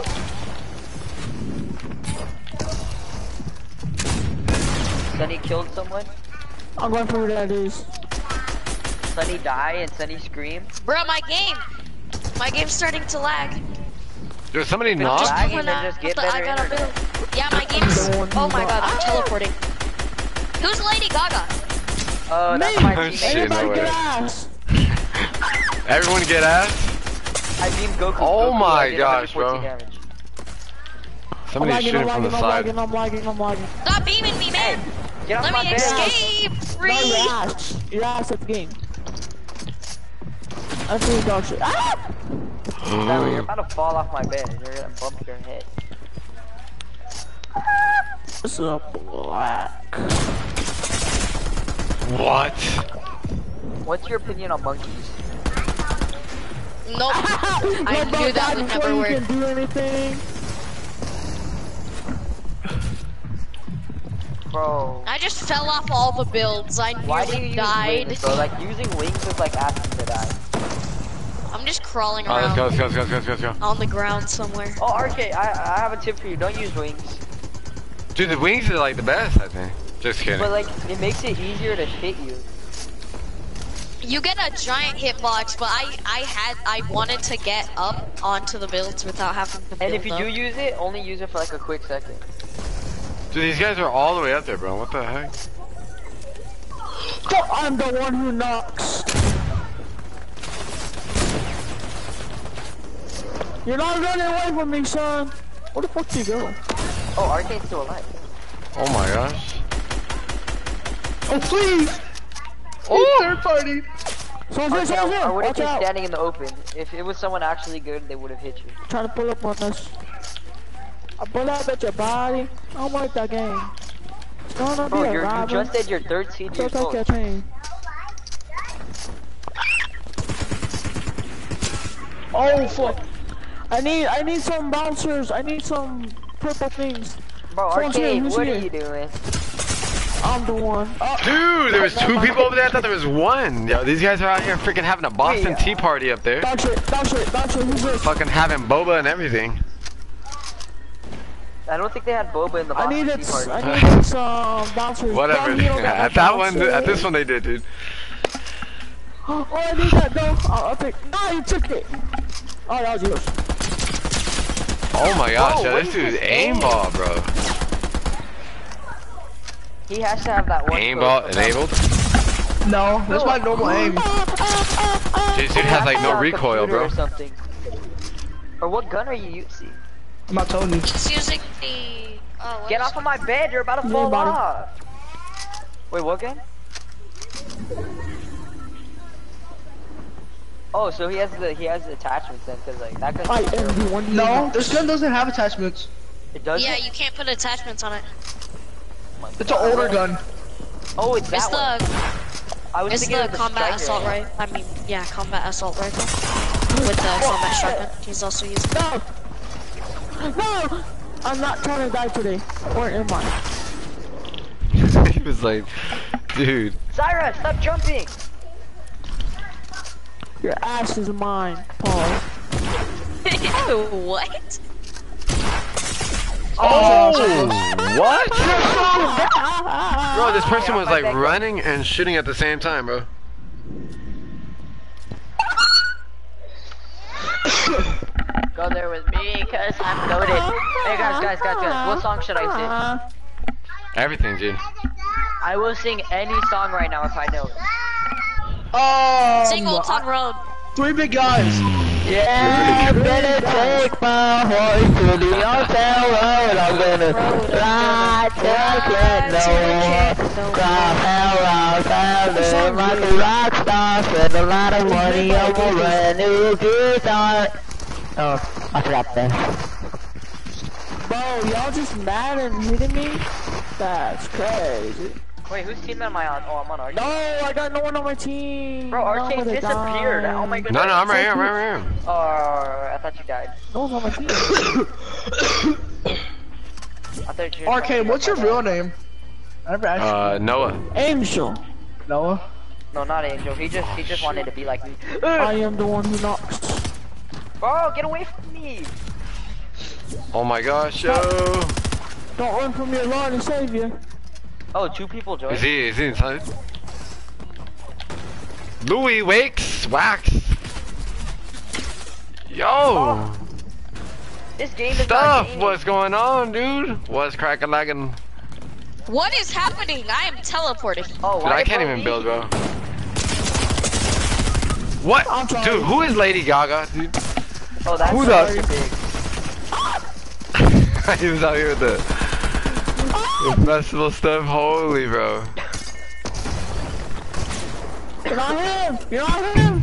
Sunny killed someone.
I'm going for who that is.
Sunny die and Sunny scream.
Bro, my game. My game's starting to lag.
Yo, somebody
If it's
knocked?
lagging,
When
then
I-
just get
what the- I
better
gotta
internet.
build. Yeah, my game's. Oh my god, I'm teleporting. Who's Lady Gaga?
Oh, that's
Me!
my
Oh, shit,
teammate.
no
Everybody
way.
get ass.
Everyone get ass?
I beam Goku.
Oh
Goku,
my
I did
gosh,
one hundred fourteen
bro.
damage.
I'm
Somebody's
lagging,
shooting
I'm
from the
lagging, I'm
side.
lagging, I'm lagging, I'm lagging.
Stop beaming me, man.
Get off
Let
my
me
bed.
escape.
No,
Free.
your ass. Your ass at the game. That's really dog shit. Ah!
Trevor, you're about to fall off my bed and you're gonna bump your head.
It's a black.
What?
What's your opinion on monkeys?
Nope. I
Yo, bro,
knew that
die
would
before
never
you
work.
can do anything.
Bro.
I just fell off all the builds. I
Why do you
nearly
use
died.
wings, bro? Like, using wings is like asking to die.
I'm just crawling
Alright, let's go,
around
let's go, let's go, let's go, let's go.
on the ground somewhere.
Oh, R K, I, I have a tip for you. Don't use wings.
Dude, the wings are like the best, I think. Just kidding.
But, like, it makes it easier to hit you.
You get a giant hitbox, but I I had I wanted to get up onto the builds without having to build
And if you
up.
do use it, only use it for like a quick second.
Dude, these guys are all the way up there, bro. What the heck?
I'm the one who knocks. You're not running away from me, son. Where the fuck did you go?
Oh, Arcane's still alive.
Oh my gosh.
Oh please! Oh, third party.
Someone's here,
Arcane,
someone's here.
I would have
Watch
been
out.
standing in the open. If it was someone actually good, they would have hit you.
Trying to pull up on us. I pull up at your body. I don't like that game. It's gonna
Bro,
be a
you're, you
robber.
just said you're thirteen
Go
years
take
old.
your team.
Oh fuck.
I need, I need some bouncers. I need some purple things.
Bro,
Someone's here,
Arcane,
who's
what
here?
are you doing?
I'm the one. Oh,
Dude, there was two people over there. I thought there was one. Yo, these guys are out here freaking having a Boston
Wait,
Tea Party up there.
bounce it, bounce it, bounce it. Who's this?
Fucking having boba and everything.
I don't think they had boba in the
I
Boston
needed,
Tea Party.
I needed some bouncers.
Whatever.
Bro, you don't got
At that one,
bouncers.
at this one they did, dude.
Oh, I need that though. Oh, I'll take. No, you took it. Oh, that was yours.
Oh my gosh,
Bro,
yo,
what
this
is
dude's
this aim?
aimball, bro.
He has to have that one.
Aimball
code.
enabled.
No, that's my normal aim.
Dude, this dude has like
He
no
on a
recoil,
computer
bro.
Or something. Or what gun are you using?
I'm not telling you.
It's using the. Oh, what
Get
is
off of my bed, you're about to
Yeah,
fall
buddy.
off. Wait, what gun? Oh, so he has the he has the attachments then, cause like that gun.
I am the one. who
No,
knocks.
this gun doesn't have attachments.
It does.
Yeah, you can't put attachments on it.
It's an older gun.
Oh, it's that
It's
one.
the
I was
it's
thinking
the
of the
combat
striker.
assault rifle. I mean, yeah, combat assault rifle with the combat shotgun. He's also using.
No! No! I'm not trying to die today. Or am I?
He was like, dude.
Zyra, stop jumping!
Your ass is mine, Paul.
What?
Oh, what? Bro, this person
Yeah,
was
my
like
bad.
running and shooting at the same time, bro.
Go there with me, cause I'm loaded. Hey guys, guys, guys, guys, what song should I sing?
Everything, dude.
I will sing any song right now if I know it.
Um,
Sing Old Town Road.
Three big guys.
Yeah, I'm gonna take my horse to the old town road. I'm gonna ride till I can't no more. Drive around, traveling like a rock star. Spend a lot of money on a brand new guitar. Oh, I forgot that. Bro, y'all just mad and hitting me? That's crazy.
Wait, whose team am I on? Oh, I'm on Arcane.
No, I got no one on my team.
Bro,
No, I'm
Arcane
gonna
disappeared.
die.
Oh my goodness.
No, no, I'm right here, I'm right here.
Oh, I thought you died.
No one's on my team.
I thought you were
Arcane, what's your real name? I never asked
Uh, Noah.
Angel.
you. Noah.
No, not Angel. He just he just wanted to be like me.
I am the one who knocks.
Bro, get away from me!
Oh my gosh, yo.
Don't run from your Lord and Savior.
Oh, two people joined.
Is he, is he inside? Louis Wakes, Wax. Yo.
This game is not
Stuff,
gaming.
what's going on, dude? What's cracking lagging?
What is happening? I am teleporting.
Oh,
Dude,
why
I
did
can't
Bro
even
leave?
build, bro. What?
I'm sorry.
Dude, who is Lady Gaga, dude?
Oh, that's
Who
so
does?
big.
He was out here with the, the festival stuff. Holy, bro.
You're not him. You're not him.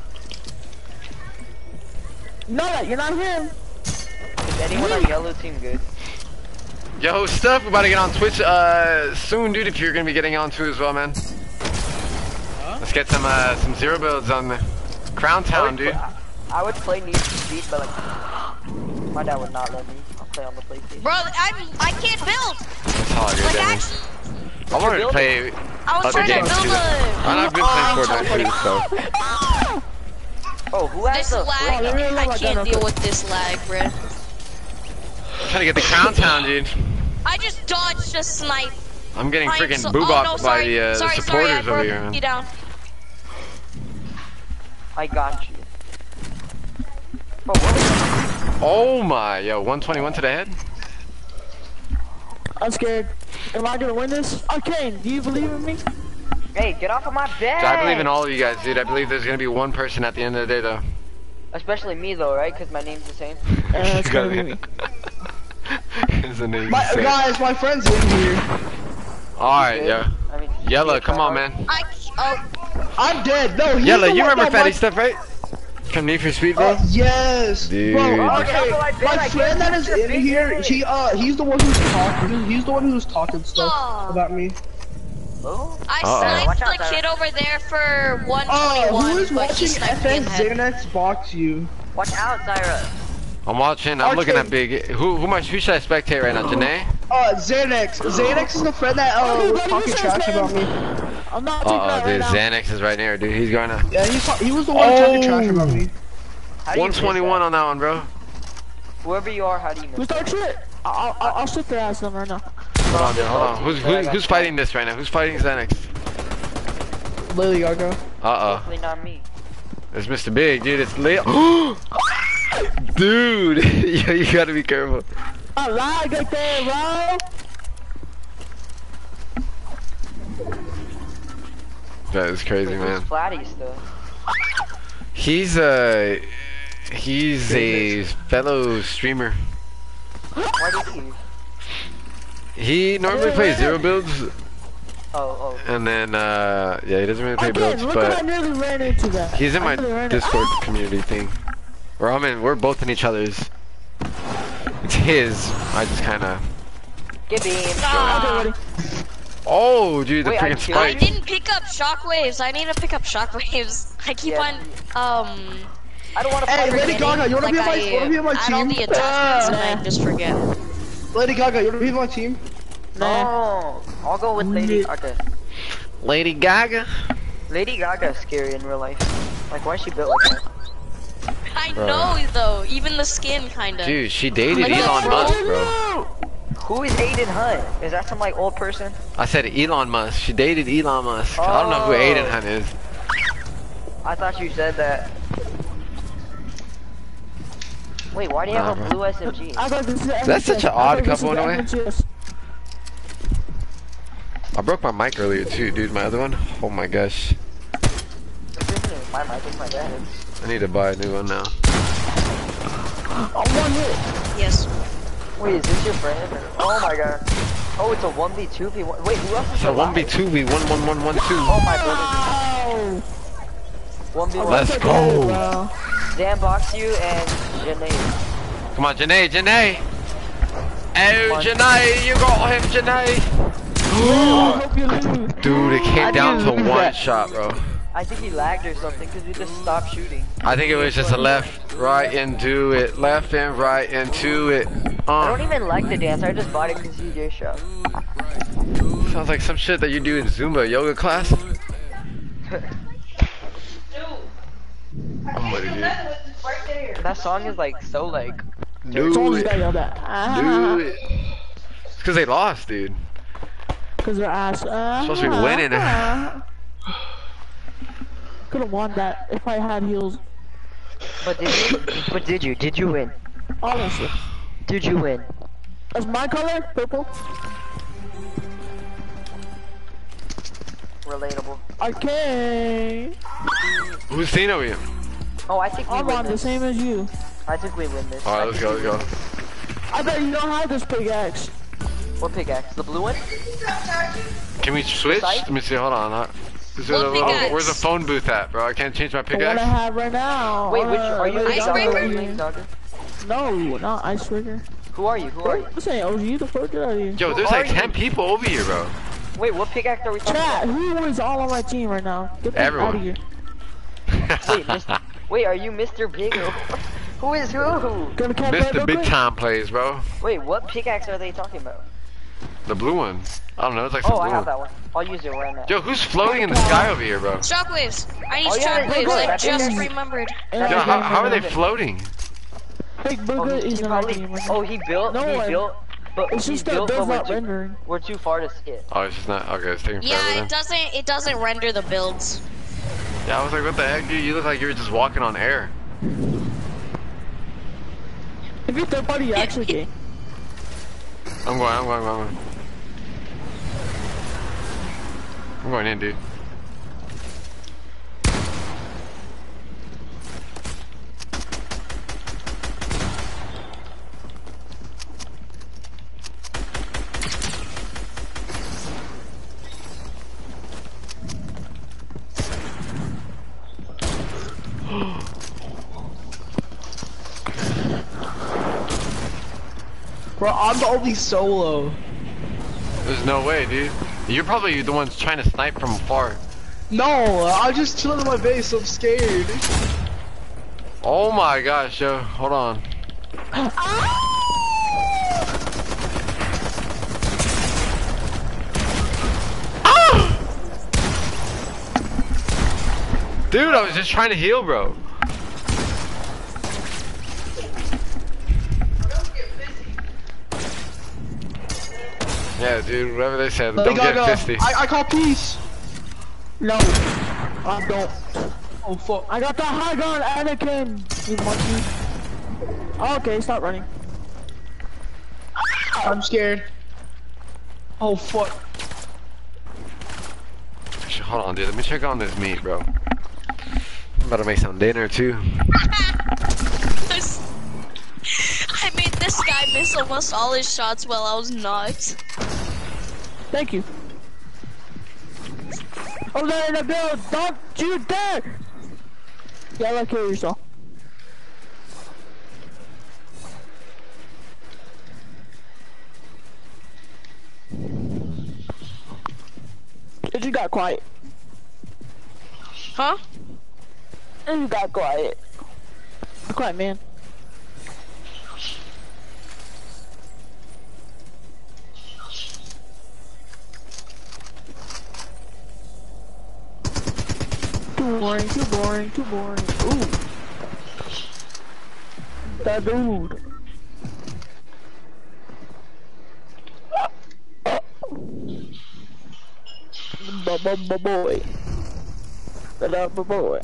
You know that. You're not him.
Is anyone on yellow team good?
Yo, Stuff, we're about to get on Twitch uh, soon, dude, if you're going to be getting on too as well, man. Let's get some uh, some zero builds on the Crown Town, dude.
I, I would play Need for Speed, but like, my dad would not let me. I'll play on the PlayStation.
Bro, I'm I can't build.
It's all good,
Like
Danny.
actually,
I wanted to play
I was
other
trying to
games
build
too.
a.
And I've been playing Fortnite too, so.
Oh, who has
This
the
lag,
flag?
really
I
like
can't
that,
deal
okay.
with this lag, bro.
Trying to get the Crown Town, dude.
I just dodged a snipe.
I'm getting
I am
freaking
so-
boobopped
oh, no,
by
sorry.
the, uh,
sorry,
the
sorry, I
supporters over
broke
here, man.
you down.
I got you. Bro, what was
Oh my, yo, one twenty-one to the head?
I'm scared. Am I gonna win this? Arcane, do you believe in me?
Hey, get off of my bed!
I believe in all of you guys, dude. I believe there's gonna be one person at the end of the day, though.
Especially me, though, right? Because my name's the same.
Uh, that's
You
gonna
gotta
be me.
Is the name
My,
the same.
guys, my friend's in here.
Alright, yo.
I mean,
Yella,
yeah,
come on,
try
man.
I oh
I'm dead. No, he's
Yella,
the
you
one
remember
that
Fatty
liked-
stuff, right? From Need for Speed, bro?
Uh, yes,
Dude.
bro.
Oh,
Okay,
yeah, but I bet
my
I
friend
guess
that is
you're
in
big
here,
idiot.
he uh, he's the one who's talking. He's the one who's talking stuff
Aw.
about me.
Oh?
I
Uh-oh.
sniped
Watch out,
the
Sarah.
kid over there for one
Oh,
twenty-one,
who is
but he
watching
sniped me in
F
the
X
head.
Xanax box you?
Watch out, Zyra.
I'm watching, I'm looking at
Arcade.
big. Who who, much, who should I spectate right now? Janae?
Uh, Xanax. Xanax is the friend that uh
Okay,
was
buddy,
talking
what's
trash
up,
about me.
I'm not
Uh
taking
oh,
that
dude.
right now.
Xanax is right there, dude. He's going to.
Yeah, he's he was the one talking trash about me.
How do you
one twenty-one
miss
on that one, bro.
that? Whoever you are, how do you miss
Who's
that?
that shit? I'll, I'll, I'll sit their ass down right now.
Hold on, dude. Hold on. Who's who, who's fighting this right now? Who's fighting Xanax?
Lily Gaga.
Uh
Hopefully not me.
oh. It's Mister Big, dude. It's Leo. Dude, yo, you gotta be careful.
I lied right there, bro.
That is crazy,
Who's
man.
Flatty still?
He's a he's a fellow streamer.
Why did he?
He normally plays zero builds,
Oh, oh.
and then uh, yeah, he doesn't really play
Again,
builds,
look what I
but
nearly ran into that.
he's in
I
my
nearly ran into-
Discord community thing. Where I'm in, we're both in each other's. It's his. I just kind of.
Get beamed.
Ah,
Okay, ready?
Oh, dude, the
Wait, I
freaking
killed
I
spike.
didn't pick up shockwaves. I need to pick up shockwaves. I keep
Yeah.
on um.
I don't want to
Hey,
play
Lady
forgetting.
Gaga, you wanna
like
be on my-
I
you wanna be on my
add all
team?
the adjustments and
Uh,
I just forget.
Lady Gaga, you wanna be on my team?
Nah.
No, I'll go with Lady Gaga.
Lady Gaga.
Lady Gaga's scary in real life. Like, why is she built like that?
I
Bro.
know though. Even the skin, kinda.
Dude, she dated
Like
Elon
that.
Musk, bro.
Who is Aiden Hunt? Is that some like old person?
I said Elon Musk. She dated Elon Musk. I don't know who
Oh.
Aiden Hunt is.
I thought you said that. Wait, why do you have
Nah,
a
bro.
blue S M G?
I thought this is
That's such an odd couple in a way.
M G S.
I broke my mic earlier too, dude. My other one. Oh my gosh.
My mic is my dad's.
I need to buy a new one now.
Oh, one hit.
Yes.
Wait, is this your friend? Or... Oh my god. Oh, it's a one v two v one. Wait, who else is
So one v
alive?
two v one one one one two.
Oh my brother.
Oh.
one v one.
Let's go.
Bro.
Dan box you and Janae.
Come on, Janae, Janae. Oh,
on.
Janae, you got him, Janae.
I hope you lose.
Dude, it came
I
down to
didn't lose
one
that.
shot, bro.
I think he lagged or something because we just stopped shooting.
I think it was just a left, right into it, left and right into it.
I don't
Uh,
even like the dance. I just bought it because C J shot.
sounds like some shit that you do in Zumba yoga class. I'm with it, dude.
That song is like so like.
It's
Do
always
it.
got yelled at.
Do
Ah,
it. It's because they lost, dude.
Cause their ass. Uh,
Supposed to be winning.
Could have won that if I had heels.
But did you? But did you? Did you win?
Honestly.
Did you win?
That's my color, purple.
Relatable.
Okay.
Who's seen over you?
Oh, I think we
I'm
win
on the
this.
same as you.
I think we win this.
Alright,
I
let's
think
go,
we
let's go.
win.
I bet you don't have this pickaxe.
What pickaxe? The blue one?
Can we switch?
Sight?
Let me see, hold on. huh? Is there
What
a little-
pickaxe?
where's the phone booth at, bro? I can't change my
For what I
pickaxe.
have right now.
Wait, which
uh,
are you?
Lady
the
Gaga
Dogger
Icebreaker?
or
right
Lady
here.
Dogger?
No, not Icebreaker.
Who are you? Who are you?
This ain't O G, the fuck out of here.
Yo, there's
Who
like
are you?
ten people over here, bro.
Wait, what pickaxe are we talking
Chat,
about?
who is all on my team right now? Get them
Everyone.
out of here.
Wait, Mister Wait, are you Mister Big? Or... Who is who?
Gonna catch that
Mister
real
Big
quick?
Time plays, bro.
Wait, what pickaxe are they talking about?
The blue one. I don't know, it's like some
Oh, I
blue
have
one.
that one. I'll use it right now.
Yo, who's floating in the sky over here, bro?
Shockwaves. I need
Oh, yeah,
shockwaves.
good.
I
I think
just
it's-
remembered.
And
Yo,
I
how,
got
how are they
him.
floating?
Big
Oh,
Booger
he,
is
he
on my
probably,
team right
oh,
now.
he built,
No
he
one.
built, but
It's
he
just that
built,
it
but
does
we're
not
too,
rendering.
we're too far to see it.
Oh, it's just not. Okay, it's taking forever
Yeah,
then.
it doesn't. It doesn't render the builds.
Yeah, I was like, what the heck, dude? You look like you were just walking on air.
If you're third party, you're actually gay.
I'm going, I'm going, I'm going. I'm going in, dude.
Bro, I'm the only solo.
There's no way, dude. You're probably the ones trying to snipe from afar.
No, I'm just chilling in my base. I'm scared.
Oh my gosh, yo. Hold on. Dude, I was just trying to heal, bro. Yeah, dude, whatever they said,
Let
don't
me
get
go.
fisty.
I, I call peace.
No, I don't.
Oh fuck.
I got the high ground, Anakin. You monkey. Okay, stop running.
I'm scared. Oh fuck.
Hold on, dude, let me check on this meat, bro. I'm about to make some dinner, too.
This- I made this guy miss almost all his shots while I was not.
Thank you. Over there in the build, don't you dare! Yeah, like kill yourself. It just got quiet.
Huh?
It just got quiet. Quiet, man. Too boring, too boring, too boring. Ooh. That dude. Boy. That boy.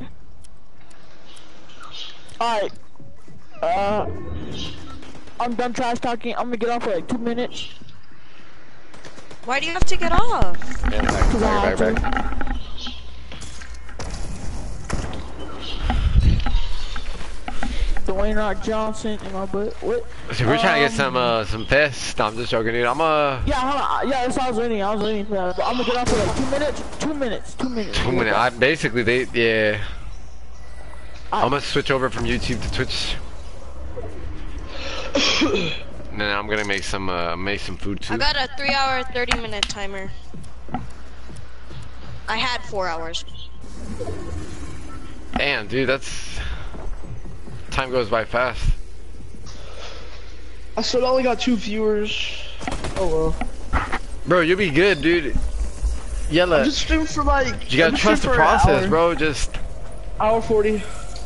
Alright. Uh, I'm done trash talking. I'm gonna get off for like two minutes.
Why do you have to get off?
Yeah, back, back, back, back.
Dwayne Rock Johnson in my butt. What?
So we're trying to get
Um,
some, uh, some fists. No, I'm just joking, dude. I'm, uh...
Yeah, hold on. Yeah, that's what I was waiting. I was waiting for that. But I'm gonna get off for like two minutes. Two minutes. Two minutes.
Two minutes. I basically, they, yeah.
I,
I'm gonna switch over from YouTube to Twitch. And then I'm gonna make some, uh, make some food too.
I got a three hour, thirty minute timer. I had four hours.
Damn, dude, that's... Time goes by fast.
I still only got two viewers. Oh well.
Bro, you'll be good, dude. Yella.
I'm just streaming for like.
You gotta
I'm
trust the
streaming for an
process,
hour.
bro. Just...
Hour forty.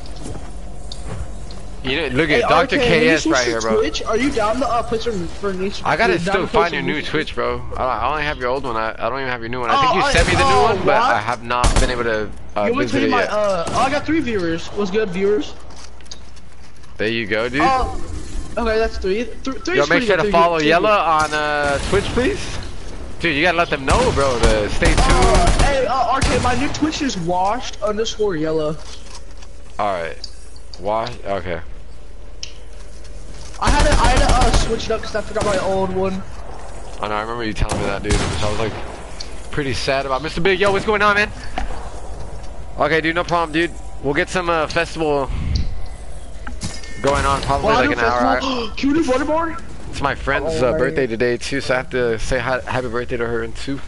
You know, look
Hey,
at Doctor
R K,
K
when you
S
switch
right
to
here, bro.
Twitch, are you down to uh, place for, for niche?
I gotta
you're down
still
to place
find
for
your new
niche?
Twitch, bro. I, I only have your old one. I, I don't even have your new one. I
Oh,
think you
I-
sent me the new
oh,
one, but
what?
I have not been able to uh,
You want me to
visit
tell you
it
my,
yet.
uh, oh, I got three viewers. What's good, viewers?
There you go, dude.
Oh, okay, that's three. Th three
Yo,
is
make
pretty
sure
good.
to
Three
follow
good,
Yella on uh, Twitch, please. Dude, you gotta let them know, bro, to stay tuned.
Uh, hey, uh, R K, my new Twitch is washed underscore yellow.
Alright. Why? Okay.
I had to, I had to uh, switch it up because I forgot my old one.
I know, I remember you telling me that, dude. Which I was like, pretty sad about. Mister Big, yo, what's going on, man? Okay, dude, no problem, dude. We'll get some uh, festival going on probably
Well,
like an hour.
Can we do Butterboard?
It's my friend's
Oh,
uh,
my
birthday
God.
today, too, so I have to say hi happy birthday to her, too.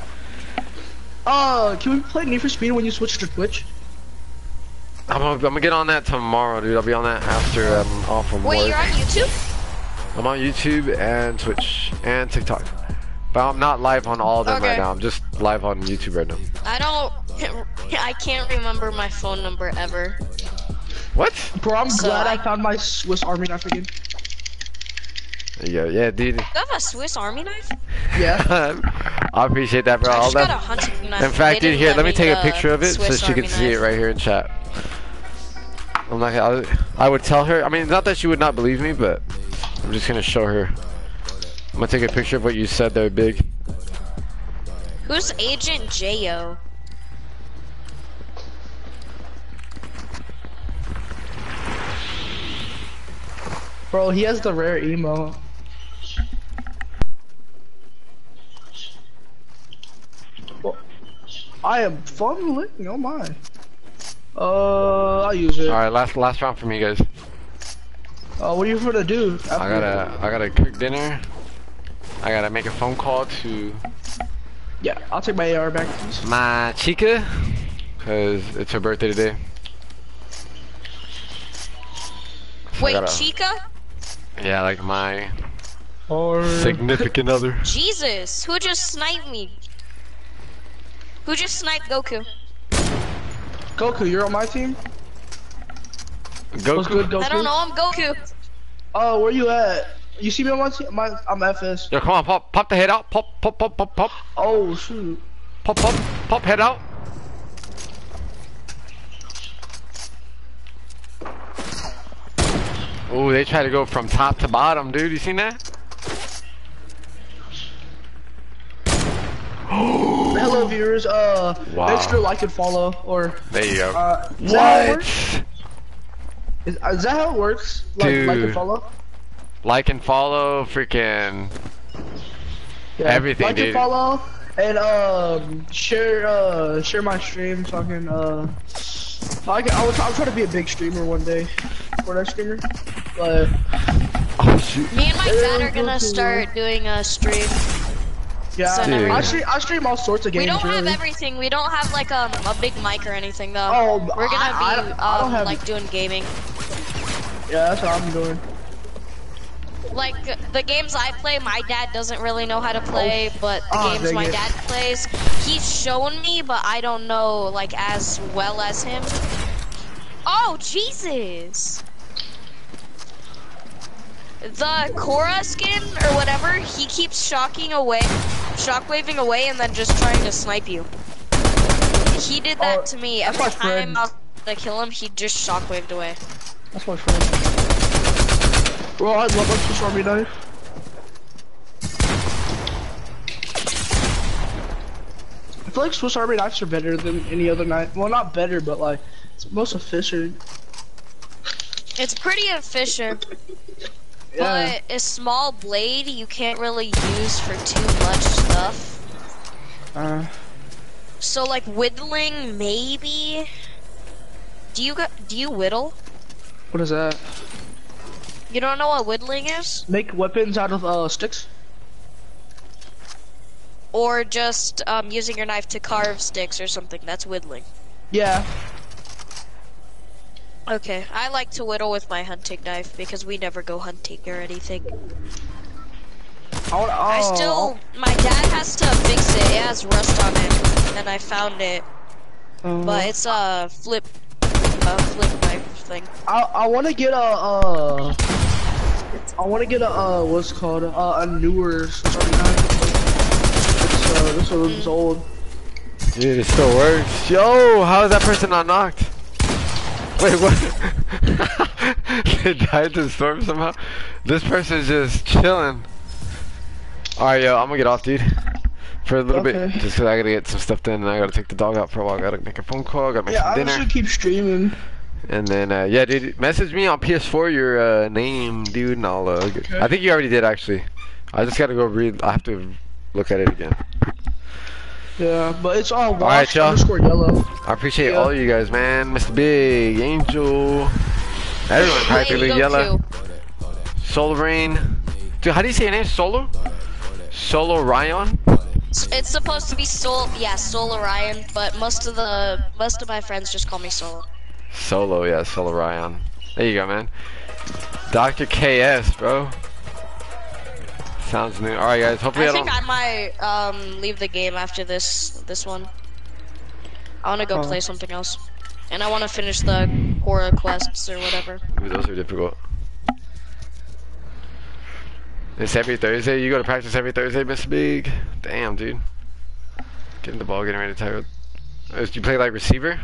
Uh, can we play Need for Speed when you switch to Twitch?
I'm gonna, I'm gonna get on that tomorrow, dude. I'll be on that after I'm off from
Wait,
work.
you're on YouTube?
I'm on YouTube and Twitch and TikTok. But I'm not live on all of them
Okay.
right now. I'm just live on YouTube right now.
I don't. I can't remember my phone number ever.
What?
Bro, I'm
So
glad I...
I-
found my Swiss Army knife again.
There you go. Yeah, dude.
You have a Swiss Army knife?
Yeah.
I appreciate that, bro.
I
I'll
just got a
let-
hunting knife.
In fact,
They
dude,
didn't
here,
let
let me take a
uh,
picture of it so
Swiss
she can
Army
see it
knife.
right here in chat. I'm not. I, I would tell her. I mean, not that she would not believe me, but I'm just gonna show her. I'm gonna take a picture of what you said there, big.
Who's Agent J O?
Bro, he has the rare emo. Well, I am fun licking, oh my. Uh, I'll use it.
All right, last last round for me, guys.
Uh, what are you gonna do? After
I gotta I gotta cook dinner. I gotta make a phone call to
Yeah, I'll take my A R back, please.
my chica, cause it's her birthday today. So I
Wait,
gotta-
Chica?
Yeah, like my
Or
significant other.
Jesus, who just sniped me? Who just sniped Goku?
Goku, you're on my team?
Goku.
What's good, Goku?
I don't know, I'm Goku.
Oh, where you at? You see me on my team? My, I'm F S.
Yo, come on, pop, pop the head out. Pop, pop, pop, pop, pop,
Oh, shoot.
pop, pop, pop head out. Oh, they try to go from top to bottom, dude. You seen that?
Hello, viewers. Uh,
Wow.
make sure to like and follow, or
There you go.
uh, is that how it
What?
works? Is, is that how it works? Like, like and
Dude.
follow?
Like and follow, freaking
Yeah.
everything,
like
dude.
and follow, and um, share uh, share my stream so I can uh, I can, I was, I'm trying to be a big streamer one day, Fortnite streamer, but
Oh shoot.
Me and my dad are
Goku.
gonna start doing a stream.
yeah,
So
Dude.
I stream I stream all sorts of games.
We don't have
really.
everything. We don't have like um, a big mic or anything though.
Oh,
We're gonna
I- I
be
don't- I don't
um,
have-
like doing gaming.
Yeah, that's what I'm doing.
Like the games I play, my dad doesn't really know how to play, but the
Oh,
games
dang
my
it.
dad plays, he's shown me, but I don't know like as well as him. Oh Jesus! The Korra skin or whatever, he keeps shocking away, shockwaving away, and then just trying to snipe you. He did that
Oh,
to me
that's
every
my friend.
time I was to kill him. He just shockwaved away.
That's my friend. Bro, I love my Swiss Army knife. I feel like Swiss Army knives are better than any other knife. Well, not better, but like it's most efficient.
It's pretty efficient.
Yeah.
But a small blade you can't really use for too much stuff.
Uh,
So like whittling, maybe. Do you go, do you whittle?
what is that?
You don't know what whittling is?
Make weapons out of uh sticks?
Or just um, using your knife to carve sticks or something? That's whittling.
Yeah.
Okay, I like to whittle with my hunting knife because we never go hunting or anything.
I, want, oh,
I still, my dad has to fix it. It has rust on it, and I found it,
uh,
but it's a flip, a flip knife thing.
I I want to get a uh. I want to get a uh what's it called uh, a newer Swiss Army knife. It's, uh, this one's old.
Dude, it still works. Yo, how is that person not knocked? Wait, what? They died to the storm somehow? This person's just chilling. Alright, yo, I'm gonna get off, dude. For a little
Okay.
bit, just cause I gotta get some stuff done and I gotta take the dog out for a while. I gotta make a phone call, gotta make
Yeah,
some
I'm
dinner.
just gonna keep streaming.
And then, uh, yeah, dude, message me on P S four your uh, name, dude, and I'll, uh, get, I think you already did, actually. I just gotta go read, I have to look at it again.
Yeah, but it's all
Alright,
washed
y'all.
underscore yellow.
I appreciate
Yeah.
all you guys, man. Mister Big, Angel, everyone practically
Hey,
yellow.
Goku.
Solar Rain. Dude, how do you say your name? Solo? Solo Ryan?
It's supposed to be Sol, yeah, Sol Orion, but most of the most of my friends just call me Solo.
Solo, yeah, Solo Ryan. There you go, man. Doctor K S, bro. Sounds new. Alright, guys, hopefully I,
I
don't...
think I might um leave the game after this this one. I want to go
Oh.
play something else, and I want to finish the Korra quests or whatever.
Ooh, those are difficult. It's every Thursday. You go to practice every Thursday, Mister Big. Damn, dude. Getting the ball, getting ready to tackle. Uh, Do you play like receiver?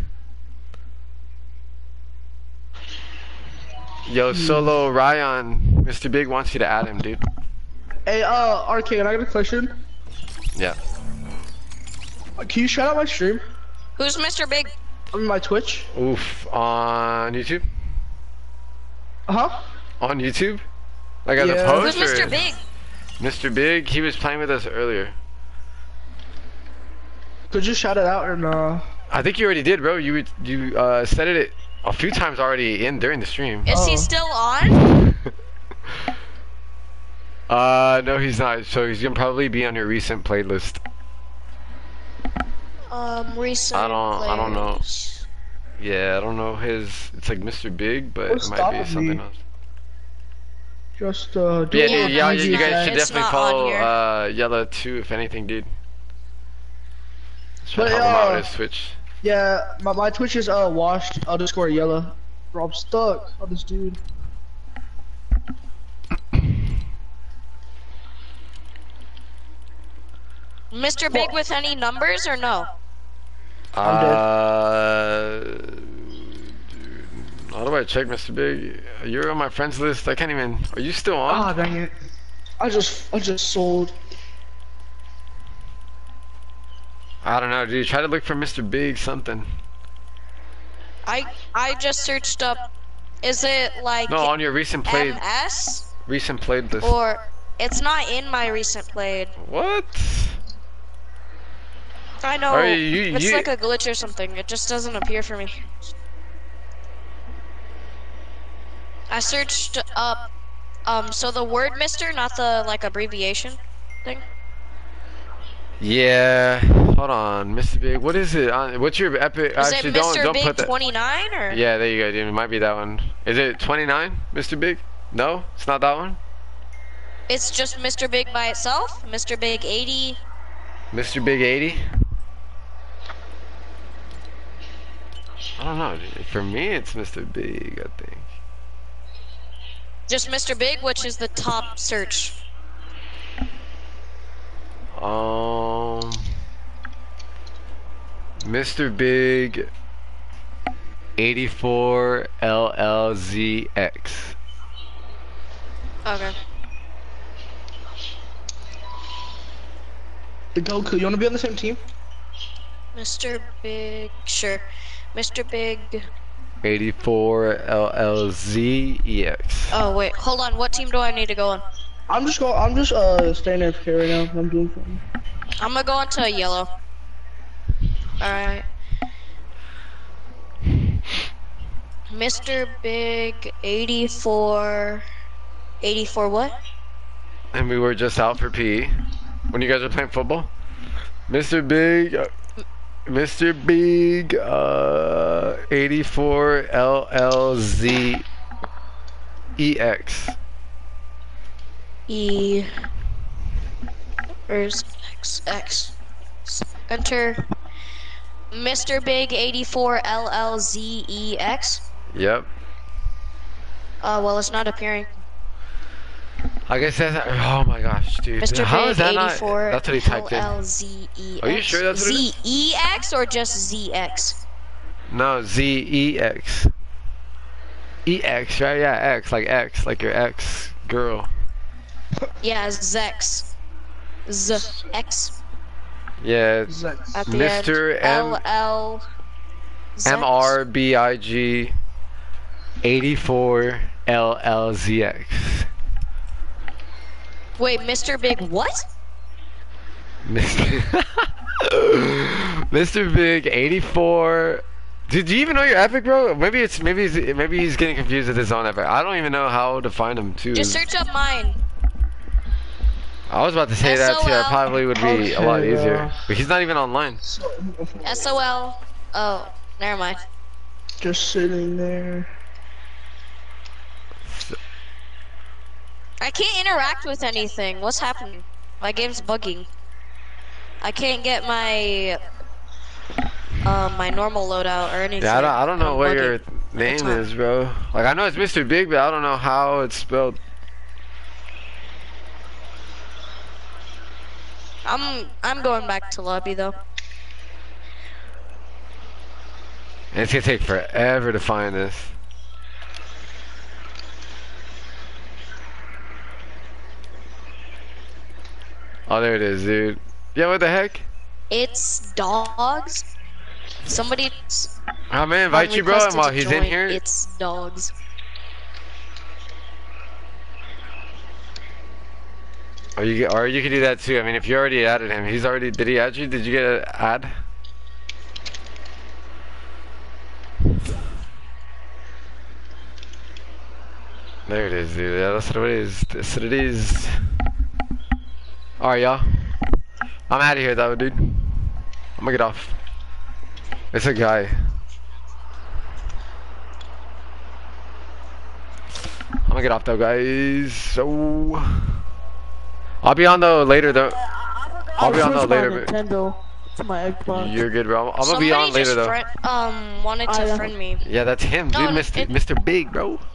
Yo, Solo Ryan, Mister Big wants you to add him, dude.
Hey, uh, Arcane, I got a question.
Yeah.
Can you shout out my stream?
Who's Mister Big?
On my Twitch?
Oof. On YouTube?
Uh huh?
On YouTube? Like as
Yeah.
a post?
Who's Mister
or-
Big?
Mister Big, he was playing with us earlier.
Could you shout it out or no?
I think you already did, bro. You you uh, said it a few times already in during the stream.
Is
Oh.
he still on?
uh, no, he's not. So he's gonna probably be on your recent playlist.
Um, recent.
I don't- I don't know.
players.
Yeah, I don't know his. It's like Mister Big, but
What's
it might be
stopping
something
me?
else.
Just, uh, do
Yeah,
a
dude,
little
yeah,
it's
you, you
preview
guys
not-
should
thing.
it's
definitely
not on
follow
here.
uh, Yella too, if anything, dude. Let's try to
But,
help him out
uh,
with his Twitch.
Yeah, my, my Twitch is, uh, washed underscore yellow. Bro, I'm stuck on this dude.
Mister Big with any numbers or no?
I'm dead.
Uh, dude, how do I check, Mister Big? You're on my friends list. I can't even. Are you still on?
Ah, dang it. I just, I just sold.
I don't know, dude. Try to look for Mister Big something.
I I just searched up. Is it like
No, on your recent played,
M S
recent played list.
or it's not in my recent played?
What?
I know.
Are you- you-
it's
you-
like a glitch or something. It just doesn't appear for me. I searched up. Um. So the word Mister, not the like abbreviation thing.
Yeah. Hold on, Mister Big. What is it? Uh, What's your epic?
Is
Actually,
it
don't
Mister
don't
Big
put that.
twenty-nine or?
Yeah, there you go, dude. It might be that one. Is it twenty-nine, Mister Big? No, it's not that one.
It's just Mister Big by itself. Mister Big eighty.
Mister Big eighty. I don't know, dude. For me, it's Mister Big. I think.
Just Mister Big, which is the top search.
Um, Mister Big eighty-four L L Z X.
Okay.
The Goku, you wanna be on the same team?
Mister Big, sure. Mister Big.
eighty-four L L Z E X.
Oh wait, hold on. What team do I need to go on?
I'm just going, I'm just, uh, staying A F K right now. I'm doing something.
I'm gonna go into yellow. All right. Mister Big eighty-four. eighty-four what?
And we were just out for P E when you guys were playing football. Mister Big, uh, Mister Big, uh, eighty-four L L Z E X.
E. Where's X? X. Enter. Mister Big eighty-four L L Z E X.
Yep.
Uh, well, it's not appearing.
I guess that's. Oh my gosh, dude.
Mister
How
Big
is that not?
eighty-four
That's what he typed in.
L L Z E X.
Are you sure that's what it is?
Z E X or just Z X?
No, Z E X. E X, right? Yeah, X, like X, like your ex girl.
Yeah, Zex. Z X
Yeah,
Zex.
at the
Mister
end.
M-
L L. Zex.
M R B I G eighty-four L L Z X.
Wait, Mister Big what?
Mister Mister Big eighty-four. Did you even know your epic, bro? Maybe it's maybe he's, maybe he's getting confused with his own epic. I don't even know how to find him too.
Just search up mine.
I was about to say that too. That
S O L.
probably would be a lot
Okay,
easier.
bro.
But he's not even online.
S O L. Oh, never mind.
Just sitting there.
I can't interact with anything. What's happening? My game's bugging. I can't get my um my normal loadout or anything.
Yeah, I don't, I don't know
I'm
what
bugging
your
all the
name
time.
is, bro. Like I know it's Mister Big, but I don't know how it's spelled.
I'm I'm going back to lobby though.
And it's gonna take forever to find this. Oh, there it is, dude. Yeah, what the heck?
It's dogs. Somebody.
I'm gonna invite you, bro, and while he's in here.
It's dogs.
Or you, or you can do that too. I mean, if you already added him, he's already. Did he add you? Did you get an ad? There it is, dude. Yeah, that's what it is. That's what it is. Alright, y'all. I'm out of here, though, dude. I'm gonna get off. It's a guy. I'm gonna get off, though, guys. So. I'll be on though later though. I'll be on though later.
Nintendo to my Xbox.
You're good, bro. I'm, I'm gonna be on later though.
Friend, um, wanted to
I, uh,
friend me.
Yeah, that's him, dude.
No,
Mister
it,
Mister Big, bro.